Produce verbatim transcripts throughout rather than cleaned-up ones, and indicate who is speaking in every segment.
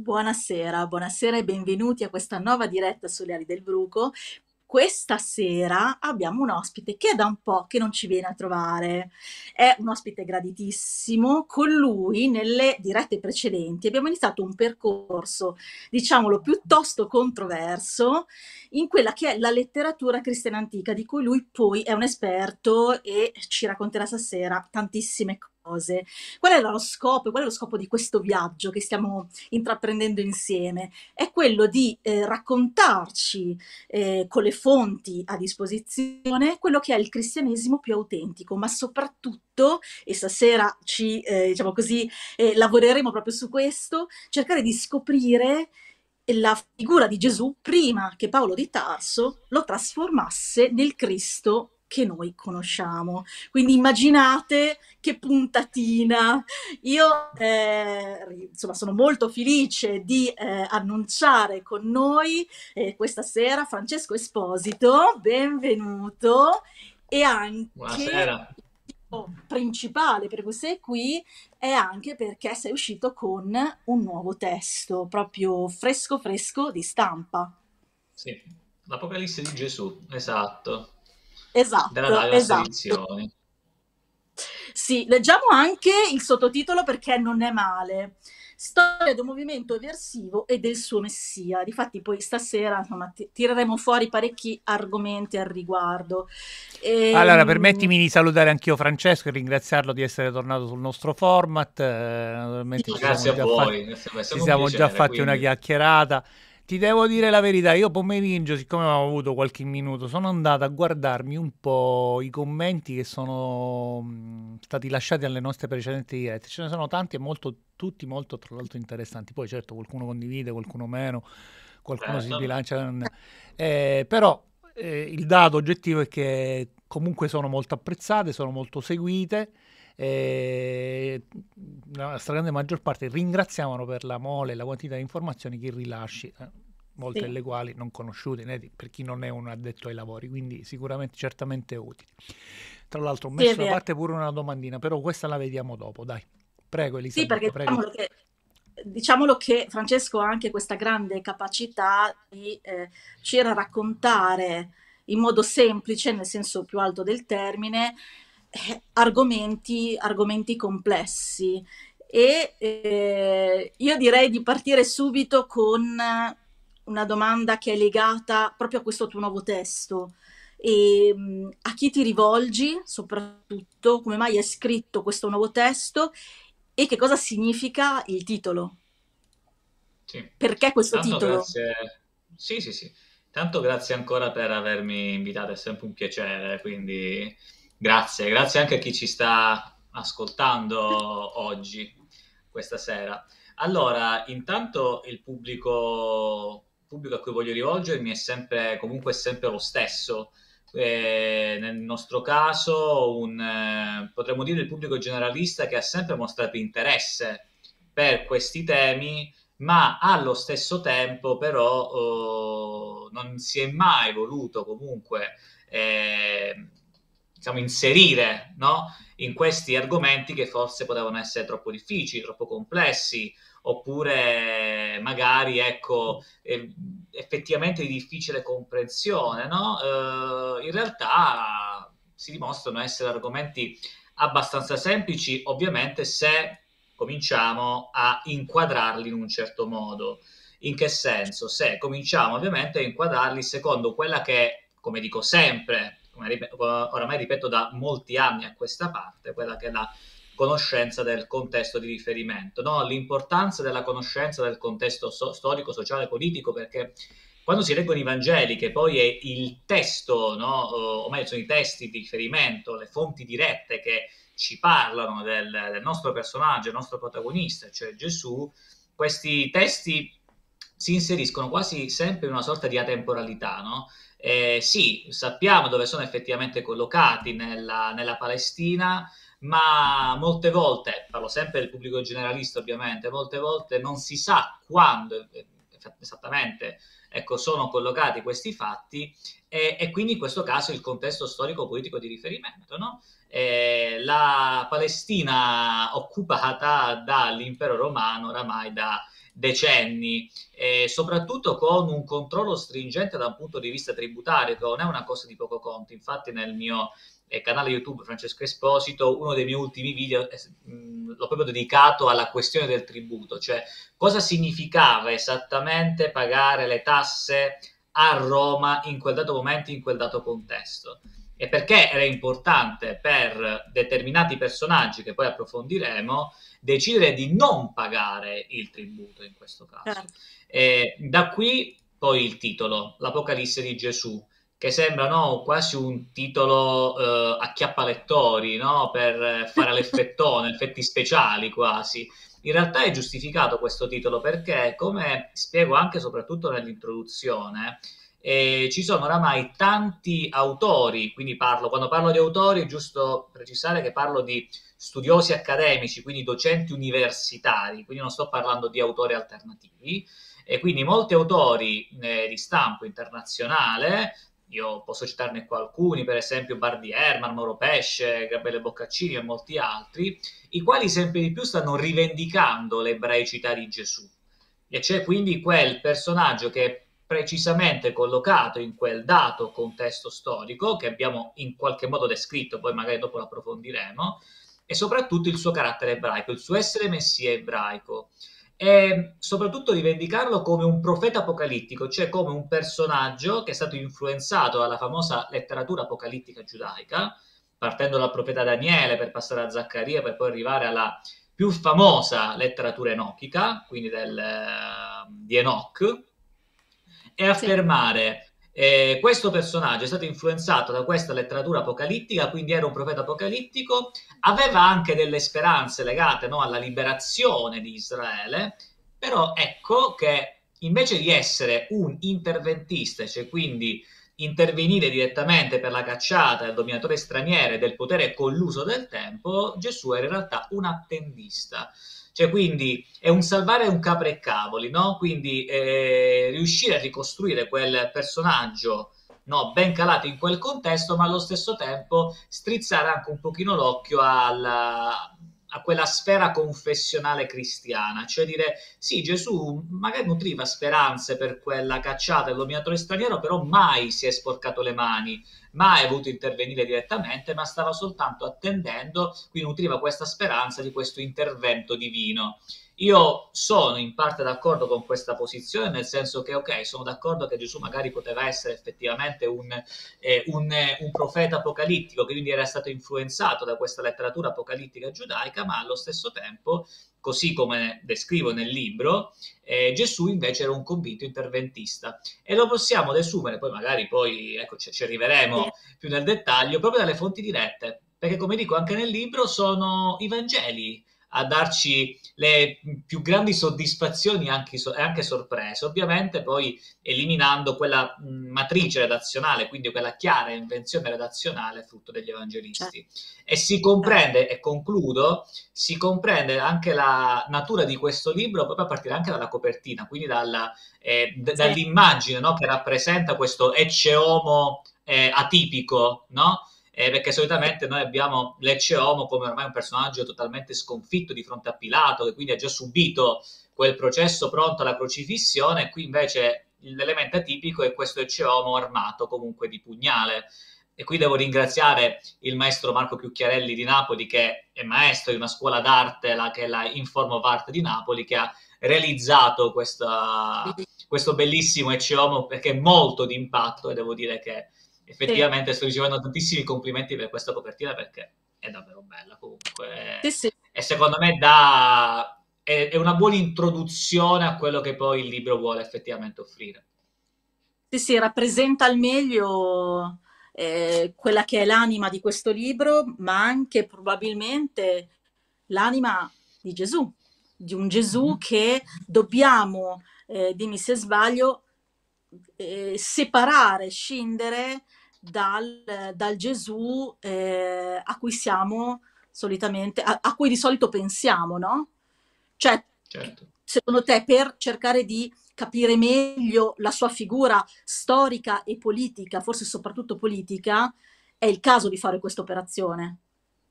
Speaker 1: Buonasera, buonasera e benvenuti a questa nuova diretta sulle ali del Bruco. Questa sera abbiamo un ospite che è da un po' che non ci viene a trovare. È un ospite graditissimo. Con lui, nelle dirette precedenti, abbiamo iniziato un percorso, diciamolo, piuttosto controverso in quella che è la letteratura cristiana antica, di cui lui poi è un esperto e ci racconterà stasera tantissime cose. Qual è lo scopo? Qual è lo scopo di questo viaggio che stiamo intraprendendo insieme? È quello di eh, raccontarci eh, con le fonti a disposizione quello che è il cristianesimo più autentico, ma soprattutto, e stasera ci, eh, diciamo così, eh, lavoreremo proprio su questo, cercare di scoprire la figura di Gesù prima che Paolo di Tarso lo trasformasse nel Cristo che noi conosciamo. Quindi immaginate che puntatina. Io eh, insomma sono molto felice di eh, annunciare con noi eh, questa sera Francesco Esposito, benvenuto, e anche
Speaker 2: Buonasera.
Speaker 1: il motivo principale per cui sei qui è anche perché sei uscito con un nuovo testo, proprio fresco fresco di stampa.
Speaker 2: Sì, l'Apocalisse di Gesù, esatto, della
Speaker 1: Esatto,
Speaker 2: Davias
Speaker 1: esatto.
Speaker 2: Edizioni.
Speaker 1: Sì, leggiamo anche il sottotitolo perché non è male. Storia di un movimento eversivo e del suo messia. Difatti poi stasera insomma, ti- tireremo fuori parecchi argomenti al riguardo.
Speaker 3: Allora,
Speaker 1: Ehm,
Speaker 3: permettimi di salutare anch'io Francesco e ringraziarlo di essere tornato sul nostro format. Eh, naturalmente
Speaker 1: sì,
Speaker 2: Ma
Speaker 3: ci siamo
Speaker 2: grazie a
Speaker 3: già fatti,
Speaker 2: voi, grazie a voi, è
Speaker 3: ci
Speaker 2: stato un
Speaker 3: siamo già
Speaker 2: piacere,
Speaker 3: fatti una
Speaker 2: quindi
Speaker 3: chiacchierata. Ti devo dire la verità, io pomeriggio, siccome avevo avuto qualche minuto, sono andato a guardarmi un po' i commenti che sono mh, stati lasciati alle nostre precedenti dirette. Ce ne sono tanti e molto, tutti molto, tra l'altro, interessanti. Poi certo qualcuno condivide, qualcuno meno, qualcuno si
Speaker 2: certo.
Speaker 3: sbilancia. Eh, però eh, il dato oggettivo è che comunque sono molto apprezzate, sono molto seguite. E la stragrande maggior parte ringraziavano per la mole e la quantità di informazioni che rilasci, eh, molte
Speaker 1: sì,
Speaker 3: delle quali non conosciute né di- per chi non è un addetto ai lavori, quindi sicuramente certamente utili. Tra l'altro ho
Speaker 1: sì, è
Speaker 3: messo da
Speaker 1: vero.
Speaker 3: parte pure una domandina, però questa la vediamo dopo, dai. Prego
Speaker 1: Sì,
Speaker 3: Elisabetta,
Speaker 1: perché
Speaker 3: prego.
Speaker 1: diciamolo che, diciamolo che Francesco ha anche questa grande capacità di eh, riuscire a raccontare in modo semplice, nel senso più alto del termine, eh, argomenti, argomenti complessi. E eh, io direi di partire subito con una domanda che è legata proprio a questo tuo nuovo testo. E, mh, a chi ti rivolgi, soprattutto, come mai hai scritto questo nuovo testo e che cosa significa il titolo?
Speaker 2: Sì.
Speaker 1: Perché questo
Speaker 2: Tanto
Speaker 1: titolo?
Speaker 2: grazie, sì, sì, sì. Tanto grazie ancora per avermi invitato, è sempre un piacere, quindi grazie. Grazie anche a chi ci sta ascoltando oggi, questa sera. Allora, intanto il pubblico, pubblico a cui voglio rivolgermi è sempre, comunque è sempre lo stesso. Eh, nel nostro caso, un, eh, potremmo dire il pubblico generalista che ha sempre mostrato interesse per questi temi, ma allo stesso tempo però eh, non si è mai voluto comunque eh, diciamo, inserire, no? In questi argomenti che forse potevano essere troppo difficili, troppo complessi, oppure magari ecco, eh, effettivamente di difficile comprensione. No? Eh, in realtà si dimostrano essere argomenti abbastanza semplici, ovviamente se cominciamo a inquadrarli in un certo modo. In che senso? Se cominciamo ovviamente a inquadrarli secondo quella che, come dico sempre, come oramai ripeto da molti anni a questa parte, quella che è la conoscenza del contesto di riferimento, no? L'importanza della conoscenza del contesto so- storico, sociale, politico, perché quando si leggono i Vangeli, che poi è il testo, no? O meglio, sono i testi di riferimento, le fonti dirette che ci parlano del, del nostro personaggio, del nostro protagonista, cioè Gesù, questi testi si inseriscono quasi sempre in una sorta di atemporalità, no? Eh, sì, sappiamo dove sono effettivamente collocati nella, nella Palestina, ma molte volte, parlo sempre del pubblico generalista ovviamente, molte volte non si sa quando eh, esattamente ecco, sono collocati questi fatti e, e, quindi in questo caso il contesto storico-politico di riferimento. No? Eh, la Palestina occupata dall'impero romano oramai da decenni, e soprattutto con un controllo stringente da un punto di vista tributario, che non è una cosa di poco conto. Infatti nel mio eh, canale YouTube Francesco Esposito, uno dei miei ultimi video eh, mh, l'ho proprio dedicato alla questione del tributo, cioè cosa significava esattamente pagare le tasse a Roma in quel dato momento, in quel dato contesto, e perché era importante per determinati personaggi, che poi approfondiremo, decidere di non pagare il tributo in questo caso.
Speaker 1: Certo.
Speaker 2: E da qui poi il titolo, l'Apocalisse di Gesù, che sembra, no, quasi un titolo eh, acchiappalettori, no? Per fare l'effettone, effetti speciali quasi. In realtà è giustificato questo titolo perché, come spiego anche e soprattutto nell'introduzione, eh, ci sono oramai tanti autori, quindi parlo, quando parlo di autori è giusto precisare che parlo di studiosi accademici, quindi docenti universitari, quindi non sto parlando di autori alternativi, e quindi molti autori eh, di stampo internazionale. Io posso citarne qua alcuni, per esempio Bardi Herman, Mauro Pesce, Gabriele Boccaccini e molti altri, i quali sempre di più stanno rivendicando l'ebraicità di Gesù. E c'è quindi quel personaggio che è precisamente collocato in quel dato contesto storico, che abbiamo in qualche modo descritto, poi magari dopo lo approfondiremo, e soprattutto il suo carattere ebraico, il suo essere messia ebraico. E soprattutto rivendicarlo come un profeta apocalittico, cioè come un personaggio che è stato influenzato dalla famosa letteratura apocalittica giudaica, partendo dal profeta Daniele per passare a Zaccaria per poi arrivare alla più famosa letteratura enochica, quindi del, di Enoch, e affermare eh, questo personaggio è stato influenzato da questa letteratura apocalittica, quindi era un profeta apocalittico, aveva anche delle speranze legate, no, alla liberazione di Israele, però ecco che invece di essere un interventista, cioè quindi intervenire direttamente per la cacciata del dominatore straniero e del potere colluso del tempo, Gesù era in realtà un attendista. Cioè, quindi è un salvare un capre e cavoli, no? Quindi eh, riuscire a ricostruire quel personaggio, no, ben calato in quel contesto, ma allo stesso tempo strizzare anche un pochino l'occhio alla, a quella sfera confessionale cristiana, cioè dire sì, Gesù magari nutriva speranze per quella cacciata del dominatore straniero, però mai si è sporcato le mani, mai ha voluto intervenire direttamente, ma stava soltanto attendendo, quindi nutriva questa speranza di questo intervento divino. Io sono in parte d'accordo con questa posizione, nel senso che, ok, sono d'accordo che Gesù magari poteva essere effettivamente un, eh, un, eh, un profeta apocalittico, che quindi era stato influenzato da questa letteratura apocalittica giudaica, ma allo stesso tempo, così come descrivo nel libro, eh, Gesù invece era un convinto interventista. E lo possiamo desumere, poi magari poi, ecco, ci, ci arriveremo più nel dettaglio, proprio dalle fonti dirette, perché come dico anche nel libro sono i Vangeli a darci le più grandi soddisfazioni e anche, anche sorprese, ovviamente poi eliminando quella mh, matrice redazionale, quindi quella chiara invenzione redazionale frutto degli evangelisti. E si comprende, e concludo, si comprende anche la natura di questo libro proprio a partire anche dalla copertina, quindi dalla, eh, d- dall'immagine, no, che rappresenta questo ecce homo eh, atipico, no? Eh, perché solitamente noi abbiamo l'Ecce Homo come ormai un personaggio totalmente sconfitto di fronte a Pilato, che quindi ha già subito quel processo pronto alla crocifissione, e qui invece l'elemento atipico è questo Ecce Homo armato comunque di pugnale. E qui devo ringraziare il maestro Marco Chiucchiarelli di Napoli, che è maestro di una scuola d'arte, la, che è la Inform of Art di Napoli, che ha realizzato questa, questo bellissimo Ecce Homo, perché è molto d'impatto, e devo dire che effettivamente sì, sto ricevendo tantissimi complimenti per questa copertina, perché è davvero bella comunque, sì, sì. E secondo me dà, è, è una buona introduzione a quello che poi il libro vuole effettivamente offrire.
Speaker 1: Sì, sì, rappresenta al meglio eh, quella che è l'anima di questo libro, ma anche probabilmente l'anima di Gesù, di un Gesù mm-hmm. che dobbiamo, eh, dimmi se sbaglio, eh, separare, scindere dal, dal Gesù eh, a cui siamo solitamente, a, a cui di solito pensiamo, no? Cioè, certo. Secondo te, per cercare di capire meglio la sua figura storica e politica, forse soprattutto politica, è il caso di fare questa operazione?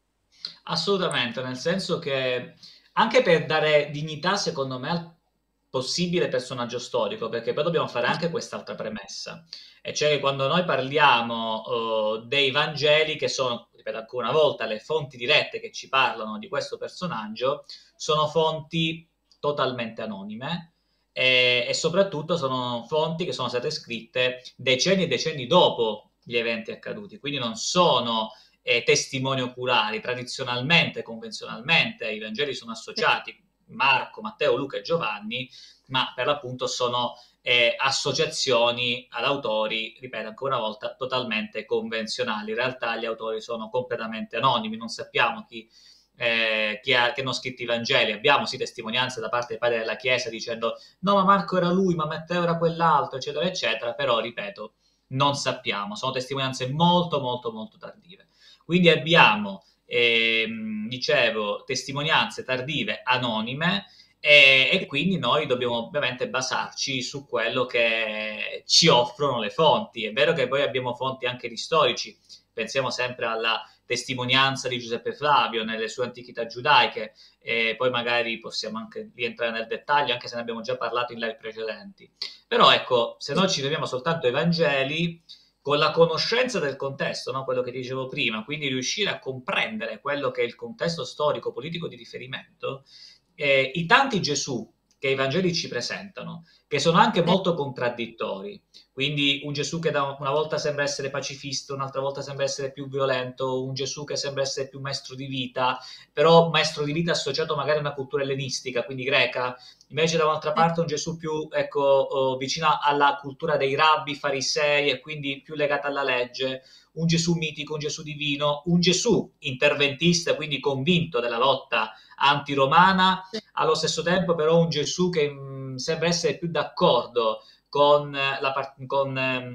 Speaker 2: Assolutamente, nel senso che anche per dare dignità, secondo me, al possibile personaggio storico, perché poi dobbiamo fare anche quest'altra premessa, e cioè che quando noi parliamo uh, dei Vangeli, che sono, ripeto ancora una volta, le fonti dirette che ci parlano di questo personaggio, sono fonti totalmente anonime, e, e soprattutto sono fonti che sono state scritte decenni e decenni dopo gli eventi accaduti, quindi non sono eh, testimoni oculari. Tradizionalmente, convenzionalmente, i Vangeli sono associati Marco, Matteo, Luca e Giovanni, ma per l'appunto sono eh, associazioni ad autori, ripeto ancora una volta, totalmente convenzionali. In realtà gli autori sono completamente anonimi, non sappiamo chi, eh, chi, ha, chi hanno scritto i Vangeli. Abbiamo sì testimonianze da parte dei padri della Chiesa dicendo no, ma Marco era lui, ma Matteo era quell'altro, eccetera, eccetera, però ripeto, non sappiamo, sono testimonianze molto, molto, molto tardive. Quindi abbiamo eh, dicevo, testimonianze tardive anonime, e, e quindi noi dobbiamo ovviamente basarci su quello che ci offrono le fonti. È vero che poi abbiamo fonti anche di storici, pensiamo sempre alla testimonianza di Giuseppe Flavio nelle sue antichità giudaiche, e poi magari possiamo anche rientrare nel dettaglio, anche se ne abbiamo già parlato in live precedenti. Però ecco, se noi ci fermiamo soltanto ai Vangeli, con la conoscenza del contesto, no? Quello che dicevo prima, quindi riuscire a comprendere quello che è il contesto storico, politico di riferimento, eh, i tanti Gesù che i Vangeli ci presentano, che sono anche molto contraddittori, quindi un Gesù che da una volta sembra essere pacifista, un'altra volta sembra essere più violento, un Gesù che sembra essere più maestro di vita, però maestro di vita associato magari a una cultura ellenistica, quindi greca, invece da un'altra parte un Gesù più ecco, oh, vicino alla cultura dei rabbi, farisei, e quindi più legata alla legge, un Gesù mitico, un Gesù divino, un Gesù interventista, quindi convinto della lotta antiromana, allo stesso tempo però un Gesù che mh, sembra essere più d'accordo con, la, con,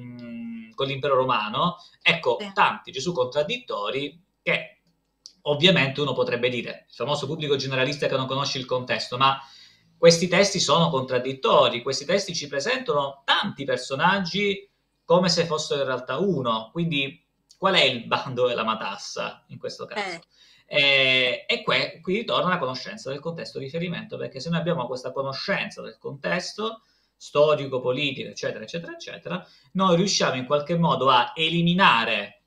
Speaker 2: um, con l'impero romano. Ecco,
Speaker 1: Sì.
Speaker 2: tanti Gesù contraddittori che ovviamente uno potrebbe dire, il famoso pubblico generalista che non conosce il contesto, ma questi testi sono contraddittori, questi testi ci presentano tanti personaggi come se fossero in realtà uno, quindi qual è il bando e la matassa in questo caso? Eh. E, e que, qui ritorna la conoscenza del contesto di riferimento, perché se noi abbiamo questa conoscenza del contesto storico, politico, eccetera, eccetera, eccetera, noi riusciamo in qualche modo a eliminare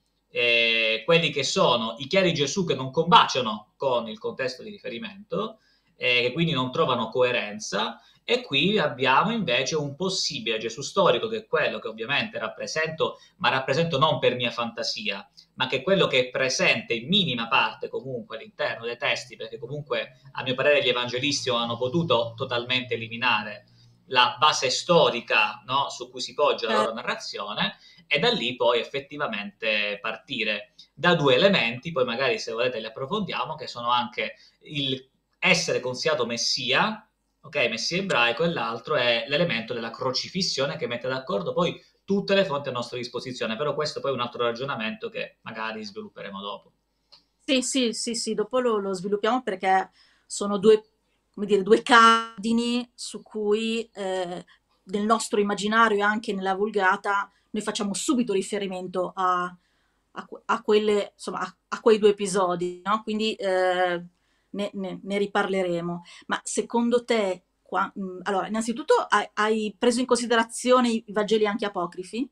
Speaker 2: eh, quelli che sono i chiari Gesù che non combaciano con il contesto di riferimento, eh, che quindi non trovano coerenza, e qui abbiamo invece un possibile Gesù storico, che è quello che ovviamente rappresento, ma rappresento non per mia fantasia, ma che è quello che è presente in minima parte comunque all'interno dei testi, perché comunque a mio parere gli evangelisti non hanno potuto totalmente eliminare la base storica, no, su cui si poggia la loro narrazione, e da lì poi effettivamente partire da due elementi, poi magari se volete li approfondiamo, che sono anche il essere considerato messia, ok, messia ebraico, e l'altro è l'elemento della crocifissione, che mette d'accordo poi tutte le fonti a nostra disposizione. Però questo poi è un altro ragionamento che magari svilupperemo dopo.
Speaker 1: Sì, sì, sì, sì, dopo lo, lo sviluppiamo, perché sono due, come dire, due cardini su cui eh, nel nostro immaginario e anche nella Vulgata noi facciamo subito riferimento a, a, a quelle, insomma, a, a quei due episodi, no? Quindi eh, ne, ne, ne riparleremo. Ma secondo te, qua, mh, allora, innanzitutto hai, hai preso in considerazione i Vangeli anche apocrifi?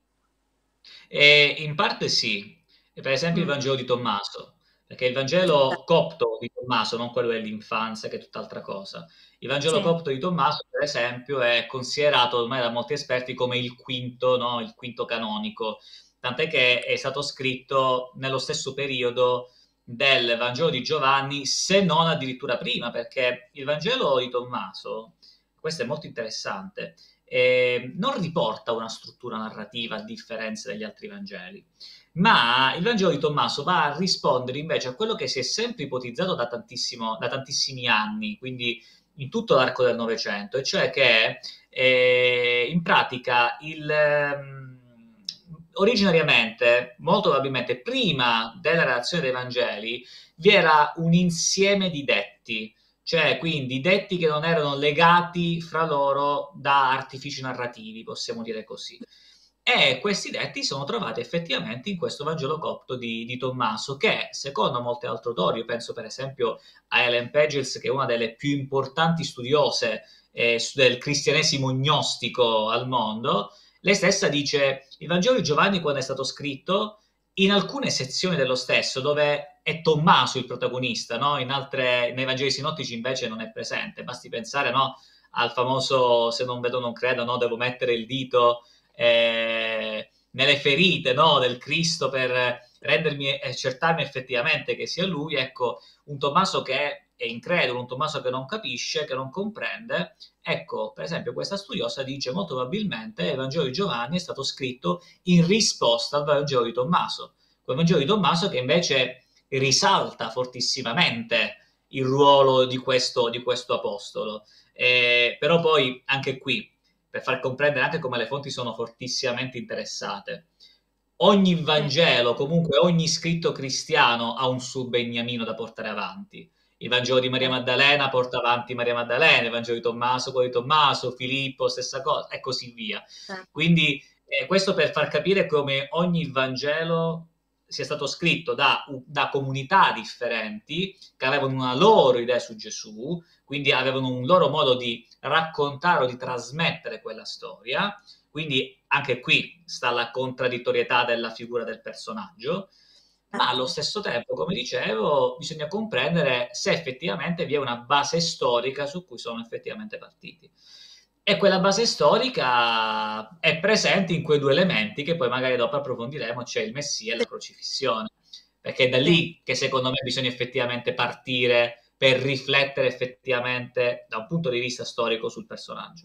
Speaker 2: E in parte sì, per esempio il
Speaker 1: Mm.
Speaker 2: Vangelo di Tommaso, perché il Vangelo copto di Tommaso, non quello dell'infanzia, che è tutt'altra cosa. Il Vangelo
Speaker 1: Sì.
Speaker 2: copto di Tommaso, per esempio, è considerato ormai da molti esperti come il quinto, no? Il quinto canonico, tant'è che è stato scritto nello stesso periodo del Vangelo di Giovanni, se non addirittura prima, perché il Vangelo di Tommaso, questo è molto interessante, eh, non riporta una struttura narrativa a differenza degli altri Vangeli, ma il Vangelo di Tommaso va a rispondere invece a quello che si è sempre ipotizzato da, tantissimo, da tantissimi anni, quindi in tutto l'arco del Novecento, e cioè che eh, in pratica il... ehm, originariamente, molto probabilmente prima della redazione dei Vangeli, vi era un insieme di detti, cioè quindi detti che non erano legati fra loro da artifici narrativi, possiamo dire così. E questi detti sono trovati effettivamente in questo Vangelo copto di, di Tommaso, che secondo molti altri autori, io penso per esempio a Ellen Pagels, che è una delle più importanti studiose eh, del cristianesimo gnostico al mondo, lei stessa dice il Vangelo di Giovanni, quando è stato scritto, in alcune sezioni dello stesso, dove è Tommaso il protagonista, no? In altre, nei Vangeli sinottici invece non è presente. Basti pensare, no, al famoso se non vedo non credo, no? Devo mettere il dito eh, nelle ferite, no, del Cristo per rendermi e accertarmi effettivamente che sia lui. Ecco, un Tommaso che è incredulo, un Tommaso che non capisce, che non comprende. Ecco, per esempio, questa studiosa dice molto probabilmente il Vangelo di Giovanni è stato scritto in risposta al Vangelo di Tommaso, quel Vangelo di Tommaso che invece risalta fortissimamente il ruolo di questo, di questo apostolo. Eh, però poi anche qui, per far comprendere anche come le fonti sono fortissimamente interessate, ogni Vangelo, comunque ogni scritto cristiano ha un suo beniamino da portare avanti. Il Vangelo di Maria Maddalena porta avanti Maria Maddalena, il Vangelo di Tommaso, quello di Tommaso, Filippo, stessa cosa, e così via. Quindi eh, questo per far capire come ogni Vangelo sia stato scritto da, da comunità differenti che avevano una loro idea su Gesù, quindi avevano un loro modo di raccontare o di trasmettere quella storia. Quindi anche qui sta la contraddittorietà della figura del personaggio, ma allo stesso tempo, come dicevo, bisogna comprendere se effettivamente vi è una base storica su cui sono effettivamente partiti. E quella base storica è presente in quei due elementi che poi magari dopo approfondiremo, cioè il Messia e la crocifissione, perché è da lì che secondo me bisogna effettivamente partire per riflettere effettivamente da un punto di vista storico sul personaggio.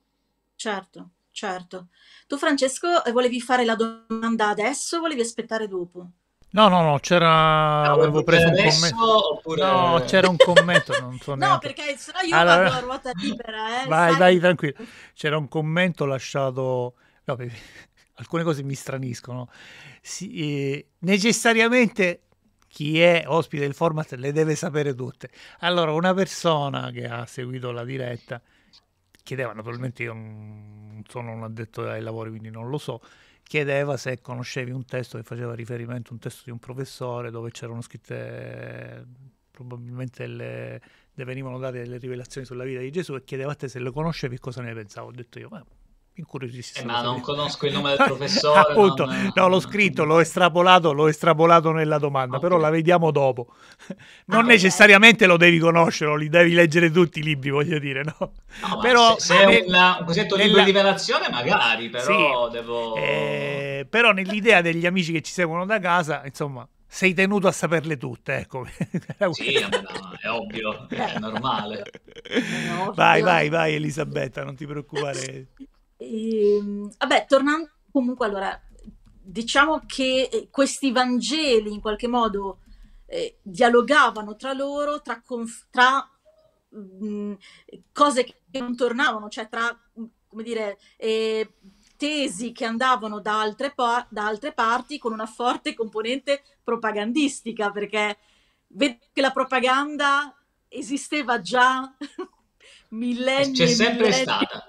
Speaker 1: Certo, certo. Tu Francesco volevi fare la domanda adesso o volevi aspettare dopo?
Speaker 3: No, no, no, c'era, avevo preso un commento.
Speaker 2: Oppure...
Speaker 3: No, c'era un commento, non so
Speaker 1: no,
Speaker 3: neanche.
Speaker 1: perché sennò io
Speaker 3: allora...
Speaker 1: vado a ruota libera, eh.
Speaker 3: Vai,
Speaker 1: sai?
Speaker 3: vai, tranquillo. C'era un commento lasciato... No, alcune cose mi straniscono. Sì, eh, necessariamente chi è ospite del format le deve sapere tutte. Allora, una persona che ha seguito la diretta chiedeva, naturalmente io non sono un addetto ai lavori, quindi non lo so, chiedeva se conoscevi un testo che faceva riferimento a un testo di un professore dove c'erano scritte probabilmente le, le venivano date delle rivelazioni sulla vita di Gesù, e chiedeva a te se lo conoscevi e cosa ne pensavo. Ho detto io, ma incuriosissimo.
Speaker 2: Eh, ma non conosco il nome del professore.
Speaker 3: Appunto,
Speaker 2: non...
Speaker 3: no, l'ho scritto, l'ho estrapolato, l'ho estrapolato nella domanda, okay. Però la vediamo dopo. Non ah, necessariamente okay. Lo devi conoscere, li devi leggere tutti i libri, voglio dire, no?
Speaker 2: no
Speaker 3: però,
Speaker 2: se, se è una, un cosiddetto nella... libro di rivelazione, magari, però
Speaker 3: sì,
Speaker 2: devo...
Speaker 3: Eh, però nell'idea degli amici che ci seguono da casa, insomma, sei tenuto a saperle tutte, ecco.
Speaker 2: Sì, no, è ovvio, è normale.
Speaker 3: No, vai, vai, vai Elisabetta, non ti preoccupare.
Speaker 1: E, vabbè, tornando comunque, allora, diciamo che questi Vangeli in qualche modo eh, dialogavano tra loro, tra, conf- tra mh, cose che non tornavano, cioè tra, come dire, eh, tesi che andavano da altre, pa- da altre parti con una forte componente propagandistica, perché vedo che la propaganda esisteva già millenni
Speaker 2: c'è
Speaker 1: e
Speaker 2: sempre
Speaker 1: millenni.
Speaker 2: stata.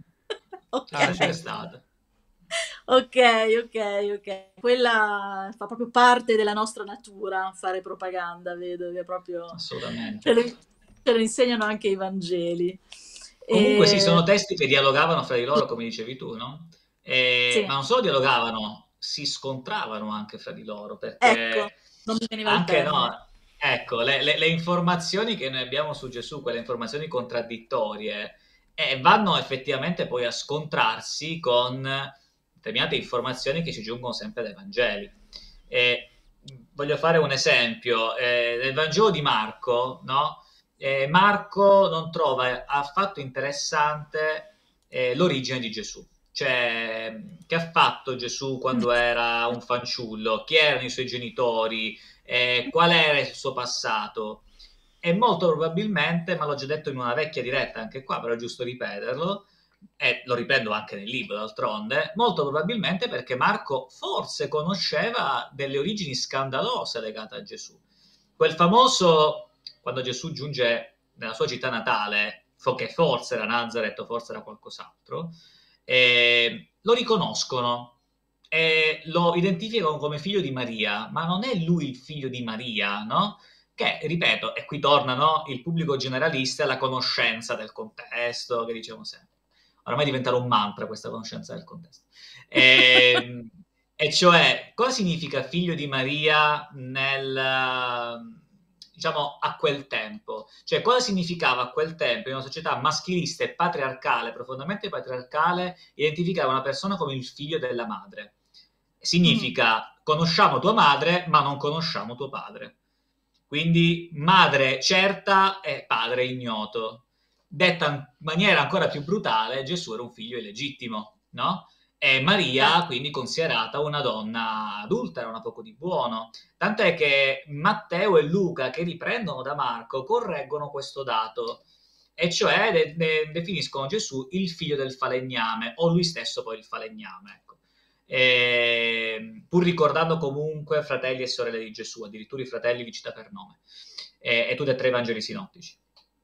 Speaker 1: Okay.
Speaker 2: Ah, c'è stata.
Speaker 1: Ok, ok, ok. Quella fa proprio parte della nostra natura, fare propaganda, vedo che proprio...
Speaker 2: Assolutamente.
Speaker 1: Ce lo, ce lo insegnano anche i Vangeli.
Speaker 2: Comunque
Speaker 1: e...
Speaker 2: sì, sono testi che dialogavano fra di loro, come dicevi tu, no? E...
Speaker 1: Sì.
Speaker 2: Ma non solo dialogavano, si scontravano anche fra di loro, perché
Speaker 1: ecco, non mi veniva
Speaker 2: anche
Speaker 1: il
Speaker 2: no, ecco, le, le, le informazioni che noi abbiamo su Gesù, quelle informazioni contraddittorie, eh, vanno effettivamente poi a scontrarsi con determinate informazioni che ci giungono sempre dai Vangeli. E voglio fare un esempio. Eh, nel Vangelo di Marco, no? Eh, Marco non trova affatto interessante eh, l'origine di Gesù. Cioè, che ha fatto Gesù quando era un fanciullo? Chi erano i suoi genitori? Eh, qual era il suo passato? E molto probabilmente, ma l'ho già detto in una vecchia diretta anche qua, però è giusto ripeterlo, e lo riprendo anche nel libro d'altronde, molto probabilmente perché Marco forse conosceva delle origini scandalose legate a Gesù. Quel famoso, quando Gesù giunge nella sua città natale, che forse era Nazareth o forse era qualcos'altro, eh, lo riconoscono e lo identificano come figlio di Maria, ma non è lui il figlio di Maria, no? Che, ripeto, e qui torna, no, il pubblico generalista e la conoscenza del contesto, che diciamo sempre. Ormai diventare un mantra questa conoscenza del contesto. E, e cioè, cosa significa figlio di Maria nel, diciamo, a quel tempo? Cioè, cosa significava a quel tempo in una società maschilista e patriarcale, profondamente patriarcale, identificare una persona come il figlio della madre? Significa, mm. conosciamo tua madre, ma non conosciamo tuo padre. Quindi madre certa e padre ignoto. Detta in maniera ancora più brutale, Gesù era un figlio illegittimo, no? E Maria, eh. quindi considerata una donna adulta, era una poco di buono. Tant'è che Matteo e Luca, che riprendono da Marco, correggono questo dato, e cioè de- de- definiscono Gesù il figlio del falegname, o lui stesso poi il falegname. Ecco. E, pur ricordando comunque fratelli e sorelle di Gesù, addirittura i fratelli li cita per nome, e, e tutti e tre i Vangeli sinottici.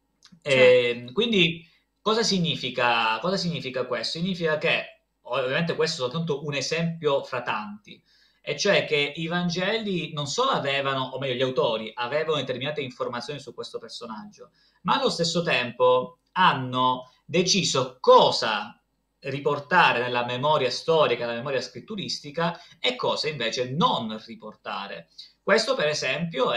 Speaker 2: E, quindi cosa significa, cosa significa questo? Significa che, ovviamente questo è soltanto un esempio fra tanti, e cioè che i Vangeli non solo avevano, o meglio gli autori, avevano determinate informazioni su questo personaggio, ma allo stesso tempo hanno deciso cosa riportare nella memoria storica, nella memoria scritturistica, e cosa invece non riportare. Questo, per esempio,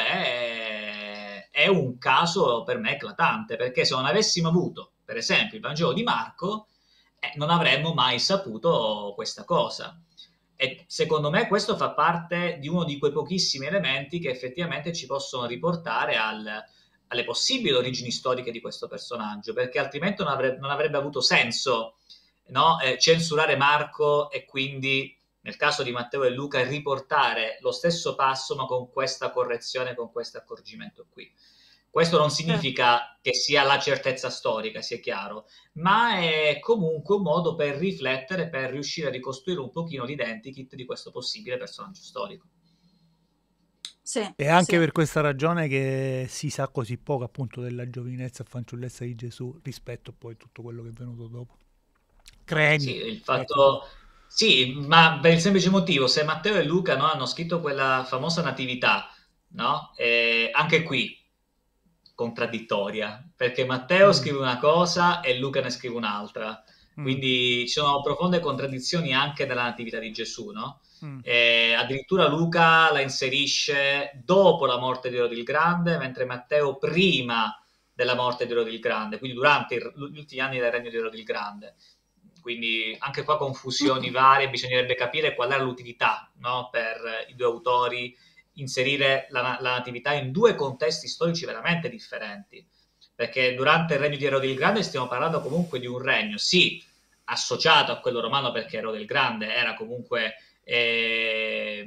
Speaker 2: è, è un caso per me eclatante, perché se non avessimo avuto, per esempio, il Vangelo di Marco, eh, non avremmo mai saputo questa cosa. E secondo me questo fa parte di uno di quei pochissimi elementi che effettivamente ci possono riportare al, alle possibili origini storiche di questo personaggio, perché altrimenti non avrebbe, non avrebbe avuto senso, no? eh, censurare Marco e quindi, nel caso di Matteo e Luca, riportare lo stesso passo ma con questa correzione, con questo accorgimento qui. Questo non significa che sia la certezza storica, sia chiaro, ma è comunque un modo per riflettere, per riuscire a ricostruire un pochino l'identikit di questo possibile personaggio storico.
Speaker 1: Sì,
Speaker 3: e anche
Speaker 1: sì.
Speaker 3: per questa ragione che si sa così poco appunto della giovinezza e fanciullezza di Gesù rispetto poi a tutto quello che è venuto dopo. Credi?
Speaker 2: Sì, il fatto... Ecco. Sì, ma per il semplice motivo, se Matteo e Luca, no, hanno scritto quella famosa natività, no? E anche qui, contraddittoria, perché Matteo mm. scrive una cosa e Luca ne scrive un'altra. Quindi mm. ci sono profonde contraddizioni anche nella natività di Gesù, no? Mm. E addirittura Luca la inserisce dopo la morte di Erode il Grande, mentre Matteo prima della morte di Erode il Grande, quindi durante gli ultimi anni del regno di Erode il Grande. Quindi anche qua confusioni varie, bisognerebbe capire qual era l'utilità, no? Per i due autori inserire la, la natività in due contesti storici veramente differenti, perché durante il regno di Erode il Grande stiamo parlando comunque di un regno, sì, associato a quello romano, perché Erode il Grande era comunque eh,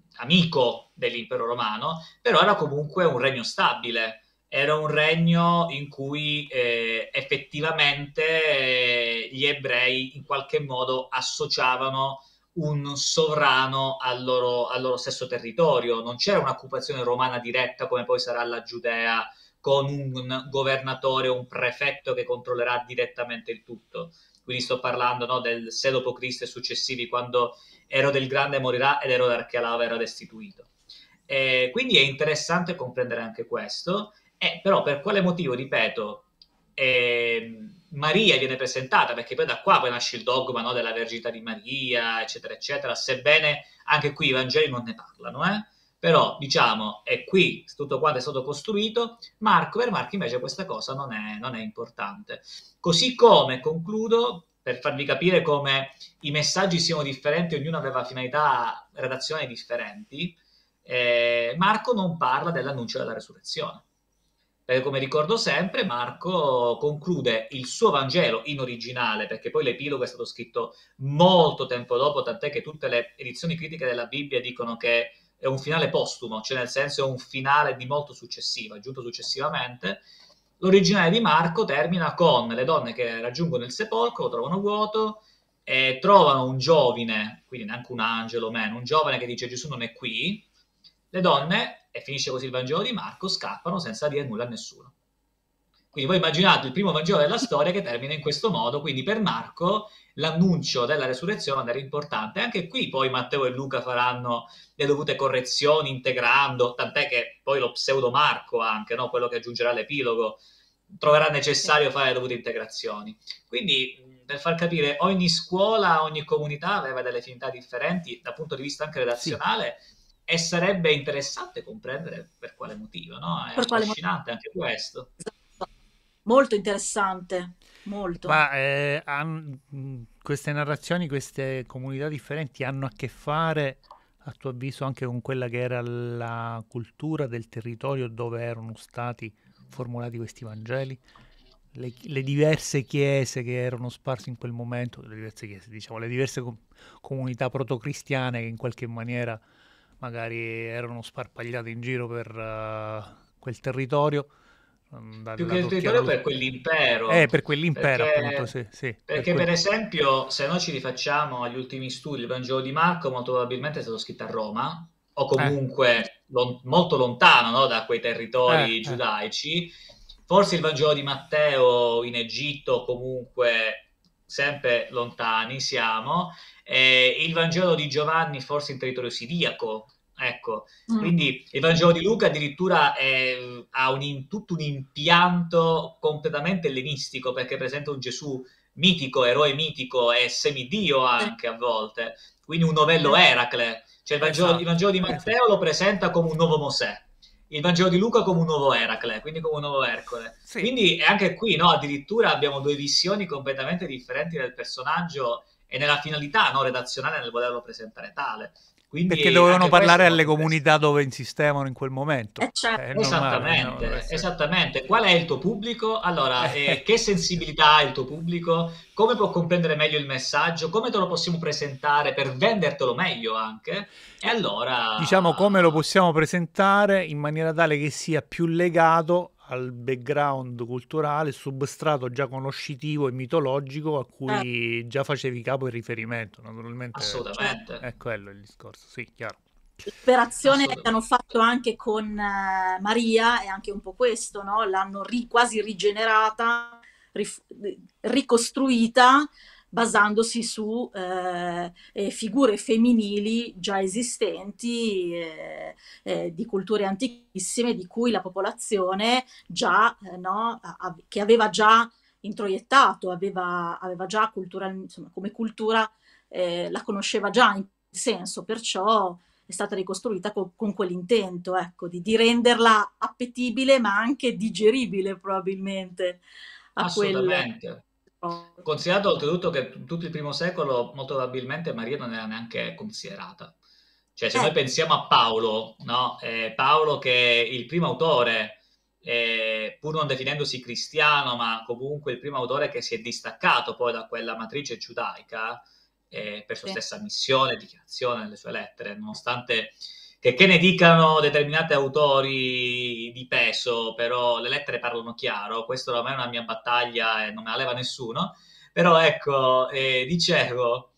Speaker 2: amico dell'impero romano, però era comunque un regno stabile, era un regno in cui eh, effettivamente eh, gli ebrei in qualche modo associavano un sovrano al loro, al loro stesso territorio. Non c'era un'occupazione romana diretta come poi sarà la Giudea, con un governatore o un prefetto che controllerà direttamente il tutto. Quindi sto parlando, no, del sé dopo Cristo e successivi, quando Erode il Grande morirà ed Erode Archelao verrà destituito. E quindi è interessante comprendere anche questo, eh, però per quale motivo, ripeto, eh, Maria viene presentata, perché poi da qua poi nasce il dogma, no, della verginità di Maria, eccetera, eccetera, sebbene anche qui i Vangeli non ne parlano, eh? Però diciamo, è qui tutto quanto è stato costruito. Marco, per Marco invece questa cosa non è, non è importante. Così come, concludo, per farvi capire come i messaggi siano differenti, ognuno aveva finalità redazionali differenti, eh, Marco non parla dell'annuncio della resurrezione. Perché, come ricordo sempre, Marco conclude il suo Vangelo in originale, perché poi l'epilogo è stato scritto molto tempo dopo, tant'è che tutte le edizioni critiche della Bibbia dicono che è un finale postumo, cioè nel senso è un finale di molto successivo, aggiunto successivamente. L'originale di Marco termina con le donne che raggiungono il sepolcro, lo trovano vuoto, e trovano un giovine, quindi neanche un angelo, meno, un giovane che dice Gesù non è qui. Le donne, e finisce così il Vangelo di Marco, scappano senza dire nulla a nessuno. Quindi voi immaginate il primo Vangelo della storia che termina in questo modo, quindi per Marco l'annuncio della resurrezione era importante. Anche qui poi Matteo e Luca faranno le dovute correzioni integrando, tant'è che poi lo pseudo Marco anche, no? Quello che aggiungerà l'epilogo, troverà necessario fare le dovute integrazioni. Quindi, per far capire, ogni scuola, ogni comunità aveva delle finalità differenti dal punto di vista anche redazionale, sì. E sarebbe interessante comprendere per quale motivo, no? È
Speaker 1: per
Speaker 2: affascinante anche questo.
Speaker 1: Molto interessante, molto.
Speaker 3: Ma eh, han, queste narrazioni, queste comunità differenti hanno a che fare, a tuo avviso, anche con quella che era la cultura del territorio dove erano stati formulati questi Vangeli? Le, le diverse chiese che erano sparse in quel momento, le diverse chiese, diciamo, le diverse com- comunità protocristiane che in qualche maniera magari erano sparpagliate in giro per uh, quel territorio.
Speaker 2: Più che il territorio per quell'impero.
Speaker 3: Eh, per quell'impero,
Speaker 2: perché,
Speaker 3: appunto, sì. sì
Speaker 2: perché
Speaker 3: per, quel...
Speaker 2: per esempio, se noi ci rifacciamo agli ultimi studi, il Vangelo di Marco molto probabilmente è stato scritto a Roma, o comunque eh. lon- molto lontano, no, da quei territori eh, giudaici. Eh. Forse il Vangelo di Matteo in Egitto, comunque sempre lontani siamo. Eh, il Vangelo di Giovanni forse in territorio siriaco. Ecco, mm. Quindi il Vangelo di Luca addirittura è, ha un, tutto un impianto completamente ellenistico, perché presenta un Gesù mitico, eroe mitico e semidio anche a volte, quindi un novello Eracle. Cioè il Vangelo, esatto. il Vangelo di Matteo lo presenta come un nuovo Mosè, il Vangelo di Luca come un nuovo Eracle, quindi come un nuovo Ercole. Sì. Quindi anche qui, no, addirittura abbiamo due visioni completamente differenti del personaggio e nella finalità, no, redazionale, nel volerlo presentare tale. Quindi
Speaker 3: perché dovevano parlare alle comunità dove insistevano in quel momento.
Speaker 1: Eh, certo.
Speaker 2: È esattamente, normale, no? Esattamente. Qual è il tuo pubblico? Allora, eh, che sensibilità ha il tuo pubblico? Come può comprendere meglio il messaggio? Come te lo possiamo presentare per vendertelo meglio anche? E allora...
Speaker 3: Diciamo, come lo possiamo presentare in maniera tale che sia più legato al background culturale, substrato già conoscitivo e mitologico a cui eh. già facevi capo e riferimento, naturalmente.
Speaker 2: Assolutamente.
Speaker 3: È quello il discorso, sì, chiaro.
Speaker 1: L'operazione che hanno fatto anche con uh, Maria è anche un po' questo, no? L'hanno ri- quasi rigenerata, rif- ricostruita, basandosi su eh, eh, figure femminili già esistenti eh, eh, di culture antichissime di cui la popolazione già, eh, no, a- che aveva già introiettato, aveva, aveva già cultura, insomma, come cultura eh, la conosceva già in senso, perciò è stata ricostruita co- con quell'intento, ecco, di, di renderla appetibile ma anche digeribile probabilmente a
Speaker 2: Assolutamente.
Speaker 1: quel...
Speaker 2: Considerato oltretutto che t- tutto il primo secolo molto probabilmente Maria non era neanche considerata. Cioè se eh. noi pensiamo a Paolo, no? Eh, Paolo che è il primo autore, eh, pur non definendosi cristiano, ma comunque il primo autore che si è distaccato poi da quella matrice giudaica, eh, per sua sì. stessa missione e dichiarazione nelle sue lettere, nonostante... Che, che ne dicano determinati autori di peso, però le lettere parlano chiaro, questo ormai è una mia battaglia e non me la leva nessuno, però ecco, eh, dicevo,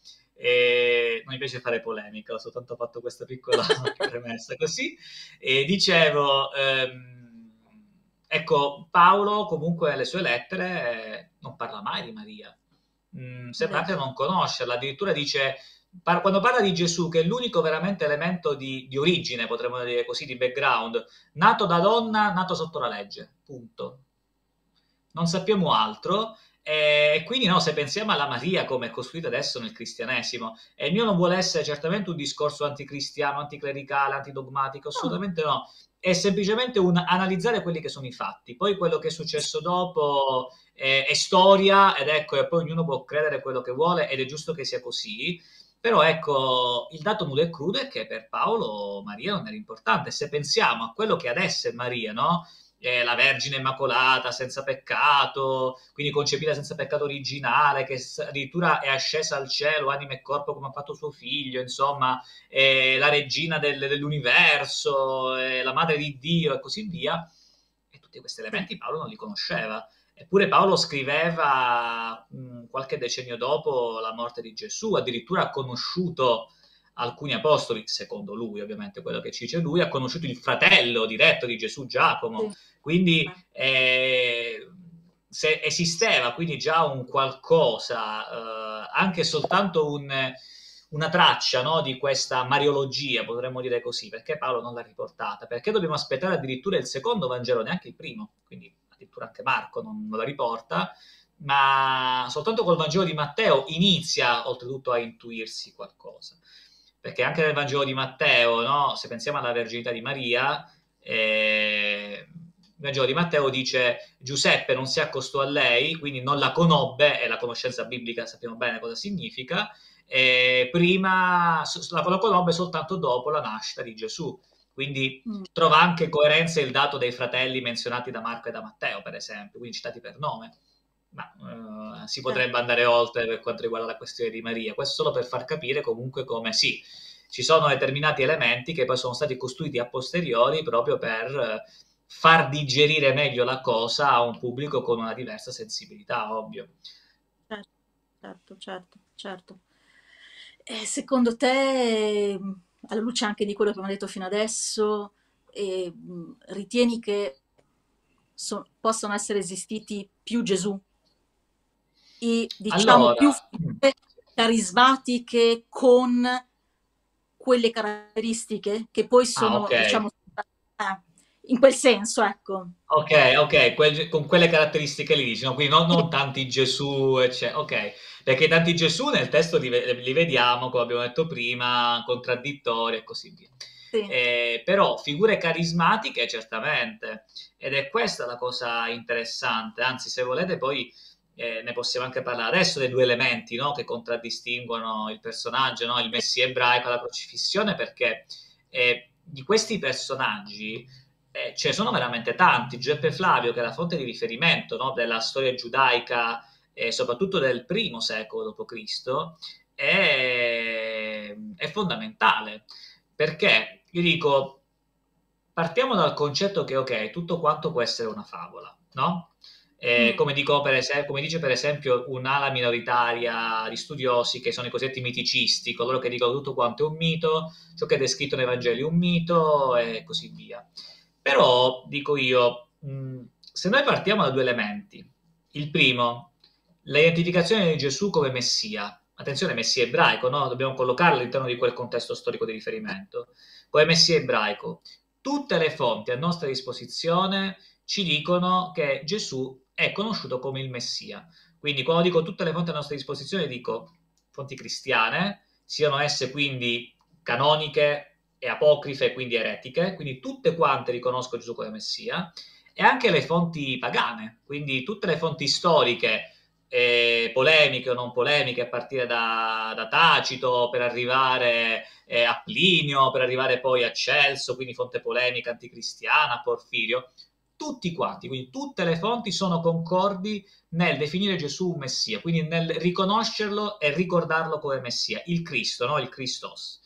Speaker 2: eh, non mi piace fare polemica, ho soltanto fatto questa piccola premessa così, e dicevo, ehm, ecco, Paolo comunque nelle sue lettere eh, non parla mai di Maria, mm, sembra anche non conoscerla, addirittura dice... Quando parla di Gesù, che è l'unico veramente elemento di, di origine, potremmo dire così, di background, nato da donna, nato sotto la legge, punto. Non sappiamo altro. E quindi no, se pensiamo alla Maria come è costruita adesso nel cristianesimo, e il mio non vuole essere certamente un discorso anticristiano, anticlericale, antidogmatico, assolutamente no. È semplicemente un analizzare quelli che sono i fatti. Poi quello che è successo dopo è, è storia, ed ecco, e poi ognuno può credere quello che vuole, ed è giusto che sia così. Però ecco, il dato nudo e crudo è che per Paolo Maria non era importante. Se pensiamo a quello che adesso è Maria, no? Eh, la Vergine Immacolata, senza peccato, quindi concepita senza peccato originale, che addirittura è ascesa al cielo, anima e corpo come ha fatto suo figlio, insomma, eh, la regina del, dell'universo, eh, la madre di Dio e così via. E tutti questi elementi Paolo non li conosceva. Eppure Paolo scriveva mh, qualche decennio dopo la morte di Gesù, addirittura ha conosciuto alcuni apostoli, secondo lui ovviamente quello che ci dice lui, ha conosciuto il fratello diretto di Gesù, Giacomo, quindi eh, se esisteva quindi già un qualcosa, eh, anche soltanto un, una traccia, no, di questa mariologia, potremmo dire così, perché Paolo non l'ha riportata? Perché dobbiamo aspettare addirittura il secondo Vangelo, neanche il primo, quindi addirittura anche Marco non, non la riporta, ma soltanto col Vangelo di Matteo inizia oltretutto a intuirsi qualcosa. Perché anche nel Vangelo di Matteo, no, se pensiamo alla verginità di Maria, eh, il Vangelo di Matteo dice Giuseppe non si accostò a lei, quindi non la conobbe, e la conoscenza biblica sappiamo bene cosa significa, e prima la conobbe soltanto dopo la nascita di Gesù. Quindi mm. trova anche coerenza il dato dei fratelli menzionati da Marco e da Matteo, per esempio, quindi citati per nome. Ma uh, si potrebbe andare oltre per quanto riguarda la questione di Maria, questo solo per far capire comunque come sì, ci sono determinati elementi che poi sono stati costruiti a posteriori proprio per far digerire meglio la cosa a un pubblico con una diversa sensibilità, ovvio.
Speaker 1: Certo, certo, certo, certo. E secondo te, alla luce anche di quello che abbiamo detto fino adesso, eh, ritieni che so, possano essere esistiti più Gesù e diciamo
Speaker 2: allora,
Speaker 1: più figure carismatiche con quelle caratteristiche che poi sono,
Speaker 2: ah, okay.
Speaker 1: diciamo, eh, in quel senso, ecco.
Speaker 2: Ok, ok, que- con quelle caratteristiche lì, diciamo, quindi non, non tanti Gesù, eccetera. Ok, perché tanti Gesù nel testo li, li vediamo, come abbiamo detto prima, contraddittori e così via. Sì. Eh, però figure carismatiche certamente, ed è questa la cosa interessante, anzi se volete poi eh, ne possiamo anche parlare adesso dei due elementi, no, che contraddistinguono il personaggio, no, il Messia ebraico, la crocifissione, perché eh, di questi personaggi eh, ce ne sono veramente tanti. Giuseppe Flavio, che è la fonte di riferimento, no, della storia giudaica e eh, soprattutto del primo secolo dopo Cristo, è, è fondamentale, perché io dico, partiamo dal concetto che ok, tutto quanto può essere una favola, no? Eh, mm. come, dico per esempio, come dice per esempio un'ala minoritaria di studiosi che sono i cosiddetti miticisti, coloro che dicono tutto quanto è un mito, ciò che è descritto nei Vangeli è un mito e così via. Però, dico io, mh, se noi partiamo da due elementi, il primo, l'identificazione di Gesù come Messia, attenzione, Messia ebraico, no? Dobbiamo collocarlo all'interno di quel contesto storico di riferimento, come Messia ebraico. Tutte le fonti a nostra disposizione ci dicono che Gesù è conosciuto come il Messia. Quindi quando dico tutte le fonti a nostra disposizione dico fonti cristiane, siano esse quindi canoniche e apocrife, quindi eretiche, quindi tutte quante riconoscono Gesù come Messia, e anche le fonti pagane, quindi tutte le fonti storiche, eh, polemiche o non polemiche, a partire da, da Tacito per arrivare eh, a Plinio, per arrivare poi a Celso, quindi fonte polemica anticristiana, Porfirio, tutti quanti, quindi tutte le fonti sono concordi nel definire Gesù un Messia, quindi nel riconoscerlo e ricordarlo come Messia, il Cristo, no? Il Christos.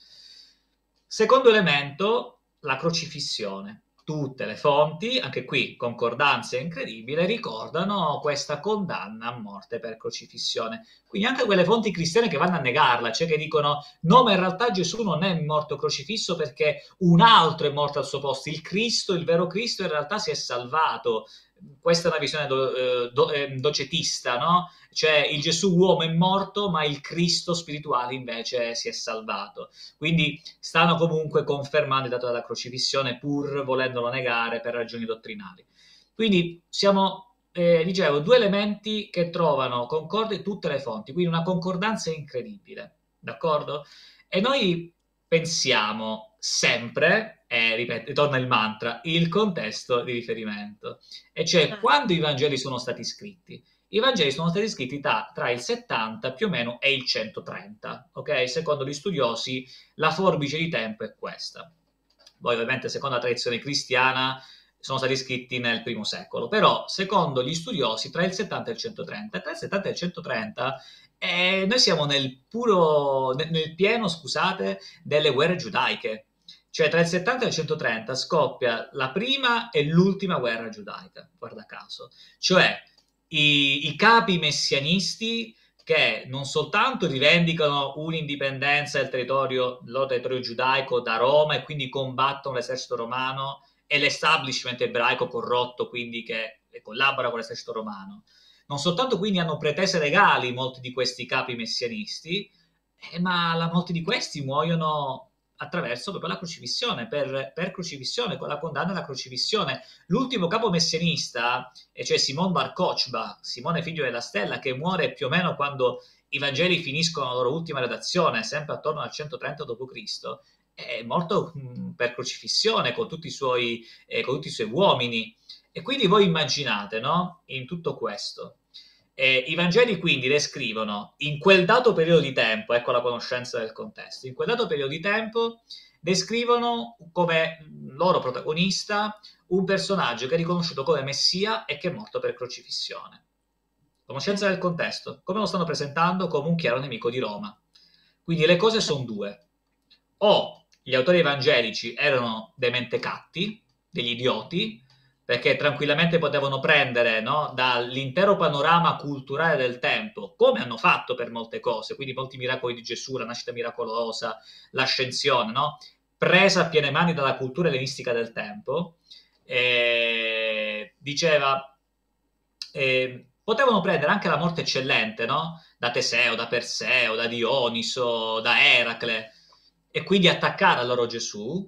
Speaker 2: Secondo elemento, la crocifissione. Tutte le fonti, anche qui concordanza incredibile, ricordano questa condanna a morte per crocifissione. Quindi anche quelle fonti cristiane che vanno a negarla, cioè che dicono no, ma in realtà Gesù non è morto crocifisso perché un altro è morto al suo posto, il Cristo, il vero Cristo in realtà si è salvato. Questa è una visione do, do, docetista, no? Cioè il Gesù uomo è morto, ma il Cristo spirituale invece si è salvato. Quindi stanno comunque confermando il dato della crocifissione, pur volendolo negare per ragioni dottrinali. Quindi siamo, eh, dicevo, due elementi che trovano concordi tutte le fonti, quindi una concordanza incredibile, d'accordo? E noi pensiamo sempre, e ripeto, torna il mantra, il contesto di riferimento, e cioè quando i Vangeli sono stati scritti. I Vangeli sono stati scritti tra, tra il settanta più o meno e il centotrenta, ok? Secondo gli studiosi la forbice di tempo è questa. Poi ovviamente secondo la tradizione cristiana sono stati scritti nel primo secolo, però secondo gli studiosi tra il settanta e il centotrenta. Tra il settanta e il centotrenta eh, noi siamo nel puro, nel, nel pieno, scusate, delle guerre giudaiche. Cioè tra il settanta e il centotrenta scoppia la prima e l'ultima guerra giudaica, guarda caso. Cioè I, i capi messianisti che non soltanto rivendicano un'indipendenza del territorio, del loro territorio giudaico da Roma e quindi combattono l'esercito romano e l'establishment ebraico corrotto, quindi che collabora con l'esercito romano, Non soltanto quindi hanno pretese legali molti di questi capi messianisti, eh, ma la, molti di questi muoiono attraverso proprio la crocifissione, per, per crocifissione, con la condanna alla crocifissione. L'ultimo capo messianista, e cioè Simon Bar Kochba, Simone figlio della stella, che muore più o meno quando i Vangeli finiscono la loro ultima redazione, sempre attorno al centotrenta dopo Cristo, è morto mh, per crocifissione con tutti i suoi, eh, con tutti i suoi uomini. E quindi voi immaginate, no? In tutto questo. Eh, I Vangeli quindi descrivono in quel dato periodo di tempo, ecco la conoscenza del contesto, in quel dato periodo di tempo descrivono come loro protagonista un personaggio che è riconosciuto come Messia e che è morto per crocifissione. Conoscenza del contesto, come lo stanno presentando? Come un chiaro nemico di Roma. Quindi le cose sono due. O gli autori evangelici erano dei mentecatti, degli idioti, perché tranquillamente potevano prendere, no, dall'intero panorama culturale del tempo, come hanno fatto per molte cose, quindi molti miracoli di Gesù, la nascita miracolosa, l'ascensione, no? Presa a piene mani dalla cultura ellenistica del tempo, e diceva, eh, potevano prendere anche la morte eccellente, no? Da Teseo, da Perseo, da Dioniso, da Eracle, e quindi attaccare al loro Gesù,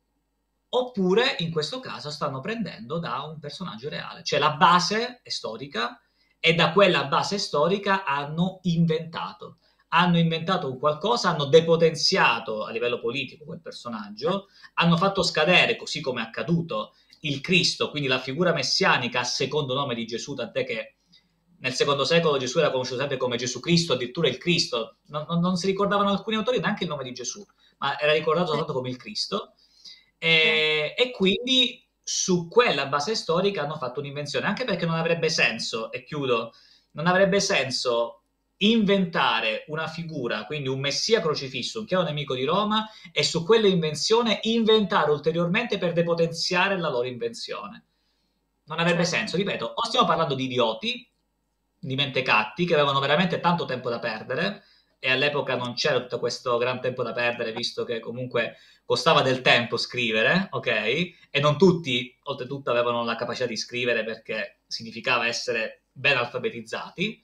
Speaker 2: oppure in questo caso stanno prendendo da un personaggio reale, cioè la base è storica e da quella base storica hanno inventato. Hanno inventato un qualcosa, hanno depotenziato a livello politico quel personaggio, hanno fatto scadere, così come è accaduto, il Cristo, quindi la figura messianica a secondo nome di Gesù, tant'è che nel secondo secolo Gesù era conosciuto sempre come Gesù Cristo, addirittura il Cristo. Non, non, non si ricordavano alcuni autori neanche il nome di Gesù, ma era ricordato soltanto come il Cristo. E, e quindi su quella base storica hanno fatto un'invenzione, anche perché non avrebbe senso, e chiudo, non avrebbe senso inventare una figura, quindi un messia crocifisso, un chiaro nemico di Roma, e su quella invenzione inventare ulteriormente per depotenziare la loro invenzione. Non avrebbe
Speaker 1: Certo.
Speaker 2: senso, ripeto, o stiamo parlando di idioti, di mentecatti, che avevano veramente tanto tempo da perdere, e all'epoca non c'era tutto questo gran tempo da perdere, visto che comunque costava del tempo scrivere, ok? E non tutti, oltretutto, avevano la capacità di scrivere perché significava essere ben alfabetizzati.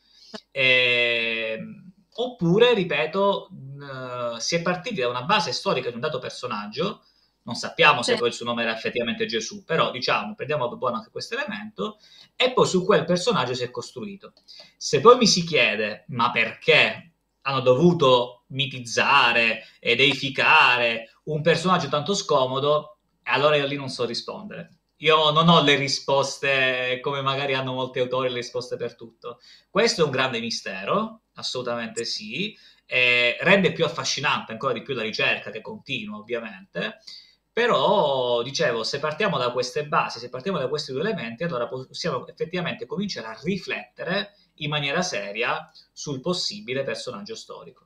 Speaker 2: E, oppure, ripeto, mh, si è partiti da una base storica di un dato personaggio, non sappiamo se
Speaker 1: Sì.
Speaker 2: poi il suo nome era effettivamente Gesù, però diciamo, prendiamo per buono anche questo elemento, e poi su quel personaggio si è costruito. Se poi mi si chiede, ma perché hanno dovuto mitizzare e deificare un personaggio tanto scomodo, allora io lì non so rispondere. Io non ho le risposte come magari hanno molti autori, le risposte per tutto. Questo è un grande mistero, assolutamente sì, e rende più affascinante ancora di più la ricerca, che continua ovviamente. Però, dicevo, se partiamo da queste basi, se partiamo da questi due elementi, allora possiamo effettivamente cominciare a riflettere in maniera seria sul possibile personaggio storico.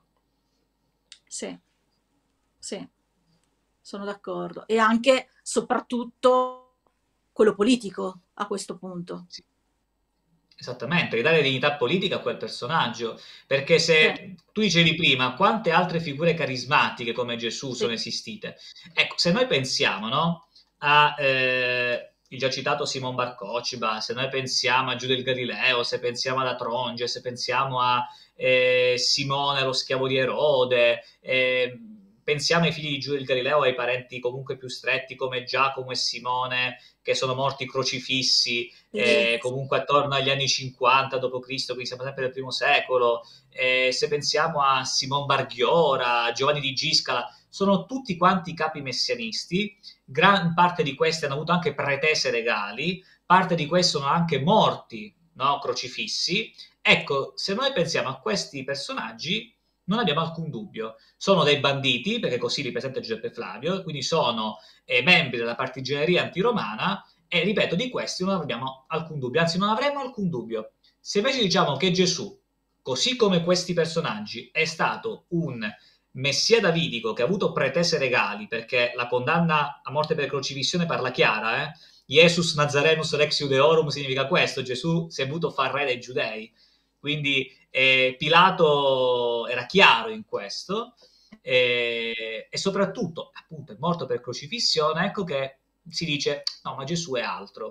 Speaker 1: Sì, sì, sono d'accordo. E anche, soprattutto, quello politico a questo punto.
Speaker 2: Sì. Esattamente, ridare dignità politica a quel personaggio, perché se
Speaker 1: Sì.
Speaker 2: tu dicevi prima quante altre figure carismatiche come Gesù
Speaker 1: Sì.
Speaker 2: sono esistite, ecco, se noi pensiamo, no, a eh, il già citato Simon Bar Kochba, se noi pensiamo a Giuda il Galileo, se pensiamo ad Atronge, se pensiamo a eh, Simone lo schiavo di Erode, eh, pensiamo ai figli di Giuda il Galileo, ai parenti comunque più stretti come Giacomo e Simone, che sono morti crocifissi, eh, comunque attorno agli anni cinquanta dopo Cristo, quindi siamo sempre nel primo secolo. Eh, se pensiamo a Simon Barghiora, Giovanni di Giscala, sono tutti quanti capi messianisti, gran parte di questi hanno avuto anche pretese legali, parte di questi sono anche morti, no, crocifissi. Ecco, se noi pensiamo a questi personaggi, non abbiamo alcun dubbio. Sono dei banditi, perché così li presenta Giuseppe Flavio, quindi sono eh, membri della partigianeria antiromana, e ripeto, di questi non abbiamo alcun dubbio, anzi non avremo alcun dubbio. Se invece diciamo che Gesù, così come questi personaggi, è stato un messia davidico che ha avuto pretese legali, perché la condanna a morte per crocifissione parla chiara, eh? Jesus Nazarenus Rex Iudeorum significa questo, Gesù si è voluto far re dei giudei, quindi eh, Pilato era chiaro in questo, eh, e soprattutto appunto è morto per crocifissione, ecco che si dice no, ma Gesù è altro.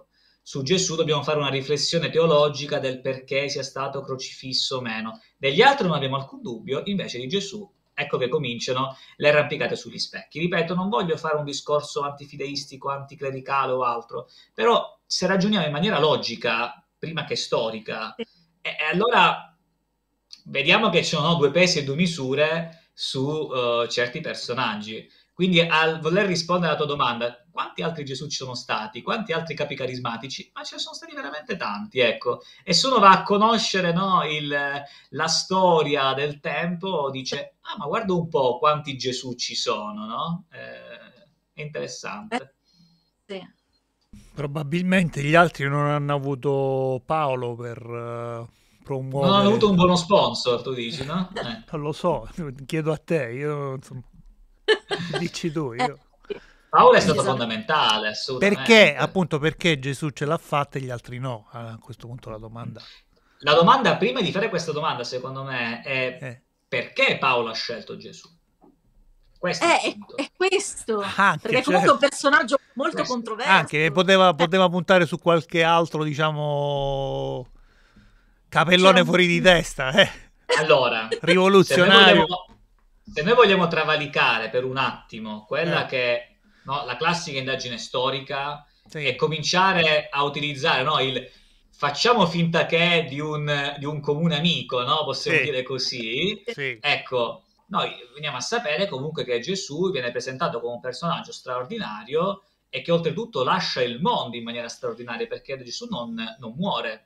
Speaker 2: su Gesù dobbiamo fare una riflessione teologica del perché sia stato crocifisso o meno. Degli altri non abbiamo alcun dubbio, invece di Gesù ecco che cominciano le arrampicate sugli specchi. Ripeto, non voglio fare un discorso antifideistico, anticlericale o altro, però se ragioniamo in maniera logica, prima che storica, e allora vediamo che ci sono due pesi e due misure su uh, certi personaggi. Quindi al voler rispondere alla tua domanda, quanti altri Gesù ci sono stati? Quanti altri capi carismatici? Ma ce ne sono stati veramente tanti, ecco. E se uno va a conoscere, no, il, la storia del tempo, dice, ah, ma guarda un po' quanti Gesù ci sono, no? Eh, è interessante.
Speaker 1: Eh, sì.
Speaker 3: Probabilmente gli altri non hanno avuto Paolo per uh, promuovere...
Speaker 2: Non hanno avuto un buono sponsor, tu dici, no? Eh.
Speaker 3: Non lo so, chiedo a te, io insomma... Dici tu, io...
Speaker 2: Paolo è stato fondamentale, assolutamente.
Speaker 3: Perché, appunto, perché Gesù ce l'ha fatta e gli altri no? A questo punto la domanda.
Speaker 2: La domanda, prima di fare questa domanda, secondo me, è
Speaker 3: eh.
Speaker 2: perché Paolo ha scelto Gesù?
Speaker 1: Questo è, è, è questo,
Speaker 3: anche,
Speaker 1: perché comunque è un personaggio molto questo. controverso.
Speaker 3: Anche, poteva, poteva puntare su qualche altro, diciamo, capellone un... fuori di testa, eh.
Speaker 2: Allora,
Speaker 3: rivoluzionario.
Speaker 2: Se noi, vogliamo, se noi vogliamo travalicare per un attimo quella eh. che, no, la classica indagine storica, sì. E cominciare a utilizzare, no, il facciamo finta che è di un, di un comune amico, no? Possiamo sì. dire così.
Speaker 3: Sì.
Speaker 2: Ecco, noi veniamo a sapere comunque che Gesù viene presentato come un personaggio straordinario e che oltretutto lascia il mondo in maniera straordinaria, perché Gesù non, non muore.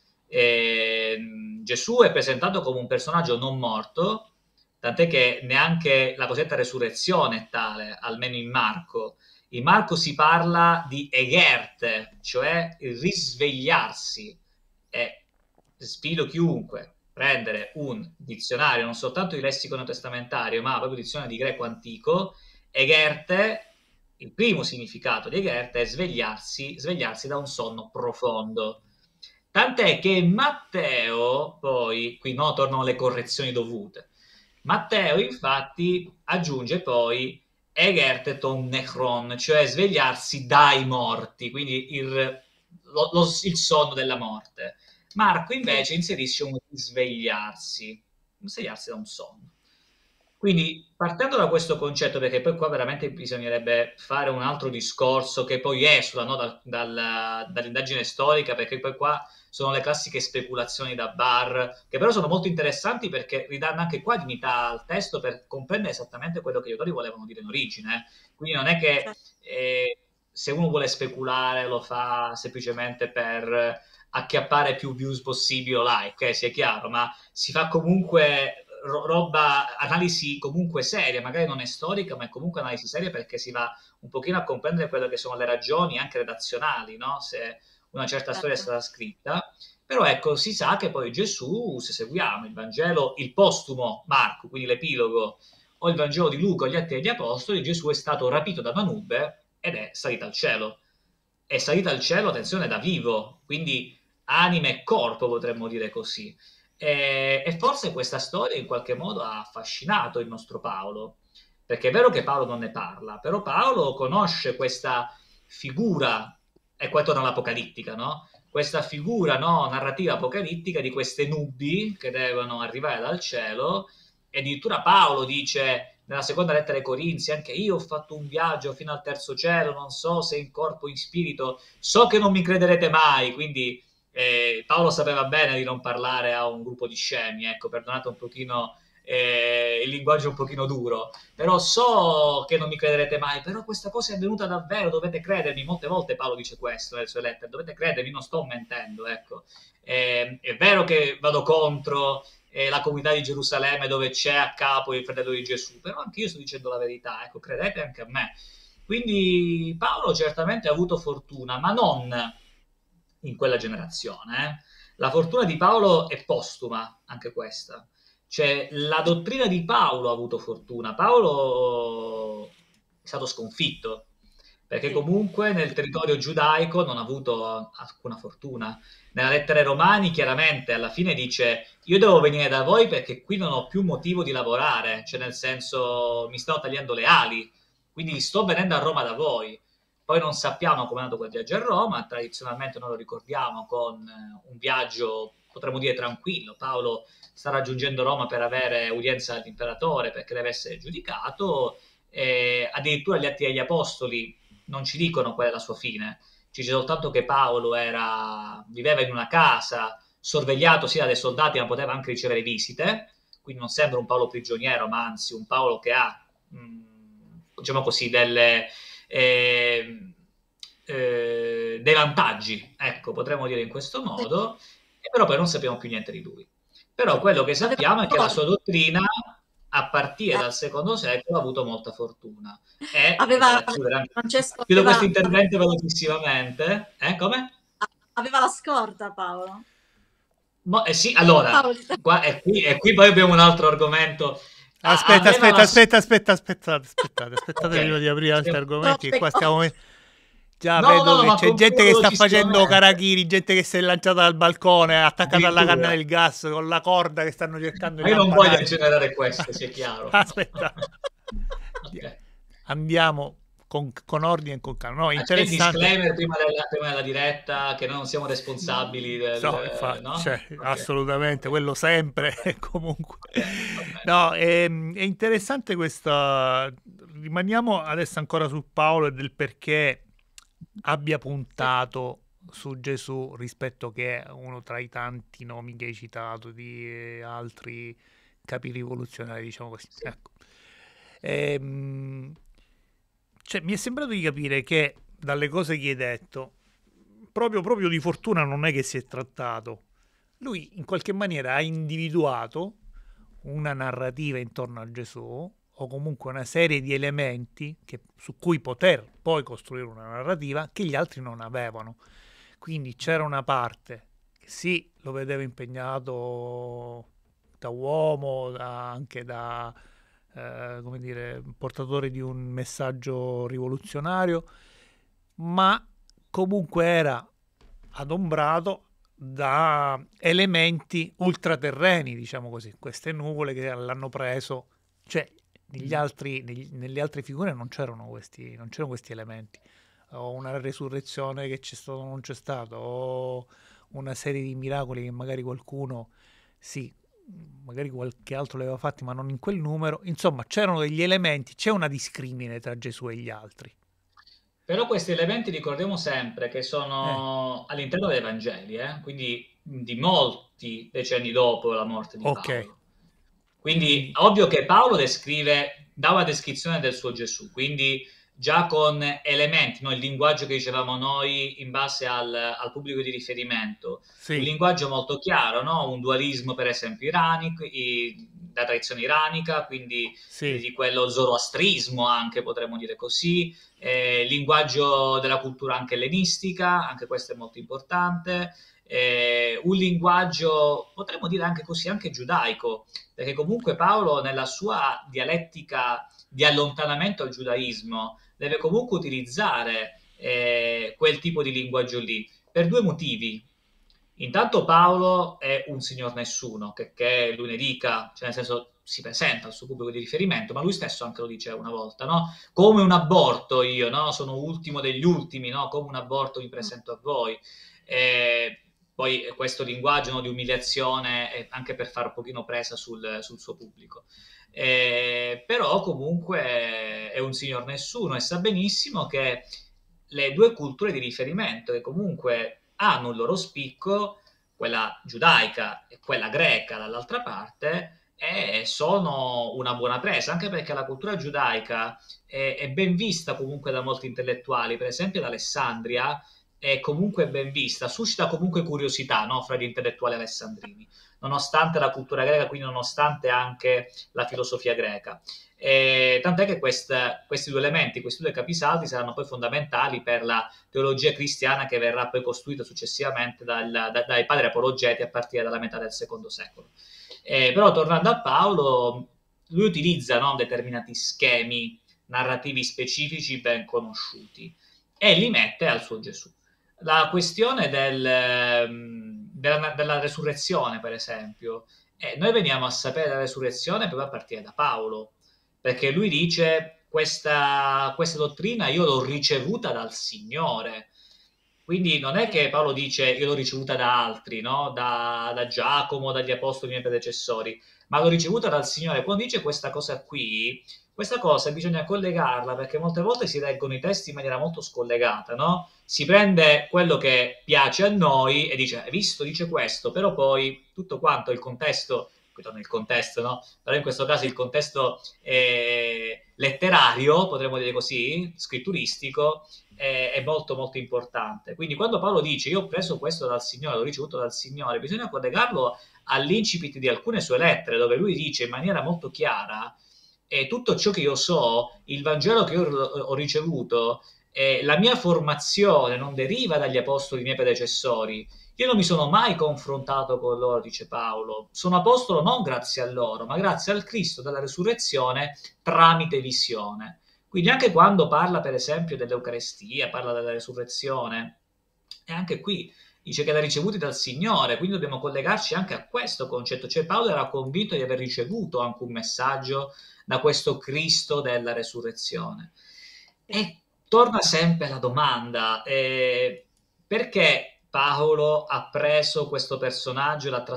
Speaker 2: E Gesù è presentato come un personaggio non morto, tant'è che neanche la cosiddetta resurrezione è tale, almeno in Marco. In Marco si parla di egerte, cioè il risvegliarsi, e sfido chiunque prendere un dizionario, non soltanto di lessico neotestamentario, ma proprio dizionario di greco antico. Egerte, il primo significato di egerte è svegliarsi, svegliarsi da un sonno profondo. Tant'è che Matteo, poi, qui no, tornano le correzioni dovute, Matteo infatti aggiunge poi egerte ton nechron, cioè svegliarsi dai morti, quindi il, lo, lo, il sonno della morte. Marco invece inserisce un svegliarsi, svegliarsi da un sonno. Quindi partendo da questo concetto, perché poi qua veramente bisognerebbe fare un altro discorso che poi esula, no, dal, dal, dall'indagine storica, perché poi qua sono le classiche speculazioni da bar, che però sono molto interessanti perché ridanno anche qua dignità al testo per comprendere esattamente quello che gli autori volevano dire in origine. Quindi non è che eh, se uno vuole speculare lo fa semplicemente per acchiappare più views possibili o like, eh, sia chiaro, ma si fa comunque roba, analisi comunque seria, magari non è storica, ma è comunque analisi seria, perché si va un pochino a comprendere quelle che sono le ragioni anche redazionali, no? Se una certa storia è stata scritta. Però ecco, si sa che poi Gesù, se seguiamo il Vangelo, il postumo Marco, quindi l'epilogo, o il Vangelo di Luca o gli Atti degli Apostoli, Gesù è stato rapito da una nube ed è salito al cielo. È salito al cielo, attenzione, da vivo, quindi anima e corpo, potremmo dire così. E, e forse questa storia in qualche modo ha affascinato il nostro Paolo, perché è vero che Paolo non ne parla, però Paolo conosce questa figura, e qua torna all'apocalittica, no? Questa figura, no, narrativa apocalittica di queste nubi che devono arrivare dal cielo, e addirittura Paolo dice nella seconda lettera ai Corinzi: anche io ho fatto un viaggio fino al terzo cielo, non so se in corpo o in spirito, so che non mi crederete mai. Quindi eh, Paolo sapeva bene di non parlare a un gruppo di scemi, ecco, perdonate un pochino eh, il linguaggio un pochino duro, però so che non mi crederete mai, però questa cosa è avvenuta davvero, dovete credermi. Molte volte Paolo dice questo nelle sue lettere: dovete credermi, non sto mentendo, ecco. Eh, è vero che vado contro eh, la comunità di Gerusalemme dove c'è a capo il fratello di Gesù, però anche io sto dicendo la verità, ecco, credete anche a me. Quindi Paolo certamente ha avuto fortuna, ma non in quella generazione. Eh. La fortuna di Paolo è postuma, anche questa. Cioè, la dottrina di Paolo ha avuto fortuna. Paolo è stato sconfitto, perché comunque nel territorio giudaico non ha avuto alcuna fortuna. Nella lettera ai Romani chiaramente alla fine dice: io devo venire da voi perché qui non ho più motivo di lavorare, cioè nel senso mi stanno tagliando le ali, quindi sto venendo a Roma da voi. Poi non sappiamo come è andato quel viaggio a Roma, tradizionalmente noi lo ricordiamo con un viaggio, potremmo dire, tranquillo. Paolo sta raggiungendo Roma per avere udienza dell'imperatore perché deve essere giudicato, e addirittura gli Atti degli Apostoli non ci dicono qual è la sua fine, ci dice soltanto che Paolo era, viveva in una casa, sorvegliato sia dai soldati ma poteva anche ricevere visite, quindi non sembra un Paolo prigioniero, ma anzi un Paolo che ha, mh, diciamo così, delle, eh, eh, dei vantaggi, ecco, potremmo dire in questo modo, e però poi non sappiamo più niente di lui. Però quello che
Speaker 1: Aveva
Speaker 2: sappiamo è che la
Speaker 1: scorta.
Speaker 2: sua dottrina, a partire
Speaker 1: Eh,
Speaker 2: dal secondo secolo, ha avuto molta fortuna. E, e
Speaker 1: aveva,
Speaker 2: per chiudere, anche-
Speaker 1: Francesco
Speaker 2: chiudo
Speaker 1: aveva,
Speaker 2: questo
Speaker 1: aveva,
Speaker 2: intervento velocissimamente, eh, come?
Speaker 1: aveva la scorta, Paolo.
Speaker 2: Mo- eh sì, allora,
Speaker 1: Paolo, ti-
Speaker 2: qua, e, qui, e qui poi abbiamo un altro argomento. A-
Speaker 3: Aspetta,
Speaker 2: aveva
Speaker 3: aspetta,
Speaker 2: la... s-
Speaker 3: aspetta, aspetta, aspettate, aspettate, aspettate prima
Speaker 2: Ok.
Speaker 3: di aprire altri argomenti, che
Speaker 1: troppe
Speaker 3: qua stiamo...
Speaker 1: cose.
Speaker 3: Già
Speaker 2: No,
Speaker 3: vedo
Speaker 2: no, no,
Speaker 3: che
Speaker 2: ma
Speaker 3: c'è gente
Speaker 2: concludo
Speaker 3: che sta facendo
Speaker 2: velocissimamente.
Speaker 3: karachiri, gente che si è lanciata dal balcone, attaccata alla canna
Speaker 2: Addirittura.
Speaker 3: del gas con la corda che stanno cercando
Speaker 2: Ma
Speaker 3: di
Speaker 2: io non voglio
Speaker 3: lampadare.
Speaker 2: generare questo, sia chiaro.
Speaker 3: Aspetta.
Speaker 2: Ok.
Speaker 3: Andiamo con, con ordine e con calma. No,
Speaker 2: C'è il
Speaker 3: interessante.
Speaker 2: disclaimer prima della, prima della diretta che noi non siamo responsabili
Speaker 3: So,
Speaker 2: del...
Speaker 3: infatti,
Speaker 2: No?
Speaker 3: cioè,
Speaker 2: Ok.
Speaker 3: assolutamente,
Speaker 2: Ok.
Speaker 3: quello sempre
Speaker 2: Va
Speaker 3: e
Speaker 2: bene.
Speaker 3: comunque.
Speaker 2: Va bene, va bene.
Speaker 3: No, è, è interessante questa... Rimaniamo adesso ancora su Paolo e del perché abbia puntato su Gesù rispetto che è uno tra i tanti nomi che hai citato di eh, altri capi rivoluzionari, diciamo così.
Speaker 2: Sì.
Speaker 3: Ecco. Ehm, cioè, mi è sembrato di capire che dalle cose che hai detto, proprio, proprio di fortuna non è che si è trattato. Lui in qualche maniera ha individuato una narrativa intorno a Gesù o comunque una serie di elementi che, su cui poter poi costruire una narrativa che gli altri non avevano. Quindi c'era una parte che sì, lo vedeva impegnato da uomo, da, anche da eh, come dire, portatore di un messaggio rivoluzionario, ma comunque era adombrato da elementi ultraterreni, diciamo così, queste nuvole che l'hanno preso, cioè negli altri, negli, nelle altre figure non c'erano questi, non c'erano questi elementi, o una resurrezione che c'è stato o non c'è stato, o una serie di miracoli che magari qualcuno, sì, magari qualche altro li aveva fatti, ma non in quel numero. Insomma, c'erano degli elementi, c'è una discrimine tra Gesù e gli altri.
Speaker 2: Però questi elementi ricordiamo sempre che
Speaker 3: Eh,
Speaker 2: sono all'interno dei Vangeli, eh? Quindi di molti decenni dopo la morte di
Speaker 3: ok,
Speaker 2: Paolo. Quindi
Speaker 3: quindi
Speaker 2: ovvio che Paolo descrive, dà una descrizione del suo Gesù, quindi già con elementi, no? Il linguaggio che dicevamo noi in base al, al pubblico di riferimento, un
Speaker 3: sì,
Speaker 2: linguaggio molto chiaro, no? Un dualismo per esempio iranico, i- da tradizione iranica, quindi
Speaker 3: sì,
Speaker 2: di quello zoroastrismo anche potremmo dire così, eh, linguaggio della cultura anche ellenistica, anche questo è molto importante, eh, un linguaggio potremmo dire anche così, anche giudaico, perché comunque Paolo nella sua dialettica di allontanamento al giudaismo deve comunque utilizzare eh, quel tipo di linguaggio lì, per due motivi. Intanto Paolo è un signor nessuno, che, che lui ne dica, cioè nel senso si presenta al suo pubblico di riferimento, ma lui stesso anche lo dice una volta, no? Come un aborto io, no? Sono ultimo degli ultimi, no? Come un aborto mi presento a voi. E poi questo linguaggio, no, di umiliazione è anche per fare un pochino presa sul, sul suo pubblico. Eh, però comunque è un signor nessuno e sa benissimo che le due culture di riferimento che comunque hanno il loro spicco, quella giudaica e quella greca dall'altra parte, e sono una buona presa, anche perché la cultura giudaica è, è ben vista comunque da molti intellettuali, per esempio ad Alessandria è comunque ben vista, suscita comunque curiosità, no, fra gli intellettuali alessandrini, nonostante la cultura greca, quindi nonostante anche la filosofia greca. E tant'è che quest, questi due elementi, questi due capisaldi saranno poi fondamentali per la teologia cristiana che verrà poi costruita successivamente dal, da, dai padri apologeti a partire dalla metà del secondo secolo. Eh, però tornando a Paolo, lui utilizza, no, determinati schemi narrativi specifici ben conosciuti e li mette al suo Gesù. La questione del, ehm, della, della resurrezione, per esempio, eh, noi veniamo a sapere della resurrezione proprio a partire da Paolo, perché lui dice questa, questa dottrina io l'ho ricevuta dal Signore. Quindi non è che Paolo dice io l'ho ricevuta da altri, no? Da, da Giacomo, dagli apostoli miei predecessori, ma l'ho ricevuta dal Signore. Quando dice questa cosa qui, questa cosa bisogna collegarla, perché molte volte si leggono i testi in maniera molto scollegata, no? Si prende quello che piace a noi e dice, hai visto, dice questo, però poi tutto quanto il contesto, il contesto, no? Però in questo caso il contesto eh, letterario, potremmo dire così, scritturistico, è, è molto molto importante. Quindi quando Paolo dice io ho preso questo dal Signore, l'ho ricevuto dal Signore, bisogna collegarlo all'incipit di alcune sue lettere, dove lui dice in maniera molto chiara eh, tutto ciò che io so, il Vangelo che io ho ricevuto, eh, la mia formazione non deriva dagli apostoli miei predecessori. Io non mi sono mai confrontato con loro, dice Paolo. Sono apostolo non grazie a loro, ma grazie al Cristo della resurrezione tramite visione. Quindi anche quando parla, per esempio, dell'Eucarestia, parla della resurrezione, e anche qui dice che l'ha ricevuti dal Signore, quindi dobbiamo collegarci anche a questo concetto. Cioè Paolo era convinto di aver ricevuto anche un messaggio da questo Cristo della resurrezione. E torna sempre la domanda, eh, perché Paolo ha preso questo personaggio e l'ha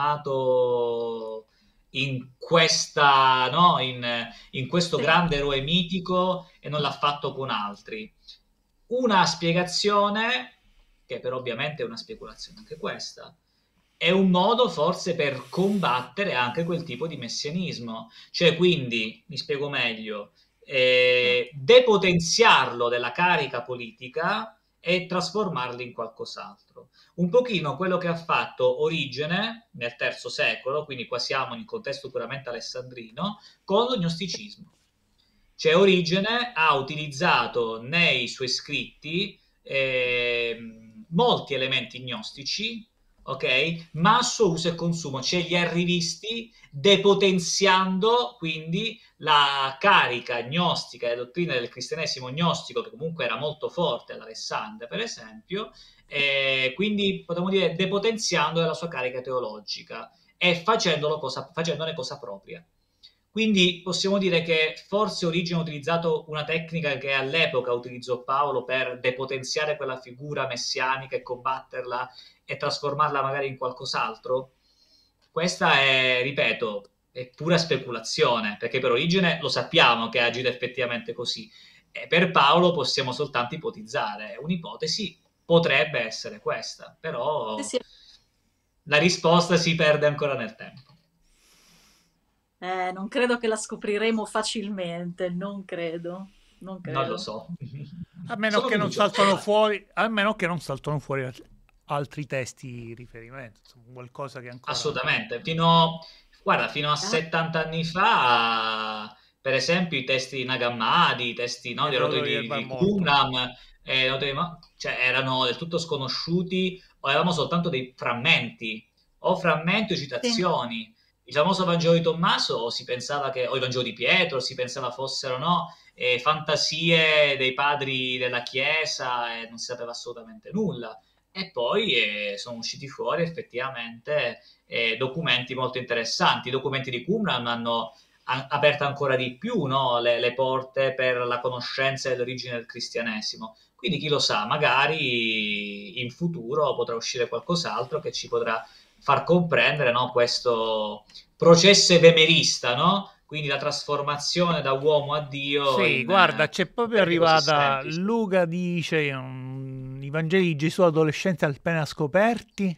Speaker 2: trasformato in questa, no? in, in questo
Speaker 1: Sì.
Speaker 2: grande eroe mitico e non l'ha fatto con altri? Una spiegazione, che però ovviamente è una speculazione anche questa, è un modo forse per combattere anche quel tipo di messianismo. Cioè, quindi, mi spiego meglio, eh, depotenziarlo della carica politica e trasformarlo in qualcos'altro. Un pochino quello che ha fatto Origene nel terzo secolo, quindi qua siamo in contesto puramente alessandrino, con lo gnosticismo. Cioè Origene ha utilizzato nei suoi scritti eh, molti elementi gnostici, ok? Ma a suo uso e consumo, cioè li ha rivisti depotenziando quindi la carica gnostica e dottrina del cristianesimo gnostico, che comunque era molto forte all'Alessandria, per esempio, e quindi potremmo dire depotenziando la sua carica teologica e facendolo cosa, facendone cosa propria. Quindi possiamo dire che forse Origene ha utilizzato una tecnica che all'epoca utilizzò Paolo per depotenziare quella figura messianica e combatterla e trasformarla magari in qualcos'altro. Questa è, ripeto, è pura speculazione, perché per Origene lo sappiamo che ha agito effettivamente così. E per Paolo possiamo soltanto ipotizzare. Un'ipotesi potrebbe essere questa, però
Speaker 1: Sì, sì.
Speaker 2: la risposta si perde ancora nel tempo.
Speaker 1: Eh, non credo che la scopriremo facilmente, non credo, non
Speaker 2: Non lo
Speaker 1: credo.
Speaker 2: so.
Speaker 3: A meno
Speaker 2: Sono
Speaker 3: che non
Speaker 2: fiducioso.
Speaker 3: saltano fuori, a meno che non saltano fuori alt- altri testi di riferimento, insomma, qualcosa che ancora...
Speaker 2: Assolutamente. Fino, guarda, fino a
Speaker 1: Ah,
Speaker 2: settanta anni fa, per esempio, i testi di Nag Hammadi, i testi no,
Speaker 3: Il
Speaker 2: di rotoli
Speaker 3: Rotolo del
Speaker 2: di,
Speaker 3: Mar
Speaker 2: di
Speaker 3: Morto.
Speaker 2: Qumran, eh, rotoli di- cioè, erano del tutto sconosciuti o avevamo soltanto dei frammenti, o frammenti o
Speaker 1: sì,
Speaker 2: citazioni. Il famoso Vangelo di Tommaso si pensava che, o il Vangelo di Pietro, si pensava fossero no, eh, fantasie dei padri della Chiesa e non si sapeva assolutamente nulla. E poi eh, sono usciti fuori effettivamente eh, documenti molto interessanti. I documenti di Qumran hanno a- aperto ancora di più no, le, le porte per la conoscenza dell'origine del cristianesimo. Quindi chi lo sa, magari in futuro potrà uscire qualcos'altro che ci potrà far comprendere no, questo processo evemerista, no? Quindi la trasformazione da uomo a Dio
Speaker 3: Sì,
Speaker 2: in
Speaker 3: guarda,
Speaker 2: eh,
Speaker 3: c'è proprio
Speaker 2: tempi così
Speaker 3: arrivata.
Speaker 2: semplici.
Speaker 3: Luca dice mm, i Vangeli di Gesù adolescenti appena scoperti.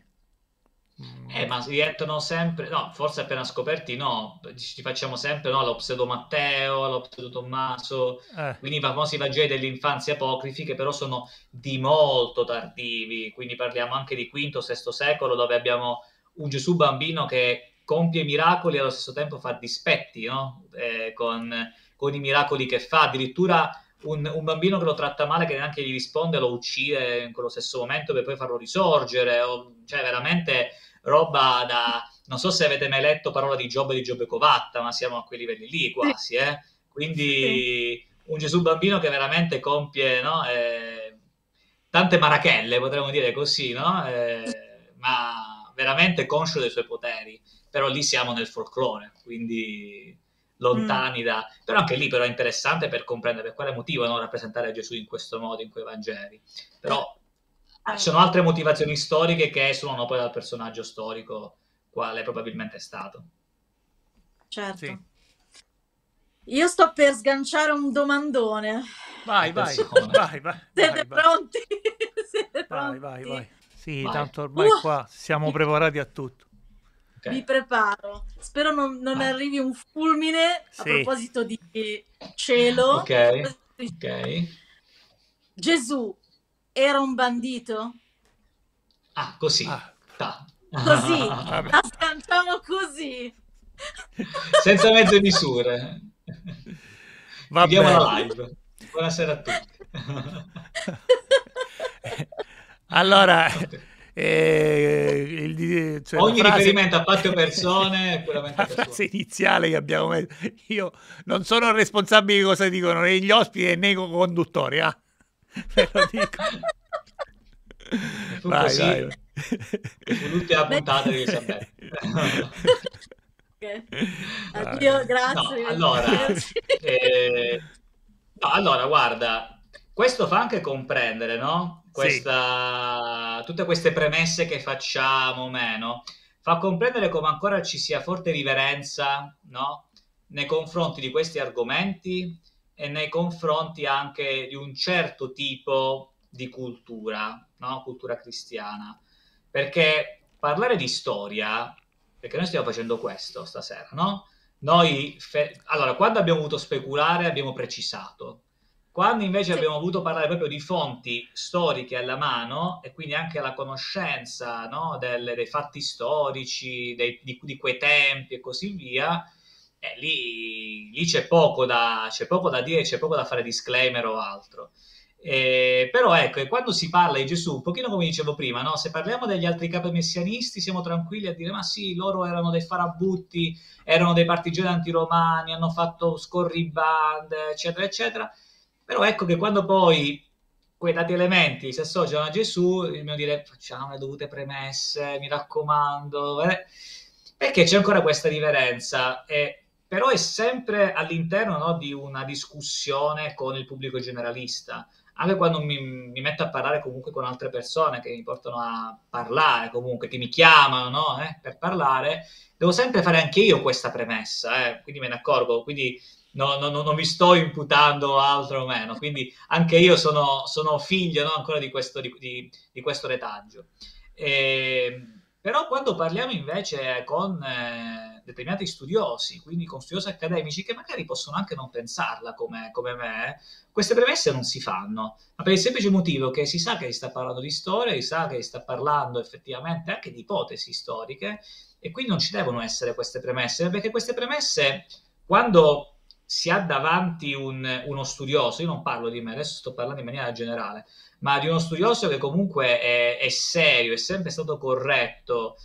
Speaker 3: Mm,
Speaker 2: Eh, ma diventano sempre, no, forse appena scoperti no, ci facciamo sempre no, lo pseudo Matteo, lo pseudo Tommaso,
Speaker 3: eh,
Speaker 2: quindi i famosi Vangeli dell'infanzia apocrifi che però sono di molto tardivi, quindi parliamo anche di quinto sesto secolo dove abbiamo un Gesù bambino che compie miracoli e allo stesso tempo fa dispetti, no? Eh, con, con i miracoli che fa, addirittura un, un bambino che lo tratta male, che neanche gli risponde, lo uccide in quello stesso momento per poi farlo risorgere, o, cioè veramente roba da... Non so se avete mai letto Parola di Giobbe di Giobbe Covatta, ma siamo a quei livelli lì
Speaker 1: sì,
Speaker 2: quasi, eh?
Speaker 1: sì.
Speaker 2: Quindi un Gesù bambino che veramente compie no? eh, tante marachelle, potremmo dire così, no? Eh, ma veramente conscio dei suoi poteri. Però lì siamo nel folklore, quindi lontani mm. da... Però anche lì però è interessante per comprendere per quale motivo non rappresentare Gesù in questo modo in quei Vangeli. Però ci sono altre motivazioni storiche che esulano poi dal personaggio storico quale probabilmente è stato.
Speaker 1: Certo.
Speaker 3: Sì.
Speaker 1: Io sto per sganciare un domandone.
Speaker 3: Vai, vai, vai, vai.
Speaker 1: Siete
Speaker 3: vai,
Speaker 1: pronti? Siete
Speaker 3: vai,
Speaker 1: pronti?
Speaker 3: vai, vai. Sì,
Speaker 2: vai.
Speaker 3: Tanto ormai uh. qua siamo preparati a tutto.
Speaker 1: Okay. Vi preparo. Spero non, non arrivi un fulmine sì. A proposito di cielo.
Speaker 2: Ok, ok.
Speaker 1: Gesù era un bandito?
Speaker 2: Ah, così. Ah. Ta.
Speaker 1: Così. La sganciamo così.
Speaker 2: Senza mezze misure.
Speaker 3: Va
Speaker 2: Chiudiamo
Speaker 3: bene.
Speaker 2: la live. Buonasera a tutti.
Speaker 3: Allora, eh, il, cioè
Speaker 2: ogni
Speaker 3: frase,
Speaker 2: riferimento a patto persone è puramente
Speaker 3: la frase iniziale che abbiamo messo, io non sono responsabile di cosa dicono né gli ospiti né i conduttori, ah. Ve lo dico.
Speaker 2: Fu vai, così, vai. Fu l'ultima puntata di Isabella.
Speaker 1: Okay. Addio, grazie.
Speaker 2: No, allora, eh, no, allora, guarda, questo fa anche comprendere, no? Questa, sì. Tutte queste premesse che facciamo, meno, fa comprendere come ancora ci sia forte riverenza, no? Nei confronti di questi argomenti e nei confronti anche di un certo tipo di cultura, no? Cultura cristiana. Perché parlare di storia, perché noi stiamo facendo questo stasera, no? Noi, fe- allora, quando abbiamo voluto speculare abbiamo precisato. Quando invece sì. abbiamo voluto parlare proprio di fonti storiche alla mano e quindi anche la conoscenza, no? Del, dei fatti storici, dei, di, di quei tempi e così via, eh, lì, lì c'è poco da, c'è poco da dire, c'è poco da fare disclaimer o altro. Eh, però ecco, quando si parla di Gesù, un pochino come dicevo prima, no? Se parliamo degli altri capi messianisti siamo tranquilli a dire ma sì, loro erano dei farabutti, erano dei partigiani antiromani, hanno fatto scorribande, eccetera, eccetera. Però ecco che quando poi quei dati elementi si associano a Gesù, il mio dire facciamo le dovute premesse, mi raccomando, eh? Perché c'è ancora questa differenza, eh, però è sempre all'interno, no, di una discussione con il pubblico generalista. Anche quando mi, mi metto a parlare comunque con altre persone che mi portano a parlare, comunque che mi chiamano, no, eh, per parlare, devo sempre fare anche io questa premessa, eh, quindi me ne accorgo, quindi no, no, no, non mi sto imputando altro o meno, quindi anche io sono, sono figlio, no, ancora di questo, di, di, di questo retaggio. E, però quando parliamo invece con eh, determinati studiosi, quindi con studiosi accademici che magari possono anche non pensarla come, come me, queste premesse non si fanno, ma per il semplice motivo che si sa che si sta parlando di storia, si sa che si sta parlando effettivamente anche di ipotesi storiche e quindi non ci devono essere queste premesse, perché queste premesse, quando si ha davanti un, uno studioso, io non parlo di me, adesso sto parlando in maniera generale, ma di uno studioso che comunque è, è serio, è sempre stato corretto,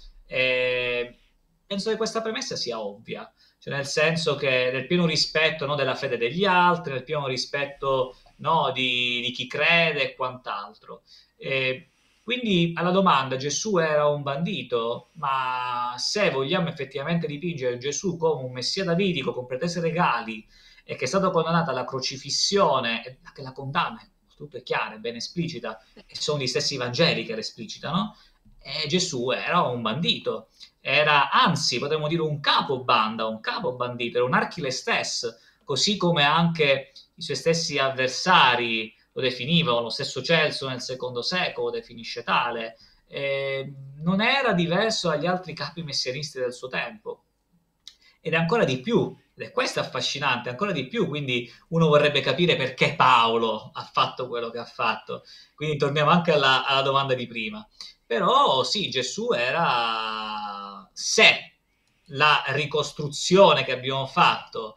Speaker 2: e penso che questa premessa sia ovvia, cioè nel senso che nel pieno rispetto, no, della fede degli altri, nel pieno rispetto, no, di, di chi crede e quant'altro. E quindi alla domanda Gesù era un bandito, ma se vogliamo effettivamente dipingere Gesù come un messia davitico con pretese regali e che è stato condannato alla crocifissione, e che la condanna tutto è chiaro, è ben esplicita, e sono gli stessi Vangeli che la esplicitano, e Gesù era un bandito, era anzi potremmo dire un capo banda, un capo bandito, era un Archilestes, così come anche i suoi stessi avversari lo definivano, lo stesso Celso nel secondo secolo definisce tale, eh, non era diverso dagli altri capi messianisti del suo tempo, ed è ancora di più, ed è questo affascinante, ancora di più, quindi uno vorrebbe capire perché Paolo ha fatto quello che ha fatto, quindi torniamo anche alla, alla domanda di prima, però sì, Gesù era, se la ricostruzione che abbiamo fatto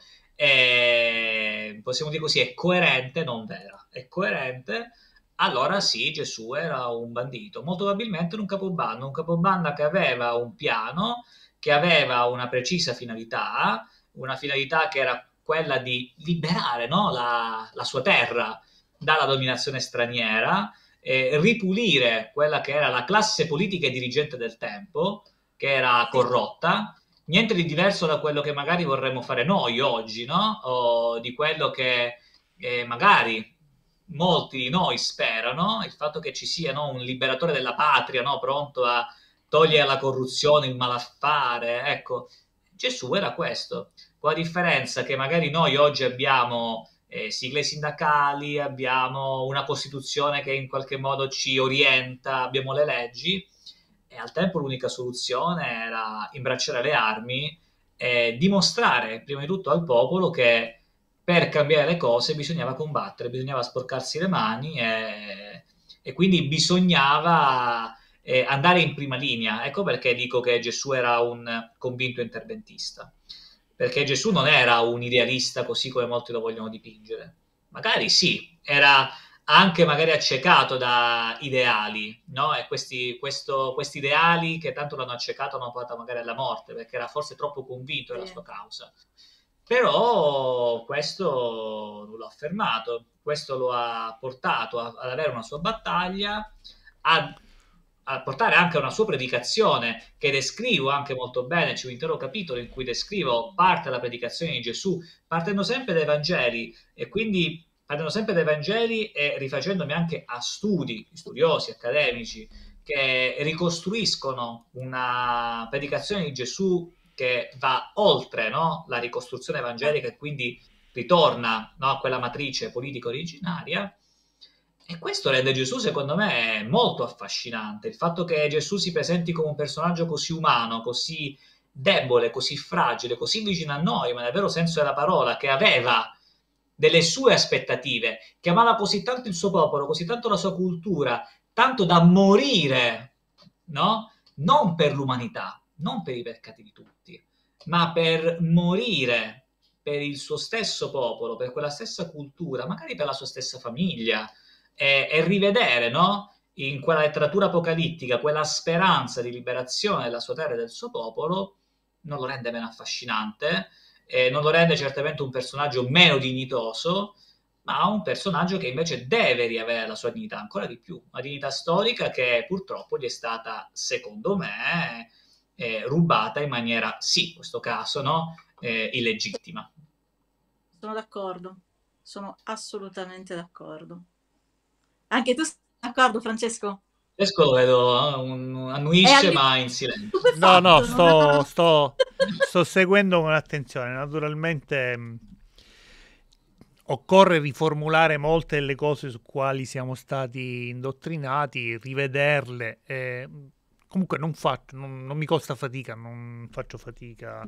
Speaker 2: è, possiamo dire così, è coerente, non vera, è coerente, allora sì, Gesù era un bandito, molto probabilmente un capobanda, un capobanda che aveva un piano, che aveva una precisa finalità, una finalità che era quella di liberare, no, la, la sua terra dalla dominazione straniera, eh, ripulire quella che era la classe politica e dirigente del tempo, che era corrotta, niente di diverso da quello che magari vorremmo fare noi oggi, no? O di quello che eh, magari molti di noi sperano, il fatto che ci sia, no, un liberatore della patria, no, pronto a togliere la corruzione, il malaffare. Ecco, Gesù era questo, con la differenza che magari noi oggi abbiamo eh, sigle sindacali, abbiamo una Costituzione che in qualche modo ci orienta, abbiamo le leggi, e al tempo l'unica soluzione era imbracciare le armi e dimostrare prima di tutto al popolo che per cambiare le cose bisognava combattere, bisognava sporcarsi le mani e, e quindi bisognava eh, andare in prima linea. Ecco perché dico che Gesù era un convinto interventista, perché Gesù non era un idealista così come molti lo vogliono dipingere. Magari sì, era anche magari accecato da ideali, no? E questi, questo, questi ideali che tanto l'hanno accecato hanno portato magari alla morte, perché era forse troppo convinto della
Speaker 1: Sì.
Speaker 2: sua causa. Però questo non l'ha fermato, questo lo ha portato a- ad avere una sua battaglia, a, a portare anche una sua predicazione, che descrivo anche molto bene. C'è un intero capitolo in cui descrivo parte della predicazione di Gesù, partendo sempre dai Vangeli, e quindi partendo sempre dai Vangeli e rifacendomi anche a studi, studiosi, accademici, che ricostruiscono una predicazione di Gesù che va oltre, no, la ricostruzione evangelica e quindi ritorna, no, a quella matrice politica originaria. E questo rende Gesù, secondo me, molto affascinante. Il fatto che Gesù si presenti come un personaggio così umano, così debole, così fragile, così vicino a noi, ma nel vero senso della parola, che aveva delle sue aspettative, che amava così tanto il suo popolo, così tanto la sua cultura, tanto da morire, no? Non per l'umanità, non per i peccati di tutti, ma per morire per il suo stesso popolo, per quella stessa cultura, magari per la sua stessa famiglia, e, e rivedere, no? In quella letteratura apocalittica, quella speranza di liberazione della sua terra e del suo popolo, non lo rende meno affascinante, eh, non lo rende certamente un personaggio meno dignitoso, ma un personaggio che invece deve riavere la sua dignità ancora di più, una dignità storica che purtroppo gli è stata, secondo me, eh, rubata in maniera, sì, in questo caso, no? Eh, illegittima.
Speaker 1: Sono d'accordo, sono assolutamente d'accordo. Anche tu sei d'accordo, Francesco?
Speaker 2: Francesco lo vedo, eh, un-
Speaker 1: È
Speaker 2: annuisce
Speaker 1: alli-
Speaker 2: ma in silenzio.
Speaker 3: No, no,
Speaker 1: stupefatto, non
Speaker 3: sto,
Speaker 1: ha...
Speaker 3: sto, sto seguendo con attenzione. Naturalmente mh, occorre riformulare molte delle cose su quali siamo stati indottrinati, rivederle. E, mh, comunque non faccio, non, non mi costa fatica, non faccio fatica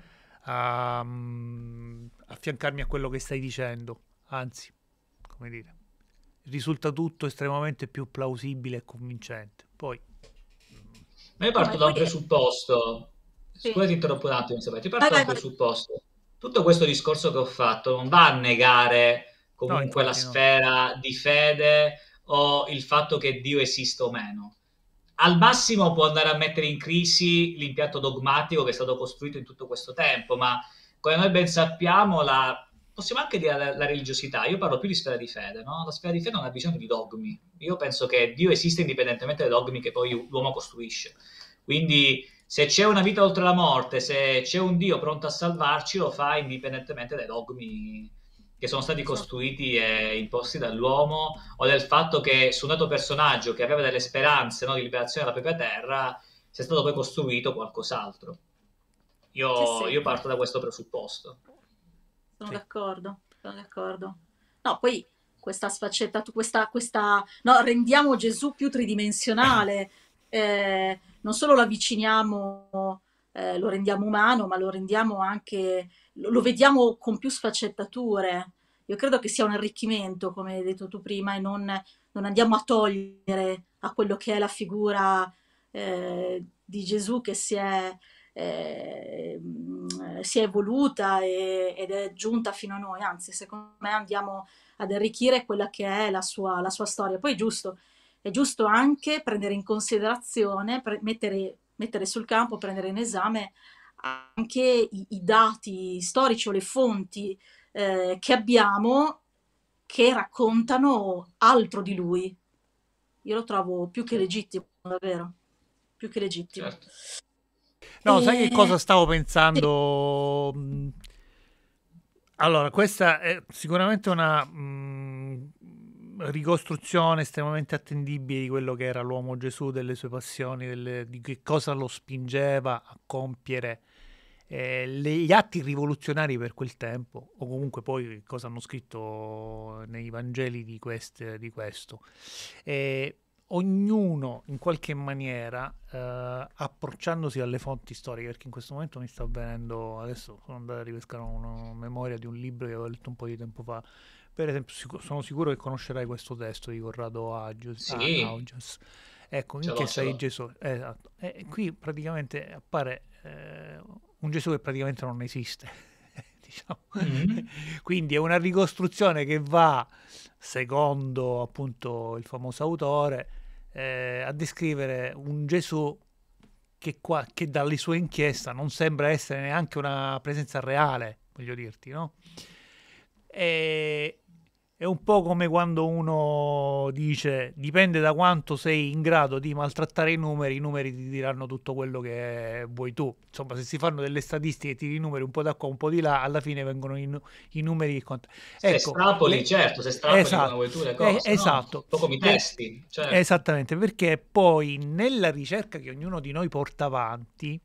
Speaker 3: a mh, affiancarmi a quello che stai dicendo. Anzi, come dire, risulta tutto estremamente più plausibile e convincente. Poi,
Speaker 2: Ma io
Speaker 1: No, ma
Speaker 2: parto da
Speaker 1: poi
Speaker 2: un
Speaker 1: è...
Speaker 2: presupposto,
Speaker 1: Sì.
Speaker 2: scusa ti interrompo un attimo, Isabella, ti
Speaker 1: Vai,
Speaker 2: parto da
Speaker 1: vai,
Speaker 2: un
Speaker 1: vai.
Speaker 2: presupposto. Tutto questo discorso che ho fatto non va a negare
Speaker 3: no,
Speaker 2: comunque la
Speaker 3: infatti no.
Speaker 2: sfera di fede o il fatto che Dio esista o meno. Al massimo può andare a mettere in crisi l'impianto dogmatico che è stato costruito in tutto questo tempo, ma come noi ben sappiamo, la, possiamo anche dire la, la religiosità, io parlo più di sfera di fede, no? La sfera di fede non ha bisogno di dogmi. Io penso che Dio esiste indipendentemente dai dogmi che poi l'uomo costruisce. Quindi se c'è una vita oltre la morte, se c'è un Dio pronto a salvarci, lo fa indipendentemente dai dogmi che sono stati
Speaker 1: Sono...
Speaker 2: costruiti e imposti dall'uomo, o del fatto che su un dato personaggio che aveva delle speranze, no, di liberazione della propria terra sia stato poi costruito qualcos'altro.
Speaker 1: Sì,
Speaker 2: Io,
Speaker 1: sì,
Speaker 2: io parto da questo presupposto.
Speaker 1: sono
Speaker 3: Sì.
Speaker 1: d'accordo, sono d'accordo. No, poi questa sfaccettatura, questa, questa... No, rendiamo Gesù più tridimensionale, eh, non solo lo avviciniamo, eh, lo rendiamo umano, ma lo rendiamo anche, lo, lo vediamo con più sfaccettature. Io credo che sia un arricchimento, come hai detto tu prima, e non, non andiamo a togliere a quello che è la figura, eh, di Gesù che si è eh, si è evoluta e, ed è giunta fino a noi, anzi secondo me andiamo ad arricchire quella che è la sua, la sua storia. Poi è giusto, è giusto anche prendere in considerazione, pre- mettere, mettere sul campo, prendere in esame anche i, i dati storici o le fonti eh, che abbiamo che raccontano altro di lui. Io lo trovo più che
Speaker 2: Certo,
Speaker 1: legittimo, davvero, più che legittimo.
Speaker 2: certo.
Speaker 3: No, sai che
Speaker 1: E...
Speaker 3: cosa stavo
Speaker 1: sì.
Speaker 3: pensando? Mm, Allora, questa è sicuramente una mm, ricostruzione estremamente attendibile di quello che era l'uomo Gesù, delle sue passioni, delle- di che cosa lo spingeva a compiere eh, le- gli atti rivoluzionari per quel tempo, o comunque poi cosa hanno scritto nei Vangeli di, queste- di questo. E ognuno in qualche maniera eh, approcciandosi alle fonti storiche, perché in questo momento mi sta avvenendo, adesso sono andato a ripescare una memoria di un libro che avevo letto un po' di tempo fa. Per esempio, sicu- sono sicuro che conoscerai questo testo di Corrado Agius- A-
Speaker 2: Sì,
Speaker 3: Augias. Ecco, in
Speaker 2: ce l'ho, ce
Speaker 3: chiesa di
Speaker 2: l'ho.
Speaker 3: Gesù, esatto. E qui praticamente appare eh, un Gesù che praticamente non esiste, diciamo.
Speaker 2: Mm.
Speaker 3: Quindi è una ricostruzione che va, secondo appunto il famoso autore, eh, a descrivere un Gesù che, qua, che dalle sue inchieste non sembra essere neanche una presenza reale, voglio dirti, no? E, è un po' come quando uno dice dipende da quanto sei in grado di maltrattare i numeri, i numeri ti diranno tutto quello che vuoi tu. Insomma, se si fanno delle statistiche, tiri i numeri un po' da qua, un po' di là, alla fine vengono i, nu- i numeri che contano.
Speaker 2: Se
Speaker 3: Ecco,
Speaker 2: estrapoli,
Speaker 3: le-
Speaker 2: certo, se estrapoli come
Speaker 3: esatto,
Speaker 2: vuoi tu le
Speaker 3: eh,
Speaker 2: cose, no? Un
Speaker 3: esatto,
Speaker 2: po' come i
Speaker 3: per-
Speaker 2: testi, certo.
Speaker 3: esattamente, perché poi nella ricerca che ognuno di noi porta avanti,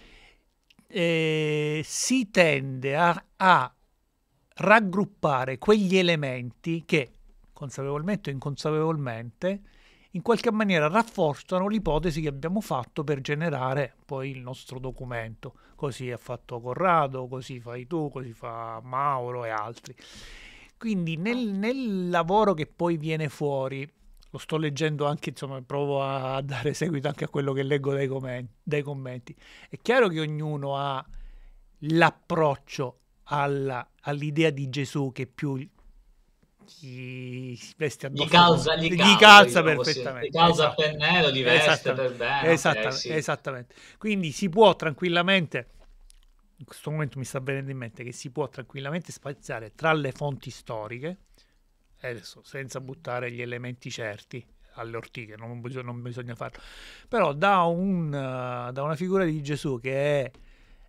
Speaker 3: eh, si tende a, a raggruppare quegli elementi che, consapevolmente o inconsapevolmente, in qualche maniera rafforzano l'ipotesi che abbiamo fatto per generare poi il nostro documento. Così ha fatto Corrado, così fai tu, così fa Mauro e altri. Quindi nel, nel lavoro che poi viene fuori, lo sto leggendo anche, insomma, provo a dare seguito anche a quello che leggo dai commenti, dai commenti. È chiaro che ognuno ha l'approccio alla- all'idea di Gesù che più gli si veste
Speaker 2: Gli
Speaker 3: addosso come
Speaker 2: calza, gli
Speaker 3: gli
Speaker 2: calza,
Speaker 3: calza
Speaker 2: diciamo così. Gli
Speaker 3: perfettamente.
Speaker 2: calza a
Speaker 3: Esatto.
Speaker 2: pennello, li veste
Speaker 3: Esattamente.
Speaker 2: per bene, ok,
Speaker 3: Esattamente,
Speaker 2: sì.
Speaker 3: esattamente. Quindi si può tranquillamente, in questo momento mi sta venendo in mente che si può tranquillamente spaziare tra le fonti storiche, adesso senza buttare gli elementi certi alle ortiche, non bisogna, non bisogna farlo, però da, un, uh, da una figura di Gesù che è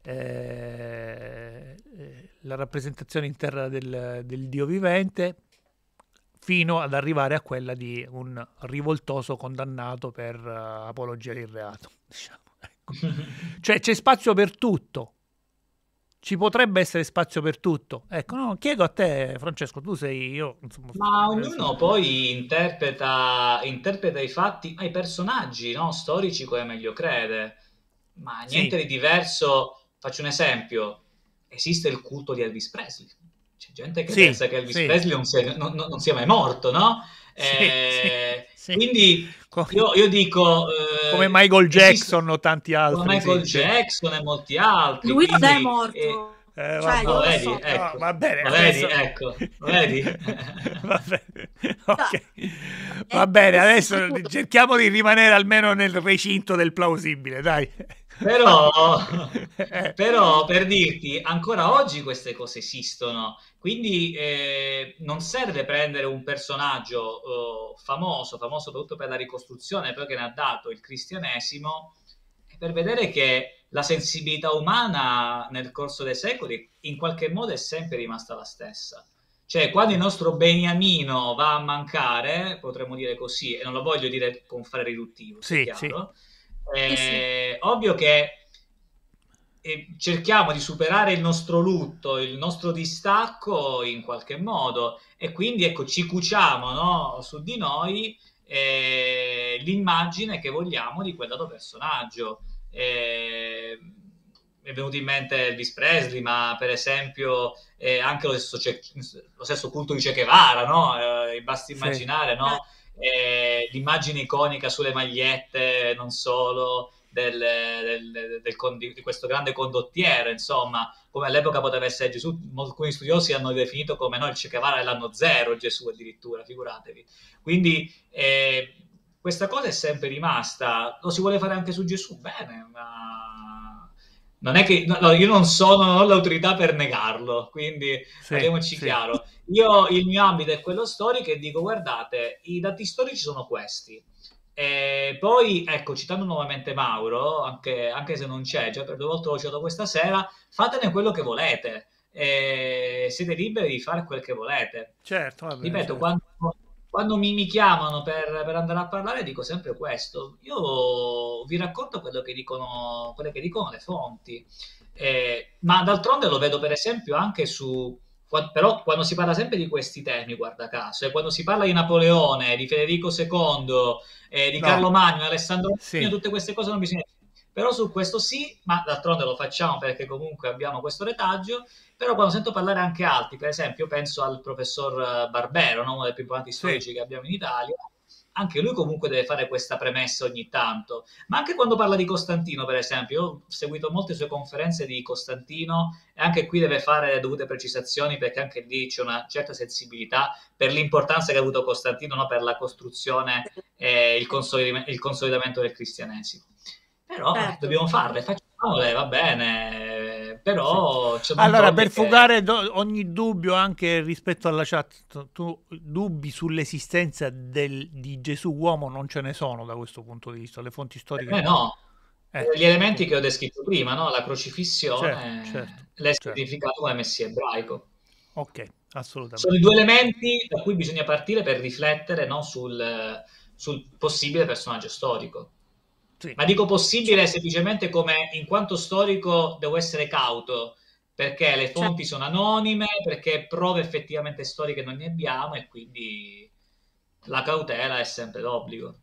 Speaker 3: eh, eh, la rappresentazione interna del, del Dio vivente, fino ad arrivare a quella di un rivoltoso condannato per uh, apologia del reato. Diciamo, ecco. Cioè c'è spazio per tutto. Ci potrebbe essere spazio per tutto. Ecco, no, chiedo a te, Francesco, tu sei io, insomma,
Speaker 2: Ma
Speaker 3: adesso.
Speaker 2: ognuno poi interpreta, interpreta i fatti, ma i personaggi, no, storici come meglio crede. Ma
Speaker 3: Sì,
Speaker 2: niente di diverso. Faccio un esempio. Esiste il culto di Elvis Presley. C'è gente che
Speaker 3: sì,
Speaker 2: pensa che Elvis
Speaker 3: sì,
Speaker 2: Presley non sia, non- non- non sia mai morto, no?
Speaker 3: sì, sì,
Speaker 2: Eh,
Speaker 3: sì.
Speaker 2: quindi
Speaker 3: Come,
Speaker 2: io, io dico,
Speaker 3: come
Speaker 2: eh,
Speaker 3: Michael
Speaker 2: esiste
Speaker 3: Jackson o tanti
Speaker 2: come
Speaker 3: altri,
Speaker 2: Michael
Speaker 3: sì, sì.
Speaker 2: Jackson e molti altri,
Speaker 1: Lui non è
Speaker 2: quindi
Speaker 1: morto,
Speaker 2: eh,
Speaker 3: Eh,
Speaker 1: cioè
Speaker 3: vabbè.
Speaker 1: io
Speaker 2: lo
Speaker 1: non lo
Speaker 2: vedi,
Speaker 1: so.
Speaker 3: No,
Speaker 2: ecco,
Speaker 3: va bene,
Speaker 2: lo vedi,
Speaker 3: adesso.
Speaker 2: ecco, lo vedi?
Speaker 3: Va bene,
Speaker 1: Cioè,
Speaker 3: ok.
Speaker 1: è
Speaker 3: Va bene, adesso
Speaker 1: sicuro.
Speaker 3: cerchiamo di rimanere almeno nel recinto del plausibile, dai.
Speaker 2: Però,
Speaker 3: Eh,
Speaker 2: però per dirti, ancora oggi queste cose esistono, quindi eh, non serve prendere un personaggio eh, famoso, famoso soprattutto per la ricostruzione poi che ne ha dato il cristianesimo, per vedere che la sensibilità umana nel corso dei secoli in qualche modo è sempre rimasta la stessa. Cioè, quando il nostro beniamino va a mancare, potremmo dire così, e non lo voglio dire con fare riduttivo, sia
Speaker 3: sì, sì,
Speaker 2: chiaro,
Speaker 1: Sì, sì.
Speaker 2: è ovvio che eh, cerchiamo di superare il nostro lutto, il nostro distacco in qualche modo e quindi ecco, ci cuciamo, no, su di noi eh, l'immagine che vogliamo di quel dato personaggio. Eh, è venuto in mente Elvis Presley, ma per esempio eh, anche lo stesso, Che- lo stesso culto di Che Guevara, no? Eh, basti
Speaker 3: sì,
Speaker 2: immaginare,
Speaker 1: Eh,
Speaker 2: no? Eh, l'immagine iconica sulle magliette, non solo del, del, del condi- di questo grande condottiere, insomma, come all'epoca poteva essere Gesù. Alcuni studiosi hanno definito come no, il Che Guevara è l'anno zero, Gesù addirittura, figuratevi. Quindi eh, questa cosa è sempre rimasta, lo si vuole fare anche su Gesù, bene, ma non è che no, io non sono, non ho l'autorità per negarlo, quindi
Speaker 3: sì,
Speaker 2: parliamoci
Speaker 3: sì,
Speaker 2: chiaro. Io il mio ambito è quello storico e dico guardate, i dati storici sono questi. E poi, ecco, citando nuovamente Mauro, anche, anche se non c'è, già per due volte l'ho citato questa sera, fatene quello che volete, e siete liberi di fare quel che volete.
Speaker 3: Certo, va bene,
Speaker 2: Ripeto,
Speaker 3: certo.
Speaker 2: quando, quando mi, mi chiamano per, per andare a parlare dico sempre questo, io vi racconto quello che dicono, quelle che dicono le fonti. Eh, ma d'altronde lo vedo per esempio anche su, qua- però quando si parla sempre di questi temi, guarda caso, e quando si parla di Napoleone, di Federico secondo, eh, di
Speaker 3: No,
Speaker 2: Carlo Magno, Alessandro
Speaker 3: sì.
Speaker 2: Magno, tutte queste cose non bisogna... Però su questo sì, ma d'altronde lo facciamo perché comunque abbiamo questo retaggio. Però quando sento parlare anche altri, per esempio penso al professor eh, Barbero, no? Uno dei più importanti
Speaker 3: Sì.
Speaker 2: storici che abbiamo in Italia, anche lui comunque deve fare questa premessa ogni tanto. Ma anche quando parla di Costantino, per esempio, io ho seguito molte sue conferenze di Costantino e anche qui deve fare le dovute precisazioni perché anche lì c'è una certa sensibilità per l'importanza che ha avuto Costantino, no? Per la costruzione e il, consolidam- il consolidamento del cristianesimo. Però eh,
Speaker 1: Certo.
Speaker 2: dobbiamo farle, facciamole, va bene,
Speaker 3: Sì.
Speaker 2: però ciò non
Speaker 3: Allora,
Speaker 2: toglie
Speaker 3: per
Speaker 2: che...
Speaker 3: fugare do- ogni dubbio anche rispetto alla chat, tu, tu- dubbi sull'esistenza del- di Gesù uomo non ce ne sono da questo punto di vista. Le fonti
Speaker 2: Per
Speaker 3: storiche.
Speaker 2: me no.
Speaker 3: Eh,
Speaker 2: Gli elementi
Speaker 3: quindi,
Speaker 2: che ho descritto prima, no? La
Speaker 3: certo, certo,
Speaker 2: crocifissione, l'è
Speaker 3: certo.
Speaker 2: significato come messia ebraico.
Speaker 3: Ok,
Speaker 2: Sono i
Speaker 3: assolutamente.
Speaker 2: due elementi da cui bisogna partire per riflettere, no? sul, sul possibile personaggio storico.
Speaker 3: Sì,
Speaker 2: Ma dico
Speaker 1: Cioè,
Speaker 2: possibile semplicemente come in quanto storico devo essere cauto, perché le
Speaker 1: cioè,
Speaker 2: fonti sono anonime, perché prove effettivamente storiche non ne abbiamo e quindi la cautela è sempre d'obbligo.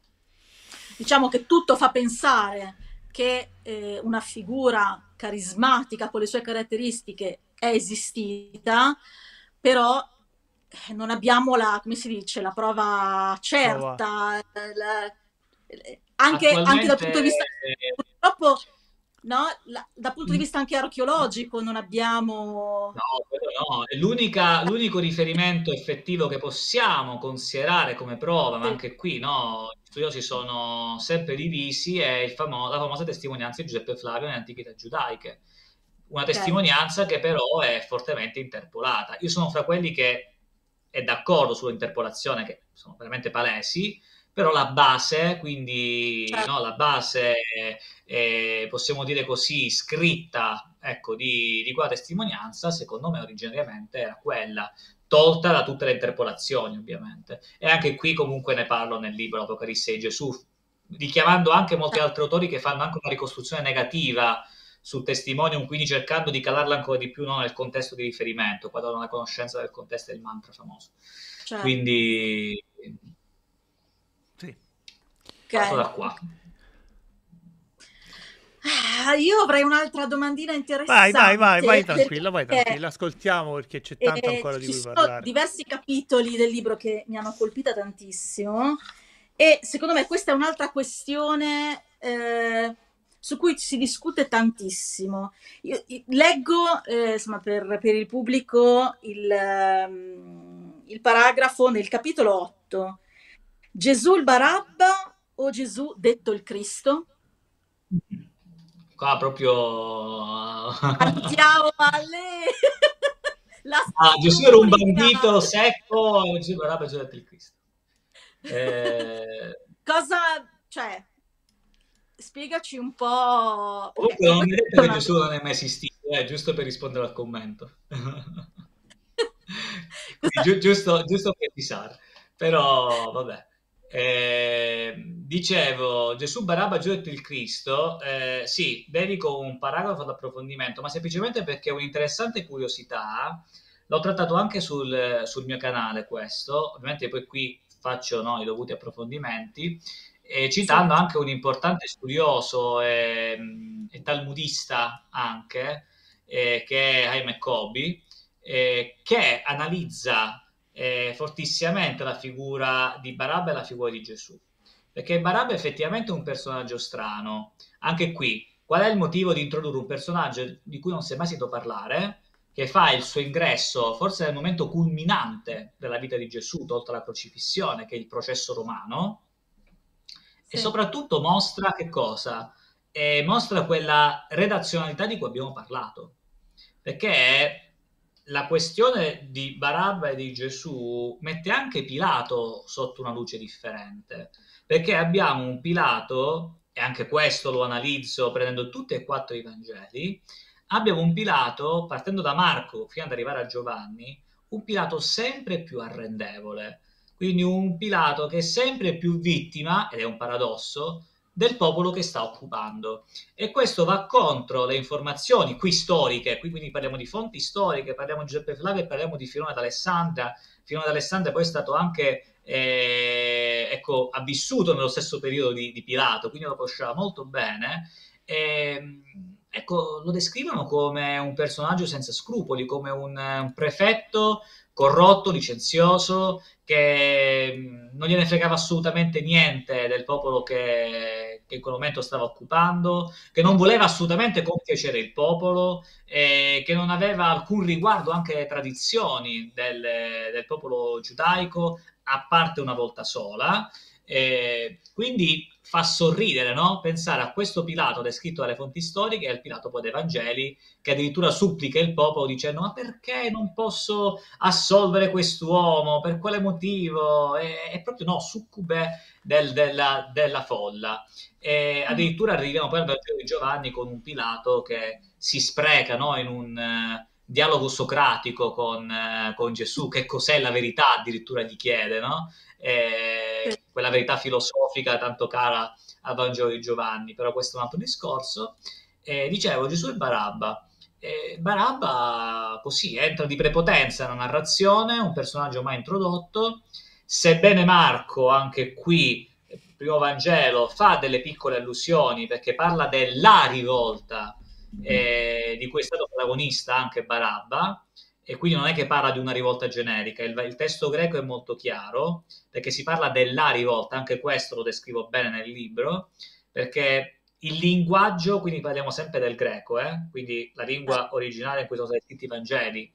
Speaker 1: diciamo che tutto fa pensare che eh, una figura carismatica con le sue caratteristiche è esistita, però eh, non abbiamo la, come si dice, la prova
Speaker 3: prova.
Speaker 1: certa, eh, la- eh, anche, anche dal punto
Speaker 2: Attualmente
Speaker 1: di vista, purtroppo, no, la- dal punto di
Speaker 2: eh,
Speaker 1: vista anche archeologico non abbiamo...
Speaker 2: no, quello no. È l'unica- l'unico riferimento effettivo che possiamo considerare come prova, ma
Speaker 1: Sì,
Speaker 2: anche qui no, gli studiosi sono sempre divisi, è il famo- la famosa testimonianza di Giuseppe Flavio nelle Antichità giudaiche. Una
Speaker 1: ok,
Speaker 2: testimonianza che però è fortemente interpolata. Io sono fra quelli che è d'accordo sull'interpolazione, che sono veramente palesi, però la base, quindi
Speaker 1: cioè,
Speaker 2: no, la base eh, possiamo dire così, scritta, ecco, di, di quella testimonianza, secondo me originariamente era quella, tolta da tutte le interpolazioni, ovviamente. E anche qui comunque ne parlo nel libro L'Apocalisse di Gesù, richiamando anche molti
Speaker 1: cioè,
Speaker 2: altri autori che fanno anche una ricostruzione negativa sul testimonium, quindi cercando di calarla ancora di più no, nel contesto di riferimento, qua danno una conoscenza del contesto del mantra famoso.
Speaker 1: cioè,
Speaker 2: Quindi
Speaker 3: Sì.
Speaker 2: parto
Speaker 1: ok.
Speaker 2: da qua.
Speaker 1: Ah, io avrei un'altra domandina
Speaker 3: Vai, vai, vai, vai
Speaker 1: interessante
Speaker 3: tranquilla, vai
Speaker 1: perché
Speaker 3: tranquilla. Ascoltiamo perché c'è tanto
Speaker 1: eh,
Speaker 3: ancora di
Speaker 1: ci
Speaker 3: cui
Speaker 1: sono
Speaker 3: parlare.
Speaker 1: diversi capitoli del libro che mi hanno colpita tantissimo e secondo me questa è un'altra questione eh, su cui si discute tantissimo. Io, io leggo, eh, insomma, per, per il pubblico il, ehm, il paragrafo nel capitolo otto. Gesù il Barabba o Gesù detto il Cristo?
Speaker 2: Qua proprio
Speaker 1: Partiamo alle... la
Speaker 2: ah, Gesù era un
Speaker 1: storica.
Speaker 2: bandito secco e Gesù era peggio del Cristo. Eh,
Speaker 1: Cosa, cioè, spiegaci un po', perché
Speaker 2: comunque non ho mai
Speaker 1: questa
Speaker 2: detto
Speaker 1: è
Speaker 2: che
Speaker 1: una
Speaker 2: Gesù non è mai esistito, eh, giusto per rispondere al commento. Quindi,
Speaker 1: cosa...
Speaker 2: giu- giusto, giusto per disare. Però vabbè. Eh, dicevo, Gesù Barabba giù detto il Cristo, eh, sì, dedico un paragrafo d'approfondimento, ma semplicemente perché è un'interessante curiosità. L'ho trattato anche sul, sul mio canale questo, ovviamente poi qui faccio no, i dovuti approfondimenti, e
Speaker 1: Sì,
Speaker 2: citando anche un importante studioso e, e talmudista anche, eh, che è Haim Kobi, eh, che analizza eh, fortissimamente la figura di Barabba e la figura di Gesù. Perché Barabba è effettivamente un personaggio strano. Anche qui, qual è il motivo di introdurre un personaggio di cui non si è mai sentito parlare, che fa il suo ingresso forse nel momento culminante della vita di Gesù, tolta la crocifissione, che è il processo romano, e
Speaker 1: sì,
Speaker 2: soprattutto mostra che cosa? Eh, mostra quella redazionalità di cui abbiamo parlato. Perché la questione di Barabba e di Gesù mette anche Pilato sotto una luce differente, perché abbiamo un Pilato, e anche questo lo analizzo prendendo tutti e quattro i Vangeli, abbiamo un Pilato, partendo da Marco fino ad arrivare a Giovanni, un Pilato sempre più arrendevole, quindi un Pilato che è sempre più vittima, ed è un paradosso, del popolo che sta occupando. E questo va contro le informazioni qui storiche, qui quindi parliamo di fonti storiche, parliamo di Giuseppe Flavio e parliamo di Filone d'Alessandria. Filone d'Alessandria poi è stato anche, eh, ecco, ha vissuto nello stesso periodo di, di Pilato, quindi lo conosceva molto bene. E, ecco, lo descrivono come un personaggio senza scrupoli, come un, un prefetto corrotto, licenzioso, che mh, non gliene fregava assolutamente niente del popolo che, che in quel momento stava occupando, che non voleva assolutamente compiacere il popolo, eh, che non aveva alcun riguardo anche alle tradizioni del, del popolo giudaico, a parte una volta sola. Eh, quindi fa sorridere, no? Pensare a questo Pilato descritto dalle fonti storiche e al Pilato poi dei Vangeli, che addirittura supplica il popolo dicendo: ma perché non posso assolvere quest'uomo? Per quale motivo? È, è proprio no, succube del, della, della folla. E addirittura arriviamo poi al Vangelo di Giovanni con un Pilato che si spreca, no, in un uh, dialogo socratico con, uh, con Gesù, che cos'è la verità, addirittura gli chiede, no? Eh, quella verità filosofica tanto cara al Vangelo di Giovanni, però questo è un altro discorso. Eh, dicevo, Gesù e Barabba. Eh, Barabba così entra di prepotenza nella narrazione, un personaggio mai introdotto, sebbene Marco anche qui, il primo Vangelo, fa delle piccole allusioni perché parla della rivolta eh, di cui è stato protagonista anche Barabba, e quindi non è che parla di una rivolta generica, il, il testo greco è molto chiaro perché si parla della rivolta, anche questo lo descrivo bene nel libro, perché il linguaggio, quindi parliamo sempre del greco, eh? Quindi la lingua originale in cui sono stati scritti i Vangeli,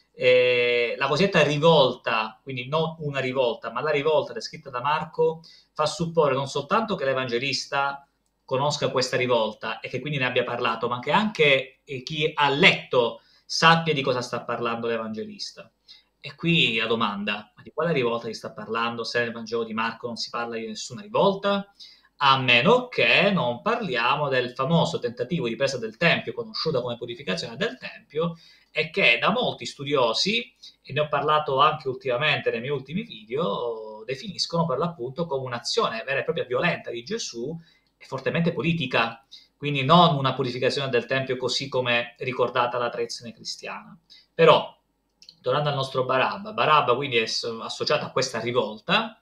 Speaker 2: eh, la cosiddetta rivolta, quindi non una rivolta, ma la rivolta descritta da Marco, fa supporre non soltanto che l'Evangelista conosca questa rivolta e che quindi ne abbia parlato, ma che anche eh, chi ha letto sappia di cosa sta parlando l'Evangelista. E qui la domanda: ma di quale rivolta si sta parlando se nel Vangelo di Marco non si parla di nessuna rivolta? A meno che non parliamo del famoso tentativo di presa del Tempio, conosciuto come purificazione del Tempio, e che da molti studiosi, e ne ho parlato anche ultimamente nei miei ultimi video, definiscono per l'appunto come un'azione vera e propria violenta di Gesù e fortemente politica, quindi non una purificazione del Tempio così come ricordata la tradizione cristiana. Però, tornando al nostro Barabba, Barabba quindi è associato a questa rivolta,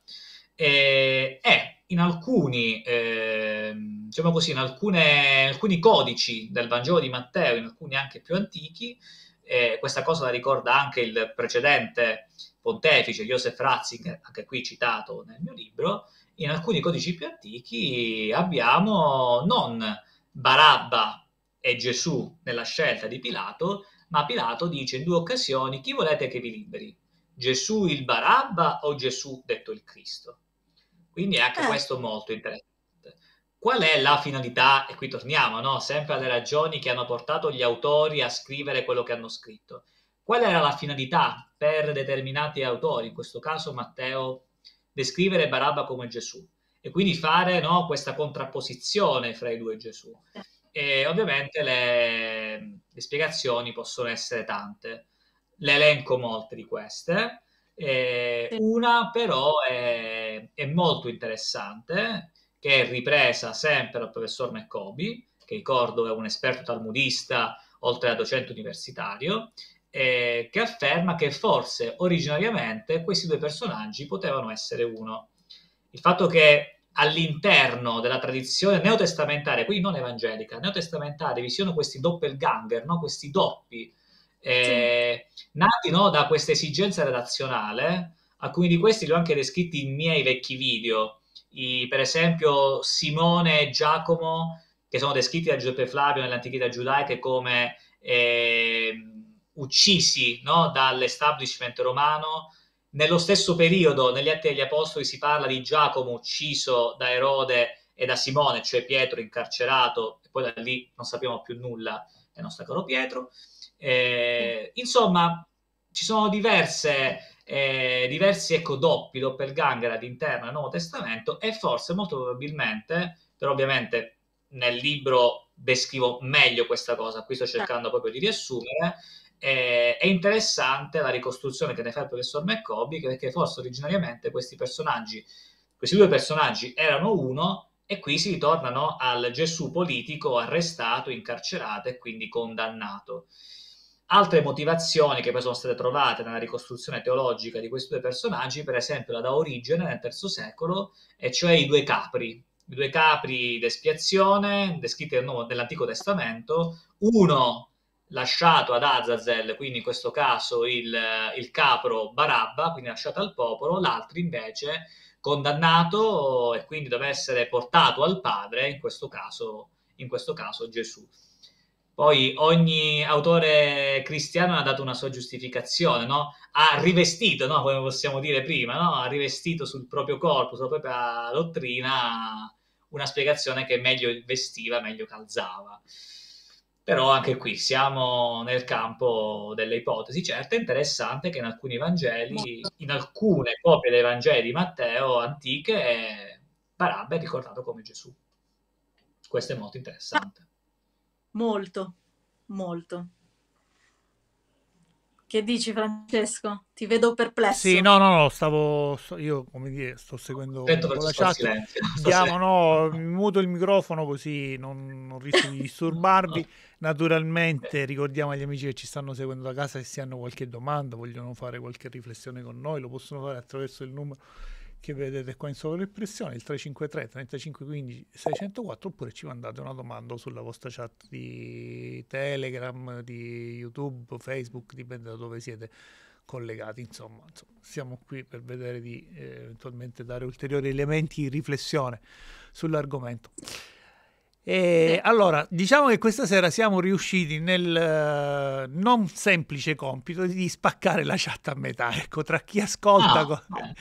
Speaker 2: e è in alcuni, eh, diciamo così, in alcune, alcuni codici del Vangelo di Matteo, in alcuni anche più antichi, eh, questa cosa la ricorda anche il precedente pontefice Joseph Ratzinger, anche qui citato nel mio libro. In alcuni codici più antichi abbiamo non Barabba e Gesù nella scelta di Pilato, ma Pilato dice in due occasioni: chi volete che vi liberi? Gesù il Barabba o Gesù detto il Cristo? Quindi è anche
Speaker 1: Eh,
Speaker 2: questo molto interessante. Qual è la finalità? E qui torniamo, no? Sempre alle ragioni che hanno portato gli autori a scrivere quello che hanno scritto. Qual era la finalità per determinati autori, in questo caso Matteo, descrivere Barabba come Gesù? E quindi fare, no, questa contrapposizione fra i due Gesù. E ovviamente le, le spiegazioni possono essere tante. Le elenco molte di queste. Eh, una però è, è molto interessante, che è ripresa sempre dal professor McCoby, che ricordo è un esperto talmudista oltre a docente universitario, eh, che afferma che forse originariamente questi due personaggi potevano essere uno. Il fatto che all'interno della tradizione neotestamentaria, quindi non evangelica, neotestamentaria, vi siano questi doppelganger, no? Questi doppi, eh, nati, no, da questa esigenza redazionale. Alcuni di questi li ho anche descritti in miei vecchi video, I, per esempio Simone e Giacomo, che sono descritti da Giuseppe Flavio nell'Antichità giudaica come eh, uccisi, no, dall'establishment romano. Nello stesso periodo, negli Atti degli Apostoli, si parla di Giacomo ucciso da Erode e da Simone, cioè Pietro, incarcerato, e poi da lì non sappiamo più nulla del nostro caro Pietro. Eh, insomma, ci sono diverse, eh, diversi ecco, doppi, doppelganger all'interno del Nuovo Testamento, e forse molto probabilmente, però ovviamente nel libro descrivo meglio questa cosa, qui sto cercando proprio di riassumere, eh, è interessante la ricostruzione che ne fa il professor McCoby, perché forse originariamente questi personaggi, questi due personaggi erano uno, e qui si ritornano al Gesù politico arrestato, incarcerato e quindi condannato. Altre motivazioni che poi sono state trovate nella ricostruzione teologica di questi due personaggi, per esempio, la dà origine nel terzo secolo, e cioè i due capri, i due capri d'espiazione descritti nell'Antico Testamento, uno lasciato ad Azazel, quindi in questo caso il, il capro Barabba, quindi lasciato al popolo, l'altro invece condannato e quindi deve essere portato al Padre, in questo caso, in questo caso Gesù. Poi ogni autore cristiano ha dato una sua giustificazione, no? Ha rivestito, no? Come possiamo dire prima, no? Ha rivestito sul proprio corpo, sulla propria dottrina, una spiegazione che meglio vestiva, meglio calzava. Però anche qui siamo nel campo delle ipotesi. Certo, è interessante che in alcuni Vangeli, in alcune copie dei Vangeli di Matteo antiche, Barabba è ricordato come Gesù. Questo è molto interessante.
Speaker 1: Molto, molto. Che dici, Francesco? Ti vedo perplesso.
Speaker 3: Sì, no, no, no, stavo, io come dire, sto seguendo un po' la chat. Diamo, no, muto il microfono così non, non rischio di disturbarvi. Naturalmente ricordiamo agli amici che ci stanno seguendo da casa che se hanno qualche domanda, vogliono fare qualche riflessione con noi, lo possono fare attraverso il numero che vedete qua in sovraimpressione, il tre cinque tre trentacinque quindici seicentoquattro, oppure ci mandate una domanda sulla vostra chat di Telegram, di YouTube, Facebook, dipende da dove siete collegati. Insomma, insomma siamo qui per vedere di eh, eventualmente dare ulteriori elementi di riflessione sull'argomento. E allora, diciamo che questa sera siamo riusciti nel uh, non semplice compito di spaccare la chat a metà, ecco, tra chi ascolta
Speaker 2: ah,
Speaker 3: con...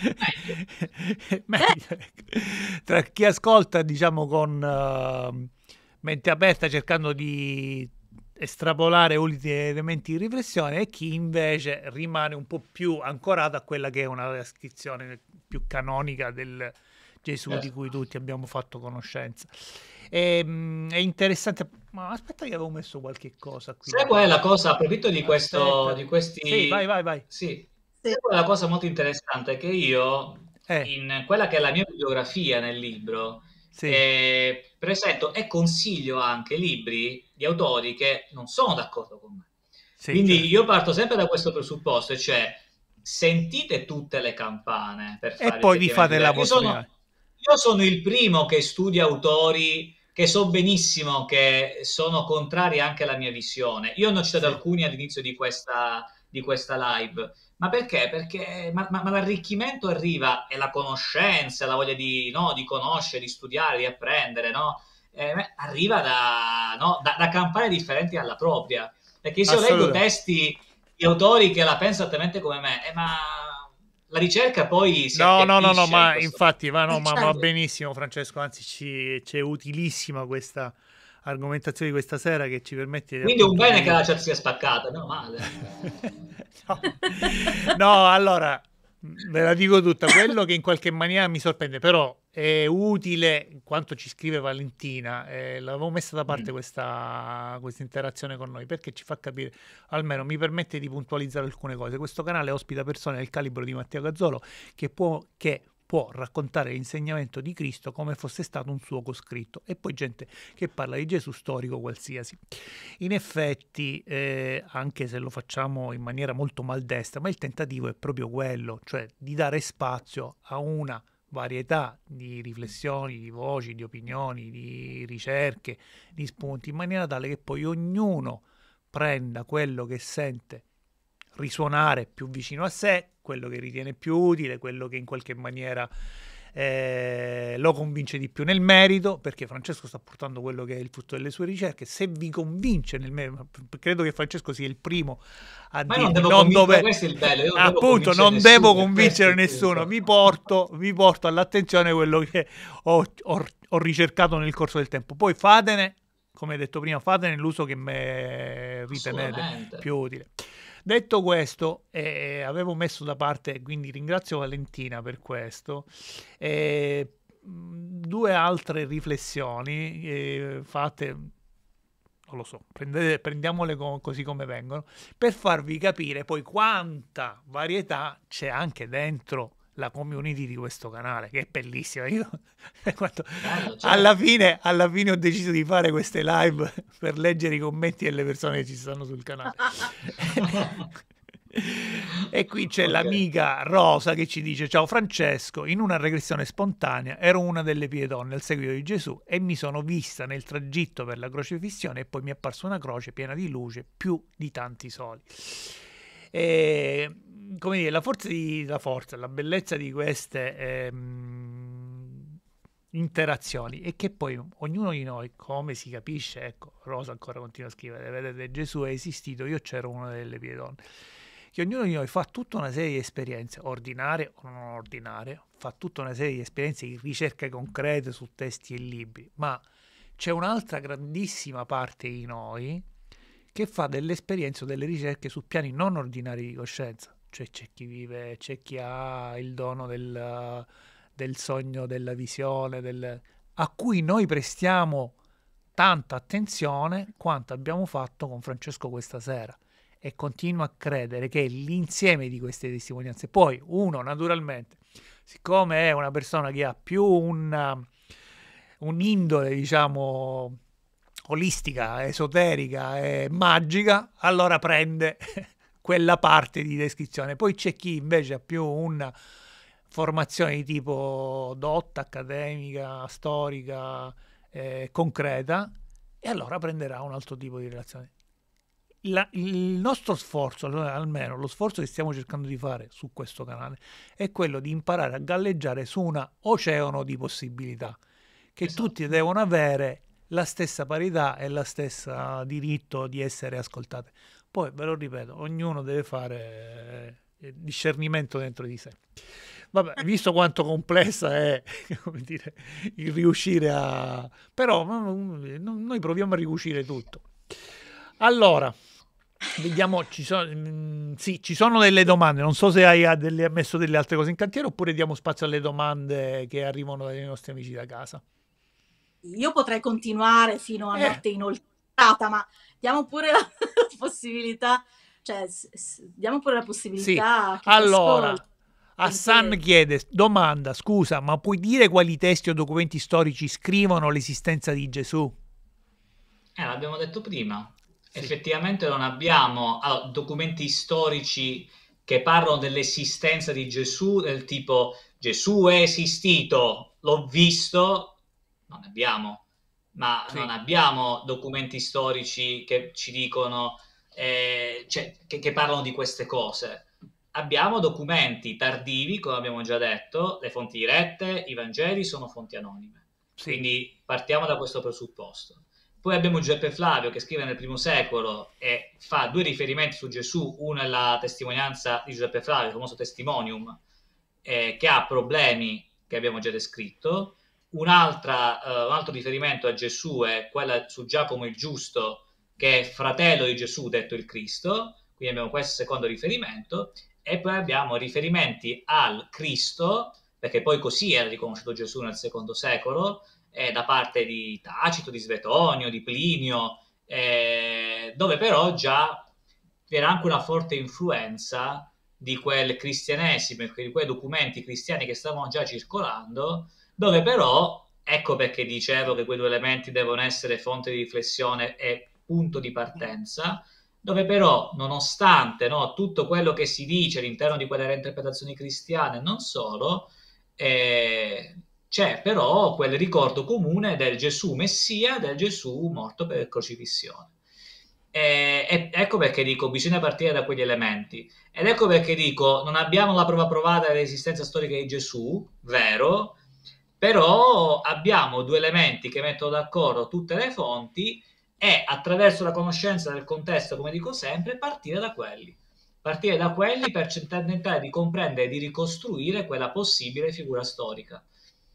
Speaker 3: meglio, ecco. Tra chi ascolta, diciamo, con uh, mente aperta, cercando di estrapolare ultimi elementi di riflessione, e chi invece rimane un po' più ancorato a quella che è una descrizione più canonica del Gesù di cui tutti abbiamo fatto conoscenza. È, è interessante, ma aspetta che avevo messo qualche cosa qui.
Speaker 2: Sai qual è la cosa, approfitto di questo, di questi...
Speaker 3: Sì, vai, vai, vai.
Speaker 2: Sì. Sai qual è la cosa molto interessante? Che io, eh. in quella che è la mia bibliografia nel libro, sì. eh, presento e consiglio anche libri di autori che non sono d'accordo con me. Sì, Quindi certo. io parto sempre da questo presupposto, cioè sentite tutte le campane per fare
Speaker 3: e poi vi fate la
Speaker 2: vostra io, sono, io sono il primo che studia autori che so benissimo che sono contrari anche alla mia visione. Io ne ho citato sì. alcuni all'inizio di questa, di questa live. Ma perché? Perché ma, ma, ma l'arricchimento arriva, e la conoscenza, la voglia di, no, di conoscere, di studiare, di apprendere, no? Eh, arriva da, no, da, da campane differenti alla propria. Perché se io leggo testi di autori che la pensano esattamente come me, eh, ma... la ricerca poi si
Speaker 3: no no no no ma in infatti va, no, ma va benissimo Francesco, anzi ci, c'è utilissima questa argomentazione di questa sera che ci permette di
Speaker 2: quindi un bene di... che la chat sia spaccata, meno male.
Speaker 3: no. no allora ve la dico tutta, quello che in qualche maniera mi sorprende, però è utile quanto ci scrive Valentina, eh, l'avevo messa da parte mm. questa, questa interazione con noi, perché ci fa capire, almeno mi permette di puntualizzare alcune cose. Questo canale ospita persone del calibro di Matteo Gazzolo che può, che può raccontare l'insegnamento di Cristo come fosse stato un suo coscritto, e poi gente che parla di Gesù storico qualsiasi. In effetti, eh, anche se lo facciamo in maniera molto maldestra, ma il tentativo è proprio quello, cioè di dare spazio a una varietà di riflessioni, di voci, di opinioni, di ricerche, di spunti, in maniera tale che poi ognuno prenda quello che sente risuonare più vicino a sé, quello che ritiene più utile, quello che in qualche maniera eh, lo convince di più nel merito, perché Francesco sta portando quello che è il frutto delle sue ricerche. Se vi convince nel merito, credo che Francesco sia il primo a
Speaker 2: Ma
Speaker 3: dire
Speaker 2: non, devo
Speaker 3: non dove
Speaker 2: questo è il bello. Io non
Speaker 3: appunto
Speaker 2: devo
Speaker 3: non
Speaker 2: nessuno,
Speaker 3: devo convincere nessuno, vi porto, vi porto all'attenzione quello che ho, ho, ho ricercato nel corso del tempo. Poi fatene, come detto prima, fatene l'uso che me ritenete più utile. Detto questo, eh, avevo messo da parte, quindi ringrazio Valentina per questo, eh, due altre riflessioni eh, fatte, non lo so, prendete, prendiamole co- così come vengono, per farvi capire poi quanta varietà c'è anche dentro la community di questo canale, che è bellissima. Io quando-
Speaker 2: Bello,
Speaker 3: alla
Speaker 2: certo.
Speaker 3: fine, alla fine ho deciso di fare queste live per leggere i commenti delle persone che ci stanno sul canale. E qui c'è
Speaker 2: Ok.
Speaker 3: l'amica Rosa che ci dice: ciao Francesco, in una regressione spontanea ero una delle pie donne al seguito di Gesù e mi sono vista nel tragitto per la crocefissione e poi mi è apparsa una croce piena di luce più di tanti soli. E, come dire, la forza, di, la forza, la bellezza di queste ehm, interazioni è che poi ognuno di noi, come si capisce, ecco, Rosa ancora continua a scrivere, vedete, Gesù è esistito, io c'ero una delle pie donne, che ognuno di noi fa tutta una serie di esperienze, ordinarie o non ordinarie, fa tutta una serie di esperienze di ricerche concrete su testi e libri, ma c'è un'altra grandissima parte di noi che fa delle esperienze o delle ricerche su piani non ordinari di coscienza. Cioè c'è chi vive, c'è chi ha il dono del, del sogno, della visione, del, a cui noi prestiamo tanta attenzione quanto abbiamo fatto con Francesco questa sera, e continuo a credere che l'insieme di queste testimonianze, poi uno naturalmente, siccome è una persona che ha più una, un'indole, diciamo, olistica, esoterica e magica, allora prende quella parte di descrizione. Poi c'è chi invece ha più una formazione di tipo dotta, accademica, storica, eh, concreta, e allora prenderà un altro tipo di relazione. La, il nostro sforzo, almeno lo sforzo che stiamo cercando di fare su questo canale, è quello di imparare a galleggiare su un oceano di possibilità, che tutti
Speaker 2: Esatto.
Speaker 3: devono avere la stessa parità e la stessa diritto di essere ascoltate. Poi, ve lo ripeto, ognuno deve fare eh, discernimento dentro di sé. Vabbè, visto quanto complessa è, come dire, il riuscire a... però noi proviamo a riuscire tutto. Allora, vediamo, ci sono, sì, ci sono delle domande, non so se hai delle, messo delle altre cose in cantiere oppure diamo spazio alle domande che arrivano dai nostri amici da casa.
Speaker 1: Io potrei continuare fino a
Speaker 3: Eh,
Speaker 1: notte inoltrata, ma diamo pure la possibilità, cioè s- s- diamo pure la
Speaker 3: sì,
Speaker 1: possibilità a chi ci ascolta.
Speaker 3: allora, Hassan chiede, domanda, scusa, ma puoi dire quali testi o documenti storici scrivono l'esistenza di Gesù?
Speaker 2: Eh, l'abbiamo detto prima.
Speaker 3: Sì,
Speaker 2: Effettivamente non abbiamo allora, documenti storici che parlano dell'esistenza di Gesù, del tipo Gesù è esistito, l'ho visto, non ne abbiamo, ma non
Speaker 3: sì,
Speaker 2: abbiamo documenti storici che ci dicono, eh, cioè, che, che parlano di queste cose. Abbiamo documenti tardivi, come abbiamo già detto, le fonti dirette, i Vangeli sono fonti anonime.
Speaker 3: sì,
Speaker 2: Quindi partiamo da questo presupposto. Poi abbiamo Giuseppe Flavio che scrive nel primo secolo e fa due riferimenti su Gesù, uno è la testimonianza di Giuseppe Flavio, il famoso testimonium, eh, che ha problemi che abbiamo già descritto. Un'altra, eh, un altro riferimento a Gesù è quella su Giacomo il Giusto, che è fratello di Gesù, detto il Cristo, quindi abbiamo questo secondo riferimento, e poi abbiamo riferimenti al Cristo, perché poi così era riconosciuto Gesù nel secondo secolo, eh, da parte di Tacito, di Svetonio, di Plinio, eh, dove però già era anche una forte influenza di quel cristianesimo, di quei documenti cristiani che stavano già circolando, dove però, ecco perché dicevo che quei due elementi devono essere fonte di riflessione e punto di partenza, dove però, nonostante no, tutto quello che si dice all'interno di quelle reinterpretazioni cristiane, non solo, eh, c'è però quel ricordo comune del Gesù Messia, del Gesù morto per crocifissione. E, e ecco perché dico bisogna partire da quegli elementi. Ed ecco perché dico non abbiamo la prova provata dell'esistenza storica di Gesù, vero, però abbiamo due elementi che mettono d'accordo tutte le fonti e attraverso la conoscenza del contesto, come dico sempre, partire da quelli. Partire da quelli per tentare di comprendere e di ricostruire quella possibile figura storica.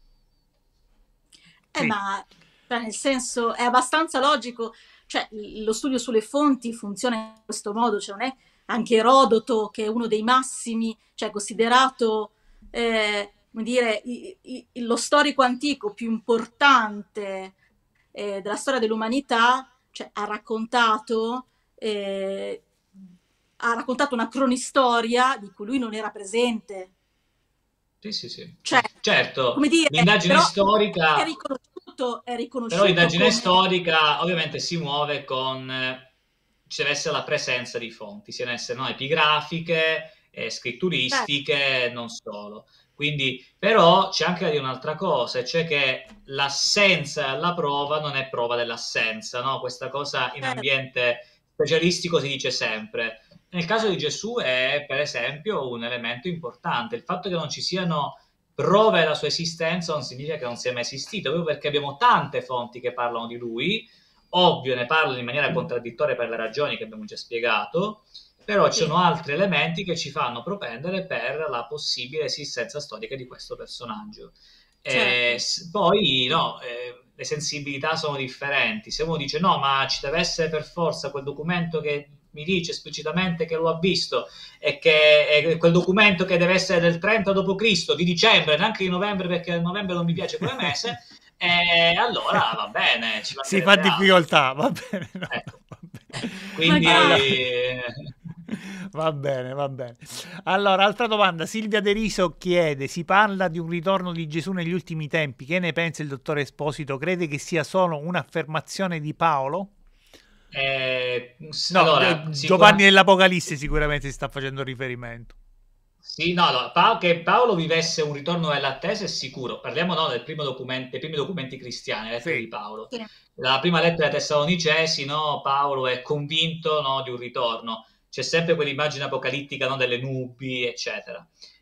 Speaker 1: Eh,
Speaker 3: sì,
Speaker 1: ma cioè, nel senso è abbastanza logico, cioè l- lo studio sulle fonti funziona in questo modo, cioè non è anche Erodoto, che è uno dei massimi, cioè considerato, eh, come dire, i- i- lo storico antico più importante eh, della storia dell'umanità, cioè ha raccontato, eh, ha raccontato una cronistoria di cui lui non era presente.
Speaker 2: Sì, sì, sì.
Speaker 1: Cioè,
Speaker 2: Certo,
Speaker 1: come dire,
Speaker 2: l'indagine
Speaker 1: però è
Speaker 2: storica,
Speaker 1: riconosciuto, è
Speaker 2: però
Speaker 1: riconosciuto
Speaker 2: l'indagine
Speaker 1: come...
Speaker 2: storica ovviamente si muove con, eh, ci deve essere la presenza di fonti, siano esse no, epigrafiche, eh,
Speaker 1: Cioè,
Speaker 2: scritturistiche, non solo. Quindi, però c'è anche da dire un'altra cosa, cioè che l'assenza alla prova non è prova dell'assenza, no? Questa cosa in
Speaker 1: certo,
Speaker 2: ambiente specialistico si dice sempre. Nel caso di Gesù è, per esempio, un elemento importante. Il fatto che non ci siano prove della sua esistenza non significa che non sia mai esistito, proprio perché abbiamo tante fonti che parlano di lui, ovvio ne parlano in maniera contraddittoria per le ragioni che abbiamo già spiegato, però ci
Speaker 1: sì,
Speaker 2: sono altri elementi che ci fanno propendere per la possibile esistenza storica di questo personaggio.
Speaker 1: certo.
Speaker 2: E poi no, eh, le sensibilità sono differenti. Se uno dice no, ma ci deve essere per forza quel documento che mi dice esplicitamente che lo ha visto e che è quel documento che deve essere del trenta dopo Cristo di dicembre, neanche di novembre, perché il novembre non mi piace come mese, e allora va bene, ci
Speaker 3: Si fa
Speaker 2: mancherebbe altro.
Speaker 3: difficoltà, va bene, no,
Speaker 2: Ecco.
Speaker 3: va bene. Allora,
Speaker 1: Magari.
Speaker 2: Quindi
Speaker 3: va bene, va bene. Allora, altra domanda. Silvia De Riso chiede: si parla di un ritorno di Gesù negli ultimi tempi. Che ne pensa il dottore Esposito? Crede che sia solo un'affermazione di Paolo?
Speaker 2: eh,
Speaker 3: No,
Speaker 2: allora,
Speaker 3: Gio- Giovanni
Speaker 2: sicuramente
Speaker 3: dell'Apocalisse sicuramente si sta facendo riferimento.
Speaker 2: sì, no, no, Pa- che Paolo vivesse un ritorno nell'attesa è sicuro. Parliamo no, del primo documento, dei primi documenti cristiani, le lettere di
Speaker 3: Sì,
Speaker 2: Paolo.
Speaker 1: Sì,
Speaker 2: La prima lettera ai Tessalonicesi, no, Paolo è convinto no, di un ritorno. C'è sempre quell'immagine apocalittica no, delle nubi, eccetera.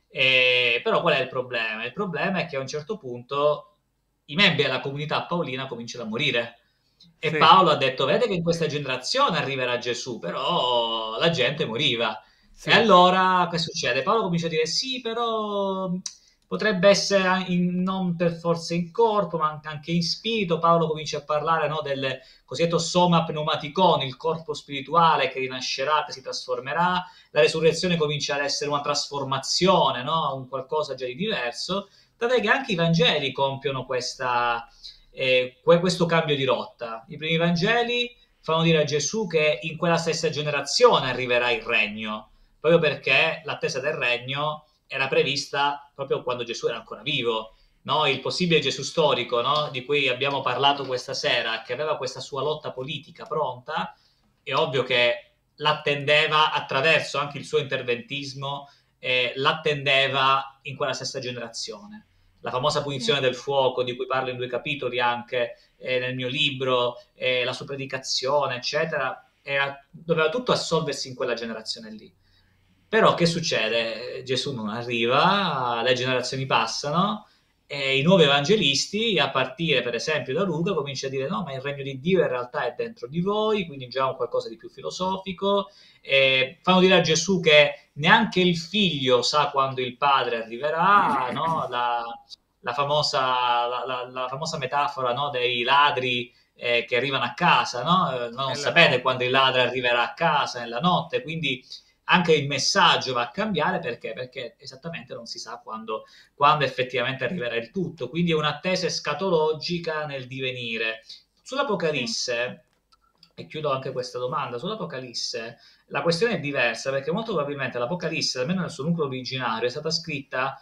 Speaker 2: E, però qual è il problema? Il problema è che a un certo punto i membri della comunità paolina cominciano a morire. E
Speaker 3: sì,
Speaker 2: Paolo ha detto: Vedete che in questa generazione arriverà Gesù, però la gente moriva. E
Speaker 3: sì,
Speaker 2: allora che succede? Paolo comincia a dire: Sì, però potrebbe essere in- non per forza in corpo, ma anche in spirito. Paolo comincia a parlare no, del cosiddetto soma pneumaticon, il corpo spirituale che rinascerà, che si trasformerà. La resurrezione comincia ad essere una trasformazione, no? Un qualcosa già di diverso. Tant'è che anche i Vangeli compiono questa, eh, questo cambio di rotta. I primi Vangeli fanno dire a Gesù che in quella stessa generazione arriverà il regno, proprio perché l'attesa del regno era prevista proprio quando Gesù era ancora vivo. No? Il possibile Gesù storico no? di cui abbiamo parlato questa sera, che aveva questa sua lotta politica pronta, è ovvio che l'attendeva attraverso anche il suo interventismo, eh, l'attendeva in quella stessa generazione. La famosa
Speaker 1: sì,
Speaker 2: punizione del fuoco, di cui parlo in due capitoli anche eh, nel mio libro, eh, la sua predicazione, eccetera, era, doveva tutto assolversi in quella generazione lì. Però che succede? Gesù non arriva, le generazioni passano e i nuovi evangelisti, a partire per esempio da Luca, cominciano a dire no, ma il regno di Dio in realtà è dentro di voi, quindi già un qualcosa di più filosofico. E fanno dire a Gesù che neanche il figlio sa quando il padre arriverà, no? la, la, famosa, la, la, la famosa metafora no? dei ladri eh, che arrivano a casa, no? Eh, non
Speaker 3: nella
Speaker 2: sapete
Speaker 3: notte.
Speaker 2: quando il ladro arriverà a casa nella notte, quindi anche il messaggio va a cambiare perché? Perché esattamente non si sa quando, quando effettivamente arriverà il tutto, quindi è un'attesa escatologica nel divenire.
Speaker 1: sì,
Speaker 2: Sull'Apocalisse, e chiudo anche questa domanda, sull'Apocalisse la questione è diversa perché molto probabilmente l'Apocalisse, almeno nel suo nucleo originario, è stata scritta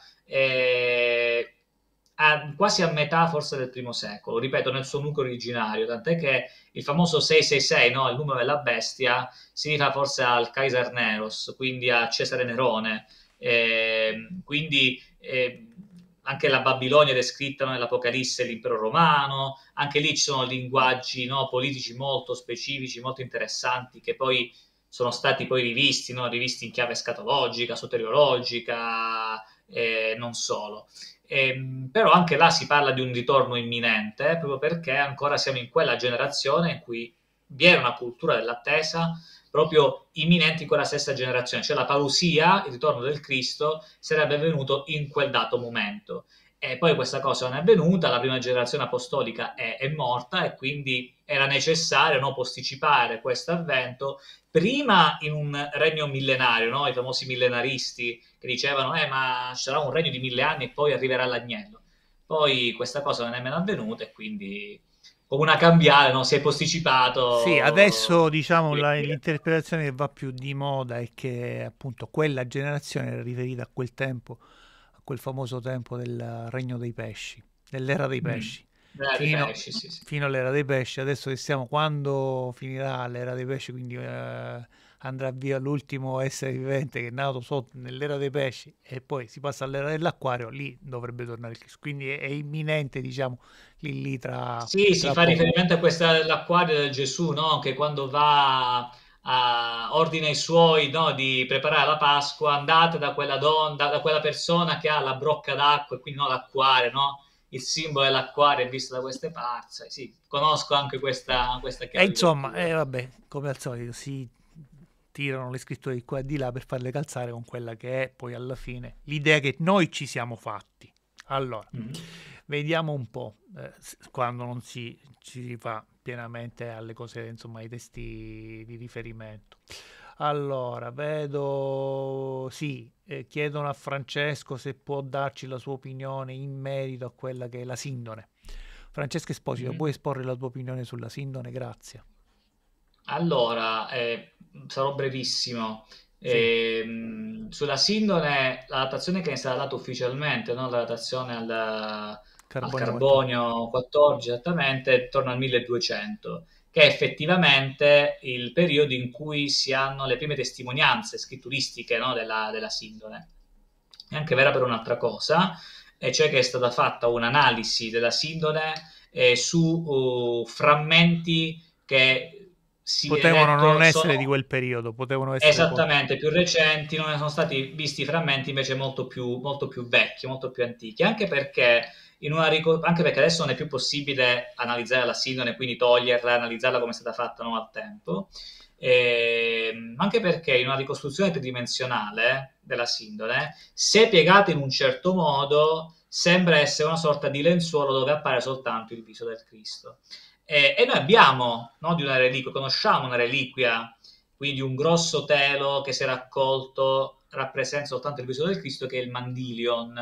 Speaker 2: eh, a, quasi a metà forse del primo secolo, ripeto, nel suo nucleo originario, tant'è che il famoso sei sei sei, no, il numero della bestia, si rifà forse al Kaiser Neros, quindi a Cesare Nerone. Eh, quindi eh, anche la Babilonia è descritta nell'Apocalisse, l'impero romano, anche lì ci sono linguaggi no, politici molto specifici, molto interessanti, che poi sono stati poi rivisti, no? rivisti in chiave escatologica, soteriologica, e non solo. E, però anche là si parla di un ritorno imminente, eh, proprio perché ancora siamo in quella generazione in cui vi era una cultura dell'attesa proprio imminente in quella stessa generazione, cioè la parousia, il ritorno del Cristo, sarebbe venuto in quel dato momento. E poi questa cosa non è avvenuta, la prima generazione apostolica è, è morta e quindi era necessario, no, posticipare questo avvento prima in un regno millenario, no? I famosi millenaristi che dicevano eh, ma ci sarà un regno di mille anni e poi arriverà l'agnello. Poi questa cosa non è nemmeno avvenuta e quindi con una cambiale, no, si è
Speaker 3: Sì, adesso
Speaker 2: posticipato.
Speaker 3: diciamo la- l'interpretazione che va più di moda è che appunto quella generazione era riferita a quel tempo, a quel famoso tempo del regno dei pesci, dell'era dei
Speaker 2: Mm.
Speaker 3: pesci.
Speaker 2: Eh, dei
Speaker 3: Fino,
Speaker 2: pesci, sì, sì.
Speaker 3: fino all'era dei pesci, adesso che siamo, quando finirà l'era dei pesci, quindi eh, andrà via l'ultimo essere vivente che è nato sotto nell'era dei pesci e poi si passa all'era dell'acquario, lì dovrebbe tornare il Cristo. Quindi è, è imminente, diciamo, lì lì tra,
Speaker 2: Sì, si
Speaker 3: tra
Speaker 2: fa
Speaker 3: poco.
Speaker 2: riferimento a questa dell'acquario del Gesù, no? Che quando va a ordina ai suoi, no, di preparare la Pasqua, andate da quella donna, da quella persona che ha la brocca d'acqua, e quindi no, l'acquario, no? Il simbolo dell'acquario è visto da queste parti. Sì, conosco anche questa, questa
Speaker 3: E
Speaker 2: chiave di
Speaker 3: insomma,
Speaker 2: lettura.
Speaker 3: eh, vabbè, come al solito si tirano le scritture di qua e di là per farle calzare con quella che è poi alla fine l'idea che noi ci siamo fatti. Allora,
Speaker 2: Mhm.
Speaker 3: vediamo un po' eh, s- quando non si, ci si fa pienamente alle cose, insomma, ai testi di riferimento. Allora, vedo, sì, eh, chiedono a Francesco se può darci la sua opinione in merito a quella che è la sindone. Francesco Esposito,
Speaker 2: Mhm.
Speaker 3: puoi esporre la tua opinione sulla sindone? Grazie.
Speaker 2: Allora, eh, sarò brevissimo.
Speaker 3: Sì,
Speaker 2: Ehm, sulla Sindone, l'adattazione che è stata data ufficialmente, no? L'adattazione al, al
Speaker 3: Carbonio quattordici.
Speaker 2: carbonio quattordici, esattamente, attorno al milleduecento, che è effettivamente il periodo in cui si hanno le prime testimonianze scritturistiche, no? della, della Sindone. È anche vera per un'altra cosa, e cioè che è stata fatta un'analisi della Sindone eh, su uh, frammenti che si è
Speaker 3: Potevano non
Speaker 2: detto
Speaker 3: essere di
Speaker 2: sono
Speaker 3: quel periodo, potevano essere poi...
Speaker 2: esattamente più recenti, non ne sono stati visti frammenti invece molto più, molto più vecchi, molto più antichi, anche perché, in una rico- anche perché adesso non è più possibile analizzare la sindone, quindi toglierla, analizzarla come è stata fatta no, al tempo. Ehm, anche perché in una ricostruzione tridimensionale della sindone, se piegata in un certo modo, sembra essere una sorta di lenzuolo dove appare soltanto il viso del Cristo. E, e noi abbiamo, no, di una reliquia, conosciamo una reliquia, quindi un grosso telo che si è raccolto rappresenta soltanto il viso del Cristo, che è il Mandilion,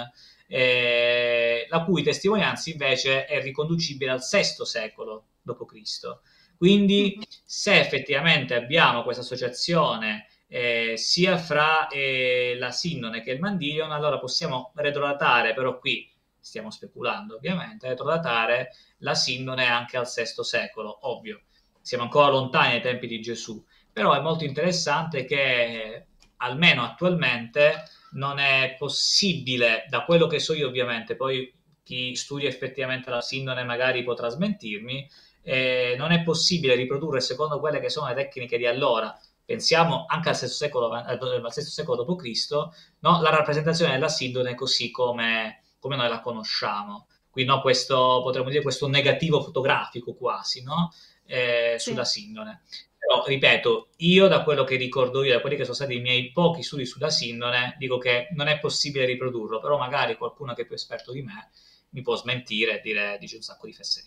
Speaker 2: eh, la cui testimonianza invece è riconducibile al sesto secolo dopo Cristo. Quindi,
Speaker 1: Mhm.
Speaker 2: se effettivamente abbiamo questa associazione eh, sia fra eh, la Sindone che il Mandilion, allora possiamo retrodatare, però qui stiamo speculando ovviamente, retrodatare la Sindone anche al sesto secolo, ovvio. Siamo ancora lontani dai tempi di Gesù, però è molto interessante che almeno attualmente non è possibile, da quello che so io ovviamente, poi chi studia effettivamente la sindone magari potrà smentirmi, eh, non è possibile riprodurre secondo quelle che sono le tecniche di allora. Pensiamo anche al sesto secolo, al sesto secolo dopo Cristo, no? La rappresentazione della sindone così come, come noi la conosciamo. Quindi no, questo, potremmo dire questo negativo fotografico quasi, no? Eh, sulla
Speaker 1: Sì.
Speaker 2: sindone. Però, ripeto, io da quello che ricordo io, da quelli che sono stati i miei pochi studi sulla sindone, dico che non è possibile riprodurlo, però magari qualcuno che è più esperto di me mi può smentire e dire, dice un sacco di fesserie.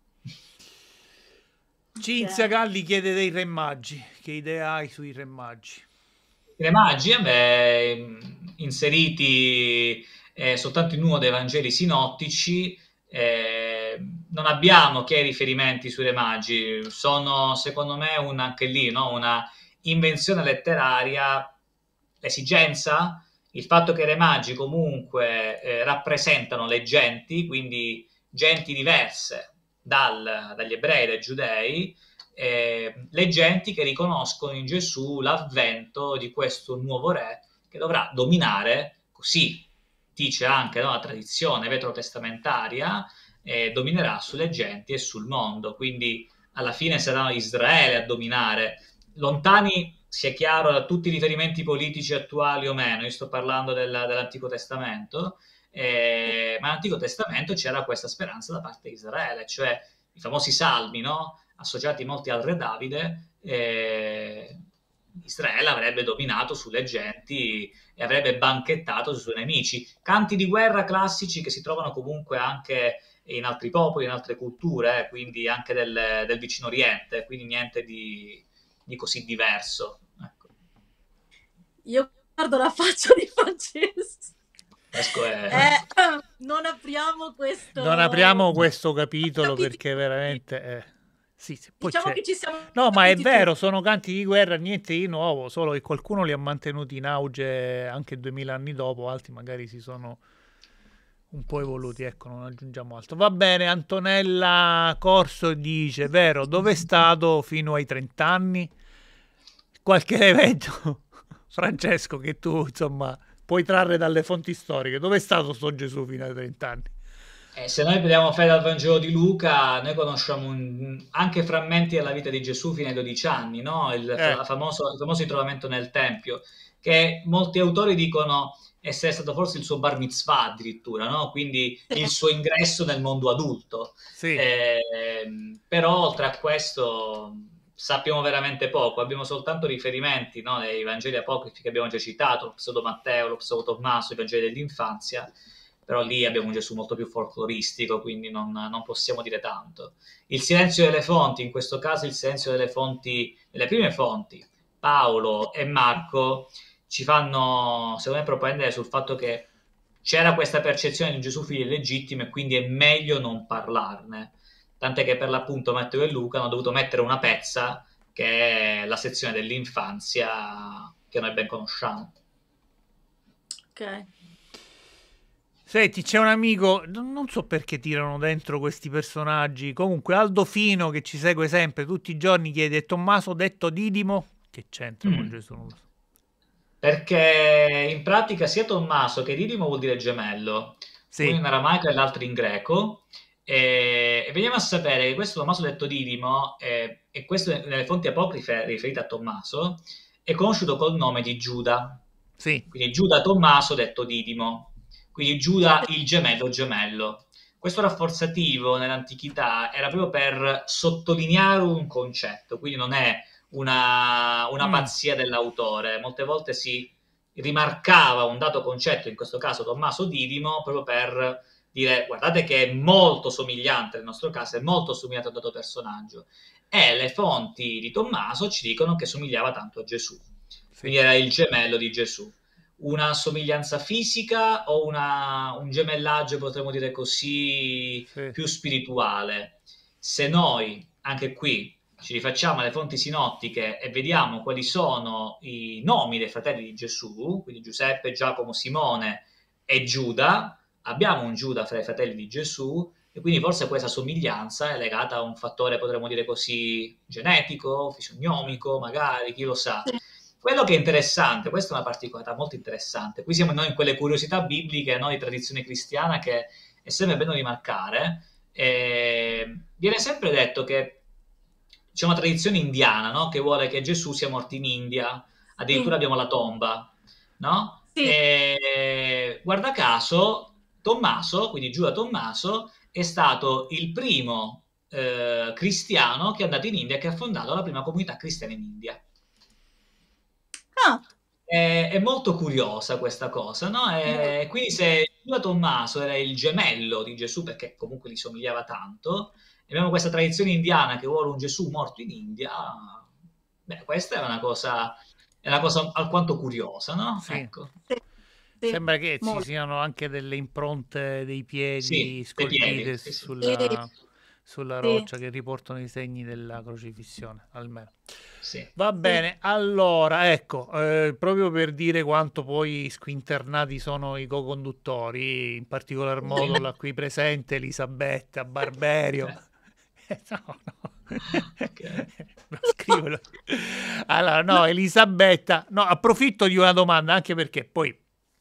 Speaker 3: Cinzia
Speaker 1: Ok.
Speaker 3: Galli chiede dei Re Magi. Che idea hai sui Re Magi?
Speaker 2: I Re Magi, beh, inseriti eh, soltanto in uno dei Vangeli sinottici, eh, non abbiamo che riferimenti sui Re Magi, sono secondo me un, anche lì no? Una invenzione letteraria, esigenza, il fatto che i Re Magi comunque eh, rappresentano le genti, quindi genti diverse dal, dagli ebrei e dai giudei, eh, le genti che riconoscono in Gesù l'avvento di questo nuovo re che dovrà dominare, così dice anche no, la tradizione veterotestamentaria, eh, dominerà sulle genti e sul mondo, quindi alla fine sarà Israele a dominare. Lontani, sia chiaro, da tutti i riferimenti politici attuali o meno, io sto parlando della, dell'Antico Testamento, eh, ma nell'Antico Testamento c'era questa speranza da parte di Israele, cioè i famosi salmi, no? Associati molti al re Davide, eh, Israele avrebbe dominato sulle genti e avrebbe banchettato sui suoi nemici. Canti di guerra classici che si trovano comunque anche in altri popoli, in altre culture, eh, quindi anche del, del vicino Oriente, quindi niente di, di così diverso. Ecco.
Speaker 1: Io guardo la faccia di Francesco.
Speaker 2: Questo è...
Speaker 1: Eh, non apriamo questo...
Speaker 3: Non apriamo questo capitolo perché veramente... È... Sì, sì, poi
Speaker 1: diciamo
Speaker 3: c'è...
Speaker 1: che ci siamo...
Speaker 3: No, ma è vero, sono canti di guerra, niente di nuovo, solo che qualcuno li ha mantenuti in auge anche duemila anni dopo, altri magari si sono un po' evoluti, ecco, non aggiungiamo altro. Va bene, Antonella Corso dice, vero, dove è stato fino ai trenta anni? Qualche evento, Francesco, che tu, insomma, puoi trarre dalle fonti storiche, dove è stato sto Gesù fino ai trenta anni?
Speaker 2: Eh, se noi prendiamo fede al Vangelo di Luca, noi conosciamo un, anche frammenti della vita di Gesù fino ai dodici anni, no? Il,
Speaker 3: Eh.
Speaker 2: fa, famoso, il famoso ritrovamento nel Tempio, che molti autori dicono essere stato forse il suo bar mitzvah addirittura, no? Quindi il suo ingresso nel mondo adulto.
Speaker 3: Sì.
Speaker 2: Eh, però oltre a questo sappiamo veramente poco, abbiamo soltanto riferimenti, no? Nei Vangeli apocrifi che abbiamo già citato, lo pseudo Matteo, lo pseudo Tommaso, i Vangeli dell'infanzia, però lì abbiamo un Gesù molto più folcloristico, quindi non, non possiamo dire tanto. Il silenzio delle fonti, in questo caso il silenzio delle fonti, delle prime fonti, Paolo e Marco, ci fanno, secondo me, propendere sul fatto che c'era questa percezione di un Gesù figlio illegittimo e quindi è meglio non parlarne. Tant'è che per l'appunto Matteo e Luca hanno dovuto mettere una pezza, che è la sezione dell'infanzia che noi ben conosciamo.
Speaker 1: Ok.
Speaker 3: Senti, c'è un amico, non so perché tirano dentro questi personaggi, comunque Aldo Fino che ci segue sempre, tutti i giorni chiede Tommaso detto Didimo, che c'entra mm. con Gesù? Non lo so.
Speaker 2: Perché in pratica sia Tommaso che Didimo vuol dire gemello, sì. Uno in aramaico e l'altro in greco, e, e veniamo a sapere che questo Tommaso detto Didimo, eh, e questo nelle fonti apocrife riferite a Tommaso, è conosciuto col nome di Giuda,
Speaker 3: sì.
Speaker 2: Quindi Giuda Tommaso detto Didimo. Quindi Giuda il gemello gemello. Questo rafforzativo nell'antichità era proprio per sottolineare un concetto, quindi non è una, una mm. pazzia dell'autore. Molte volte si rimarcava un dato concetto, in questo caso Tommaso Didimo, proprio per dire guardate che è molto somigliante, nel nostro caso è molto somigliante a un dato personaggio. E le fonti di Tommaso ci dicono che somigliava tanto a Gesù. Sì. Quindi era il gemello di Gesù. Una somiglianza fisica o una, un gemellaggio, potremmo dire così, sì. più spirituale? Se noi, anche qui, ci rifacciamo alle fonti sinottiche e vediamo quali sono i nomi dei fratelli di Gesù, quindi Giuseppe, Giacomo, Simone e Giuda, abbiamo un Giuda fra i fratelli di Gesù, e quindi forse questa somiglianza è legata a un fattore, potremmo dire così, genetico, fisionomico, magari, chi lo sa. Quello che è interessante, questa è una particolarità molto interessante, qui siamo noi in quelle curiosità bibliche, no, di tradizione cristiana, che è sempre bene rimarcare. E viene sempre detto che c'è una tradizione indiana, no, che vuole che Gesù sia morto in India, addirittura sì. abbiamo la tomba, no? Sì. E guarda caso, Tommaso, quindi Giuda Tommaso, è stato il primo eh, cristiano che è andato in India e che ha fondato la prima comunità cristiana in India.
Speaker 1: Ah.
Speaker 2: È, è molto curiosa questa cosa, no? E quindi se Giuda Tommaso era il gemello di Gesù, perché comunque gli somigliava tanto, e abbiamo questa tradizione indiana che vuole un Gesù morto in India, beh, questa è una cosa, è una cosa alquanto curiosa, no?
Speaker 3: Sì.
Speaker 2: Ecco.
Speaker 1: Sì. Sì.
Speaker 3: Sembra che
Speaker 1: Molto.
Speaker 3: ci siano anche delle impronte dei piedi
Speaker 2: sì,
Speaker 3: scolpite
Speaker 2: piedi, sì,
Speaker 3: sulla,
Speaker 1: sì.
Speaker 3: sulla
Speaker 1: Sì.
Speaker 3: roccia che riportano i segni della crocifissione, almeno.
Speaker 2: Sì.
Speaker 3: Va bene, sì. Allora, ecco, eh, proprio per dire quanto poi squinternati sono i co-conduttori, in particolar modo la qui presente Elisabetta Barberio. no, no.
Speaker 2: Okay.
Speaker 3: Scrivelo. Allora, no, Elisabetta, no, approfitto di una domanda, anche perché poi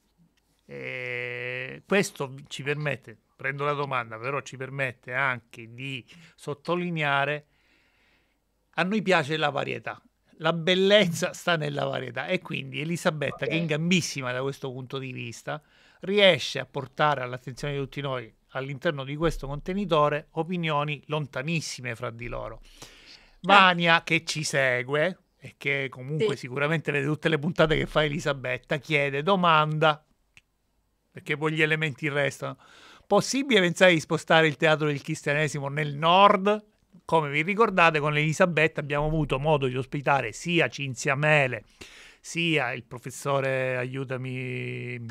Speaker 3: eh, questo ci permette, prendo la domanda, però ci permette anche di sottolineare, a noi piace la varietà, la bellezza sta nella varietà, e quindi Elisabetta, okay. che è in gambissima da questo punto di vista, riesce a portare all'attenzione di tutti noi, all'interno di questo contenitore, opinioni lontanissime fra di loro. Vania, che ci segue, e che comunque
Speaker 1: Sì.
Speaker 3: sicuramente vede tutte le puntate che fa Elisabetta, chiede, domanda, perché poi gli elementi restano. Possibile pensare di spostare il teatro del cristianesimo nel nord? Come vi ricordate, con Elisabetta abbiamo avuto modo di ospitare sia Cinzia Mele, sia il professore, aiutami,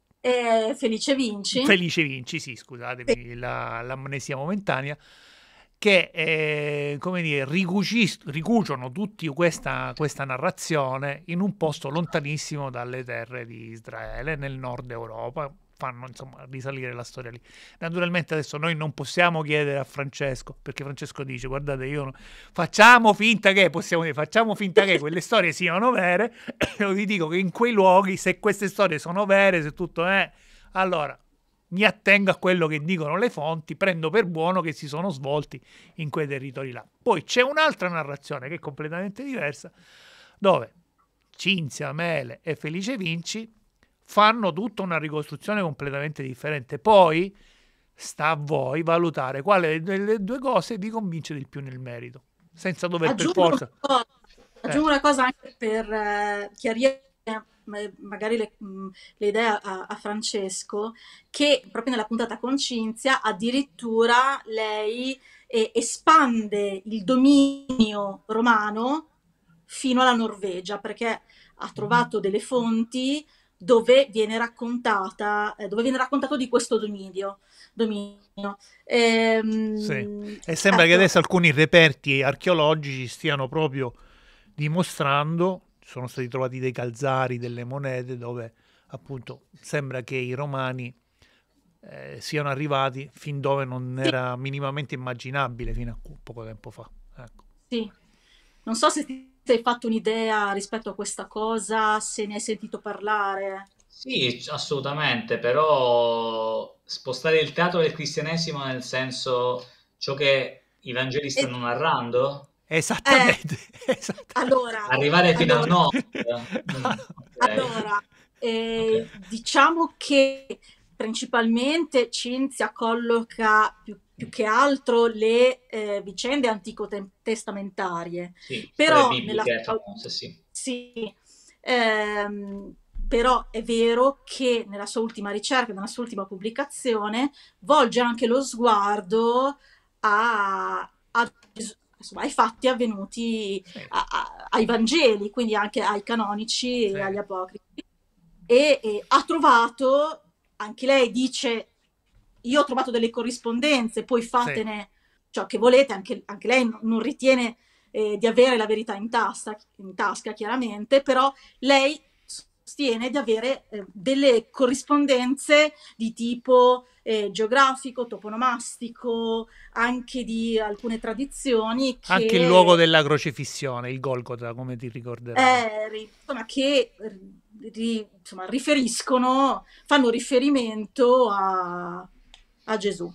Speaker 1: E Felice Vinci.
Speaker 3: Felice Vinci, sì, scusatemi la- l'amnesia momentanea, che eh, come dire, ricucis- ricuciono tutti questa, questa narrazione in un posto lontanissimo dalle terre di Israele, nel nord Europa, fanno insomma risalire la storia lì. Naturalmente adesso noi non possiamo chiedere a Francesco, perché Francesco dice, guardate, io no- facciamo finta che, possiamo dire, facciamo finta che quelle storie siano vere, io vi dico che in quei luoghi, se queste storie sono vere, se tutto è, allora mi attengo a quello che dicono le fonti, prendo per buono che si sono svolti in quei territori là. Poi c'è un'altra narrazione che è completamente diversa, dove Cinzia, Mele e Felice Vinci fanno tutta una ricostruzione completamente differente. Poi sta a voi valutare quale delle due cose vi convince di più nel merito, senza dover per
Speaker 1: Aggiungo una
Speaker 3: forza...
Speaker 1: cosa,
Speaker 3: Eh,
Speaker 1: aggiungo una cosa anche per eh, chiarire eh, magari le, mh, le idee a, a Francesco, che proprio nella puntata con Cinzia addirittura lei eh, espande il dominio romano fino alla Norvegia, perché ha trovato delle fonti dove viene raccontata, eh, dove viene raccontato di questo dominio. dominio.
Speaker 3: sì.
Speaker 1: Ehm,
Speaker 3: E sembra che
Speaker 1: ecco,
Speaker 3: adesso alcuni reperti archeologici stiano proprio dimostrando, sono stati trovati dei calzari, delle monete dove appunto sembra che i romani eh, siano arrivati fin dove non
Speaker 1: sì,
Speaker 3: era minimamente immaginabile fino a poco tempo fa. Ecco.
Speaker 1: sì. Non so se ti sei fatto un'idea rispetto a questa cosa, se ne hai sentito parlare.
Speaker 2: Sì, assolutamente, però spostare il teatro del cristianesimo nel senso ciò che i Vangeli
Speaker 1: Eh,
Speaker 2: stanno narrando?
Speaker 1: eh,
Speaker 3: Esattamente,
Speaker 1: allora,
Speaker 3: esattamente.
Speaker 2: Arrivare fino al
Speaker 1: allora,
Speaker 2: nord? Mm, ok,
Speaker 1: allora,
Speaker 2: ok.
Speaker 1: eh, diciamo che principalmente Cinzia colloca più, più che altro le eh, vicende antico-testamentarie,
Speaker 2: Sì, quelle
Speaker 1: però nella
Speaker 2: bibliche
Speaker 1: sua,
Speaker 2: famose, sì.
Speaker 1: sì, ehm, però è vero che nella sua ultima ricerca, nella sua ultima pubblicazione, volge anche lo sguardo a, a Gesù- insomma, ai fatti avvenuti
Speaker 3: Sì,
Speaker 1: a- a- ai Vangeli, quindi anche ai canonici e
Speaker 3: sì,
Speaker 1: agli apocrifi. E, e ha trovato, anche lei dice, io ho trovato delle corrispondenze, poi
Speaker 3: sì.
Speaker 1: fatene ciò che volete, anche, anche lei non, non ritiene eh, di avere la verità in tasca, in tasca, chiaramente, però lei sostiene di avere eh, delle corrispondenze di tipo eh, geografico, toponomastico, anche di alcune tradizioni
Speaker 3: Anche il luogo
Speaker 1: che
Speaker 3: della crocifissione, il Golgota, come ti ricorderai.
Speaker 1: eh, ri- insomma, che ri- insomma, riferiscono, fanno riferimento a, a Gesù.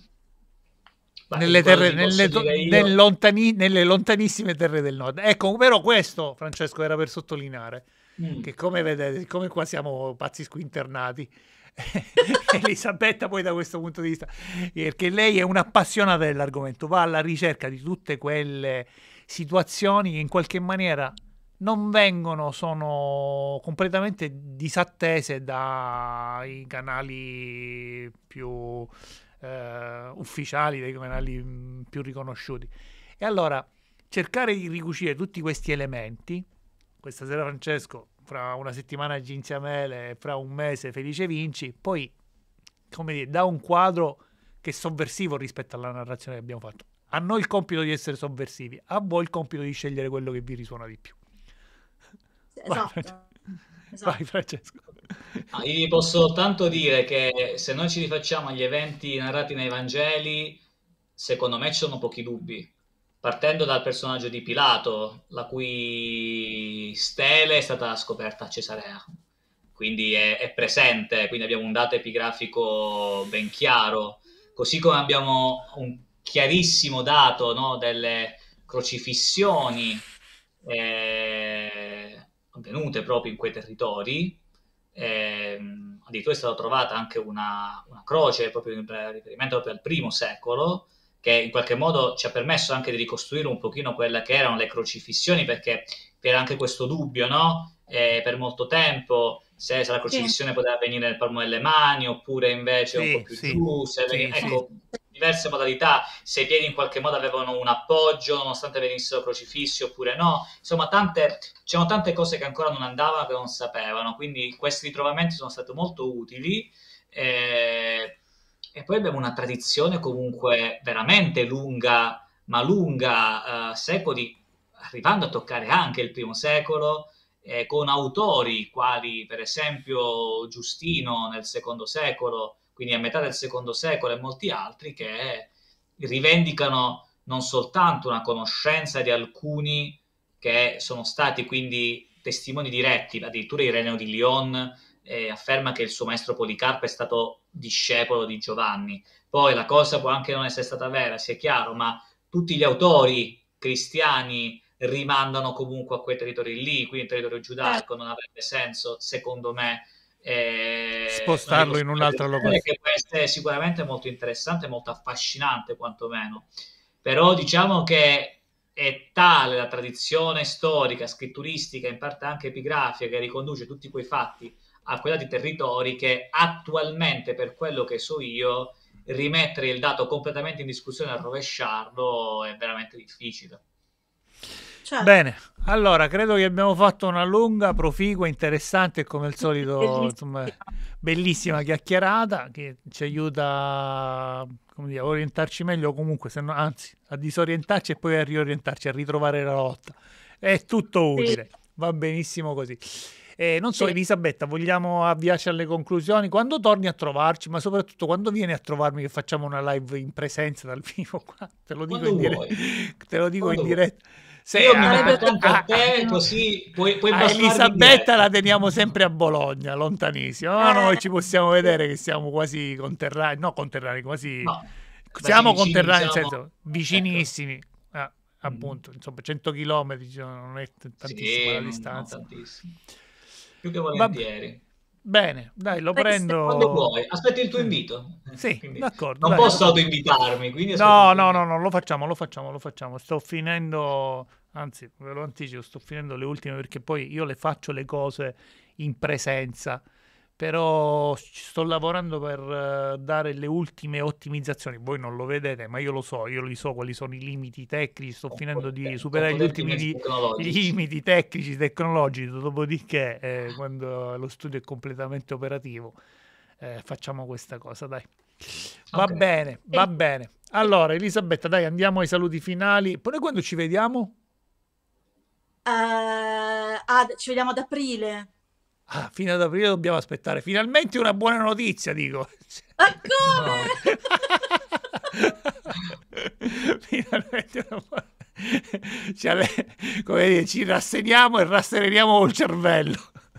Speaker 2: Ma
Speaker 3: Nelle,
Speaker 2: in quello
Speaker 3: terre,
Speaker 2: ti posso
Speaker 3: nelle, to-
Speaker 2: dire
Speaker 3: nel
Speaker 2: io.
Speaker 3: lontani- nelle lontanissime terre del nord. Ecco, però questo, Francesco, era per sottolineare
Speaker 2: Mm.
Speaker 3: che, come vedete, siccome qua siamo pazzi squinternati, Elisabetta poi da questo punto di vista, perché lei è un'appassionata dell'argomento, va alla ricerca di tutte quelle situazioni che in qualche maniera non vengono, sono completamente disattese dai canali più eh, ufficiali, dai canali mh, più riconosciuti. E allora cercare di ricucire tutti questi elementi, questa sera Francesco, fra una settimana Cinzia Mele, fra un mese Felice Vinci, poi come dire, dà un quadro che è sovversivo rispetto alla narrazione che abbiamo fatto. A noi il compito di essere sovversivi, a voi il compito di scegliere quello che vi risuona di più. Vai, Francesco.
Speaker 1: Esatto,
Speaker 3: Vai,
Speaker 1: esatto.
Speaker 3: Francesco.
Speaker 2: Ah, io vi posso soltanto dire che se noi ci rifacciamo agli eventi narrati nei Vangeli, secondo me ci sono pochi dubbi. Partendo dal personaggio di Pilato, la cui stele è stata scoperta a Cesarea, quindi è, è presente, quindi abbiamo un dato epigrafico ben chiaro, così come abbiamo un chiarissimo dato, no, delle crocifissioni eh, avvenute proprio in quei territori. Ehm, addirittura è stata trovata anche una, una croce proprio in riferimento proprio al primo secolo, che in qualche modo ci ha permesso anche di ricostruire un pochino quelle che erano le crocifissioni, perché c'era anche questo dubbio, no? Eh, per molto tempo se, se la crocifissione
Speaker 1: Sì.
Speaker 2: poteva avvenire nel palmo delle mani oppure invece un po'
Speaker 3: Sì,
Speaker 2: più
Speaker 3: sì,
Speaker 2: giù, se
Speaker 3: sì,
Speaker 2: veniva,
Speaker 3: sì.
Speaker 2: ecco, diverse modalità, se i piedi in qualche modo avevano un appoggio nonostante venissero crocifissi oppure no, insomma tante, c'erano tante cose che ancora non andavano, che non sapevano, quindi questi ritrovamenti sono stati molto utili. eh, e poi abbiamo una tradizione comunque veramente lunga, ma lunga, eh, secoli, arrivando a toccare anche il primo secolo, eh, con autori quali per esempio Giustino nel secondo secolo, quindi a metà del secondo secolo, e molti altri che rivendicano non soltanto una conoscenza di alcuni che sono stati quindi testimoni diretti, addirittura Ireneo di Lyon eh, afferma che il suo maestro Policarpo è stato discepolo di Giovanni. Poi la cosa può anche non essere stata vera, sia chiaro, ma tutti gli autori cristiani rimandano comunque a quei territori lì, quindi il territorio giudaico non avrebbe senso, secondo me, eh, una
Speaker 3: Spostarlo in
Speaker 2: ricostruzione
Speaker 3: un'altra
Speaker 2: del genere,
Speaker 3: locazione.
Speaker 2: che può essere sicuramente molto interessante, molto affascinante quantomeno. Però diciamo che è tale la tradizione storica, scritturistica, in parte anche epigrafica, che riconduce tutti quei fatti a quei dati territori, che attualmente, per quello che so io, rimettere il dato completamente in discussione e rovesciarlo è veramente difficile.
Speaker 1: Certo.
Speaker 3: Bene, allora credo che abbiamo fatto una lunga, proficua, interessante e come al solito, insomma, bellissima chiacchierata che ci aiuta, come dire, a orientarci meglio, comunque, se no, anzi, a disorientarci e poi a riorientarci, a ritrovare la rotta. È tutto utile,
Speaker 1: Sì.
Speaker 3: va benissimo così. Eh, non so,
Speaker 1: Sì.
Speaker 3: Elisabetta, vogliamo avviarci alle conclusioni? Quando torni a trovarci, ma soprattutto quando vieni a trovarmi che facciamo una live in presenza dal vivo qua, te lo dico
Speaker 2: Quando
Speaker 3: in
Speaker 2: vuoi.
Speaker 3: diretta. Te lo dico
Speaker 2: Quando
Speaker 3: in
Speaker 2: vuoi.
Speaker 3: diretta. Se,
Speaker 2: Io mi
Speaker 3: a,
Speaker 2: metto accanto a
Speaker 3: a,
Speaker 2: te,
Speaker 3: a,
Speaker 2: così puoi, puoi
Speaker 3: a
Speaker 2: bastonarmi in
Speaker 3: Elisabetta
Speaker 2: diretta.
Speaker 3: la teniamo sempre a Bologna, lontanissimo. No,
Speaker 1: Eh,
Speaker 3: noi ci possiamo vedere che siamo quasi conterranei, no conterranei, quasi
Speaker 2: No,
Speaker 3: siamo
Speaker 2: quasi vicini,
Speaker 3: conterranei, nel
Speaker 2: diciamo.
Speaker 3: senso
Speaker 2: Ecco.
Speaker 3: vicinissimi, ah,
Speaker 2: Mm.
Speaker 3: appunto, insomma, cento chilometri, cioè, non è t- tantissima
Speaker 2: Sì,
Speaker 3: la
Speaker 2: non, non
Speaker 3: distanza.
Speaker 2: tantissimo. Più che
Speaker 3: Vabbè,
Speaker 2: volentieri.
Speaker 3: bene, dai, lo
Speaker 1: queste-
Speaker 2: Quando
Speaker 3: prendo.
Speaker 2: vuoi. Aspetti il tuo
Speaker 3: Sì,
Speaker 2: invito.
Speaker 3: sì,
Speaker 2: Quindi
Speaker 3: d'accordo,
Speaker 2: non
Speaker 3: dai, lo
Speaker 2: posso
Speaker 3: faccio.
Speaker 2: autoinvitarmi, quindi aspetti il
Speaker 3: No,
Speaker 2: tuo
Speaker 3: no, no,
Speaker 2: invito.
Speaker 3: no, lo facciamo, lo facciamo, lo facciamo. Sto finendo, anzi, ve lo anticipo, sto finendo le ultime perché poi io le faccio le cose in presenza, però ci sto lavorando per eh, dare le ultime ottimizzazioni. Voi non lo vedete, ma io lo so, io li so quali sono i limiti tecnici, sto
Speaker 2: Con,
Speaker 3: finendo di
Speaker 2: con
Speaker 3: superare gli
Speaker 2: potenti
Speaker 3: ultimi
Speaker 2: mezzi
Speaker 3: li-
Speaker 2: tecnologici.
Speaker 3: limiti tecnici, tecnologici, dopodiché eh, quando lo studio è completamente operativo eh, facciamo questa cosa, dai. Va
Speaker 2: Ok.
Speaker 3: bene, va bene. Allora, Elisabetta, dai, andiamo ai saluti finali. Poi noi quando ci vediamo?
Speaker 1: Eh, ah, ci vediamo ad aprile.
Speaker 3: Ah, fino ad aprile dobbiamo aspettare. Finalmente una buona notizia, dico.
Speaker 1: Ma
Speaker 2: No.
Speaker 1: come?
Speaker 3: Finalmente una buona... ci, alle- come dire, ci rassegniamo e rassereniamo col cervello.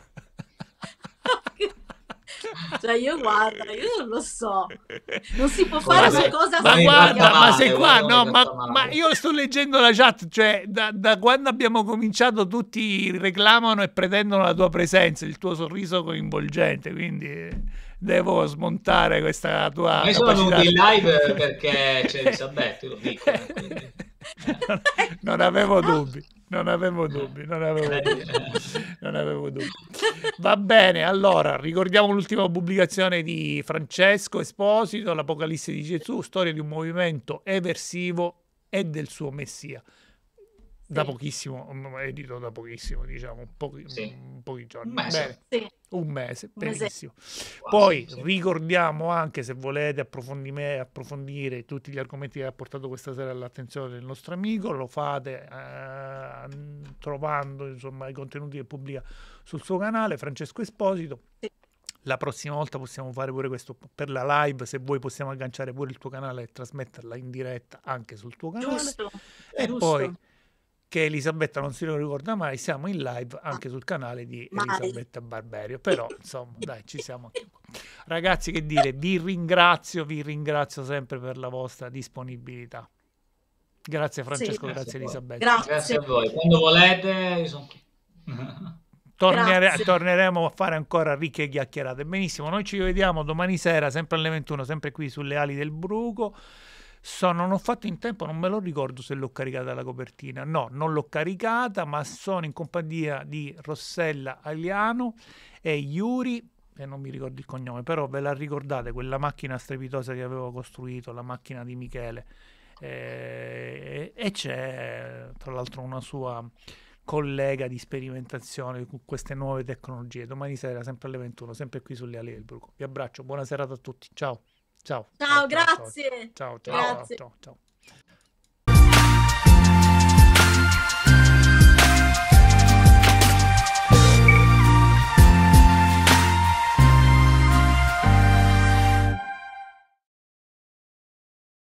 Speaker 1: Cioè, io guarda, io non lo so. Non si può
Speaker 2: Ma
Speaker 1: fare
Speaker 3: se-
Speaker 1: una cosa
Speaker 3: ma
Speaker 2: mi
Speaker 3: guarda,
Speaker 2: tratta
Speaker 3: ma
Speaker 2: male,
Speaker 3: sei qua,
Speaker 2: guarda,
Speaker 3: no,
Speaker 2: mi
Speaker 3: ma,
Speaker 2: tratta male.
Speaker 3: ma io sto leggendo la chat, cioè da, da quando abbiamo cominciato tutti reclamano e pretendono la tua presenza, il tuo sorriso coinvolgente, quindi eh, devo smontare questa tua
Speaker 2: Ma io sono
Speaker 3: capacità.
Speaker 2: venuto in live perché c'è Elisabetta, io lo dico. Eh, quindi, eh.
Speaker 3: non, non avevo dubbi, non avevo dubbi, non avevo
Speaker 2: Vedi,
Speaker 3: dubbi,
Speaker 2: eh.
Speaker 3: non avevo dubbi. Va bene, allora ricordiamo l'ultima pubblicazione di Francesco Esposito, l'Apocalisse di Gesù, storia di un movimento eversivo e del suo messia. Da
Speaker 1: Sì.
Speaker 3: pochissimo, edito da pochissimo, diciamo, pochi,
Speaker 2: Sì.
Speaker 3: pochi giorni.
Speaker 2: Un mese.
Speaker 3: Bene.
Speaker 1: Sì.
Speaker 3: Un mese,
Speaker 1: Un mese.
Speaker 3: benissimo.
Speaker 2: Wow,
Speaker 3: Poi
Speaker 2: sì, sì.
Speaker 3: ricordiamo anche, se volete approfondime- approfondire tutti gli argomenti che ha portato questa sera all'attenzione del nostro amico, lo fate eh, trovando insomma i contenuti che pubblica sul suo canale, Francesco Esposito.
Speaker 1: Sì.
Speaker 3: La prossima volta possiamo fare pure questo per la live, se vuoi possiamo agganciare pure il tuo canale e trasmetterla in diretta anche sul tuo canale.
Speaker 1: Giusto.
Speaker 3: E
Speaker 1: Giusto.
Speaker 3: poi, che Elisabetta non si ricorda mai, siamo in live anche sul canale di
Speaker 1: Mai.
Speaker 3: Elisabetta Barberio, però insomma dai, ci siamo anche qua. Ragazzi, che dire, vi ringrazio, vi ringrazio sempre per la vostra disponibilità. Grazie Francesco,
Speaker 1: Sì.
Speaker 3: grazie,
Speaker 2: Grazie a voi.
Speaker 3: Elisabetta.
Speaker 1: Grazie.
Speaker 2: Grazie a voi. Quando volete, io sono qui.
Speaker 3: Tornere-
Speaker 1: Grazie.
Speaker 3: torneremo a fare ancora ricche chiacchierate. Benissimo, noi ci vediamo domani sera, sempre alle ventuno, sempre qui sulle ali del Bruco. So, non ho fatto in tempo, non me lo ricordo se l'ho caricata la copertina. No, non l'ho caricata, ma sono in compagnia di Rossella Aliano e Yuri, e non mi ricordo il cognome, però ve la ricordate quella macchina strepitosa che avevo costruito, la macchina di Michele? Eh, e c'è tra l'altro una sua collega di sperimentazione con queste nuove tecnologie. Domani sera, sempre alle ventuno, sempre qui sulle Ali del Bruco. Vi abbraccio, buona serata a tutti. Ciao. Ciao, ciao,
Speaker 1: Ciao,
Speaker 3: ciao, ciao,
Speaker 1: grazie.
Speaker 3: ciao, ciao, ciao,
Speaker 1: Grazie.
Speaker 3: ciao, ciao.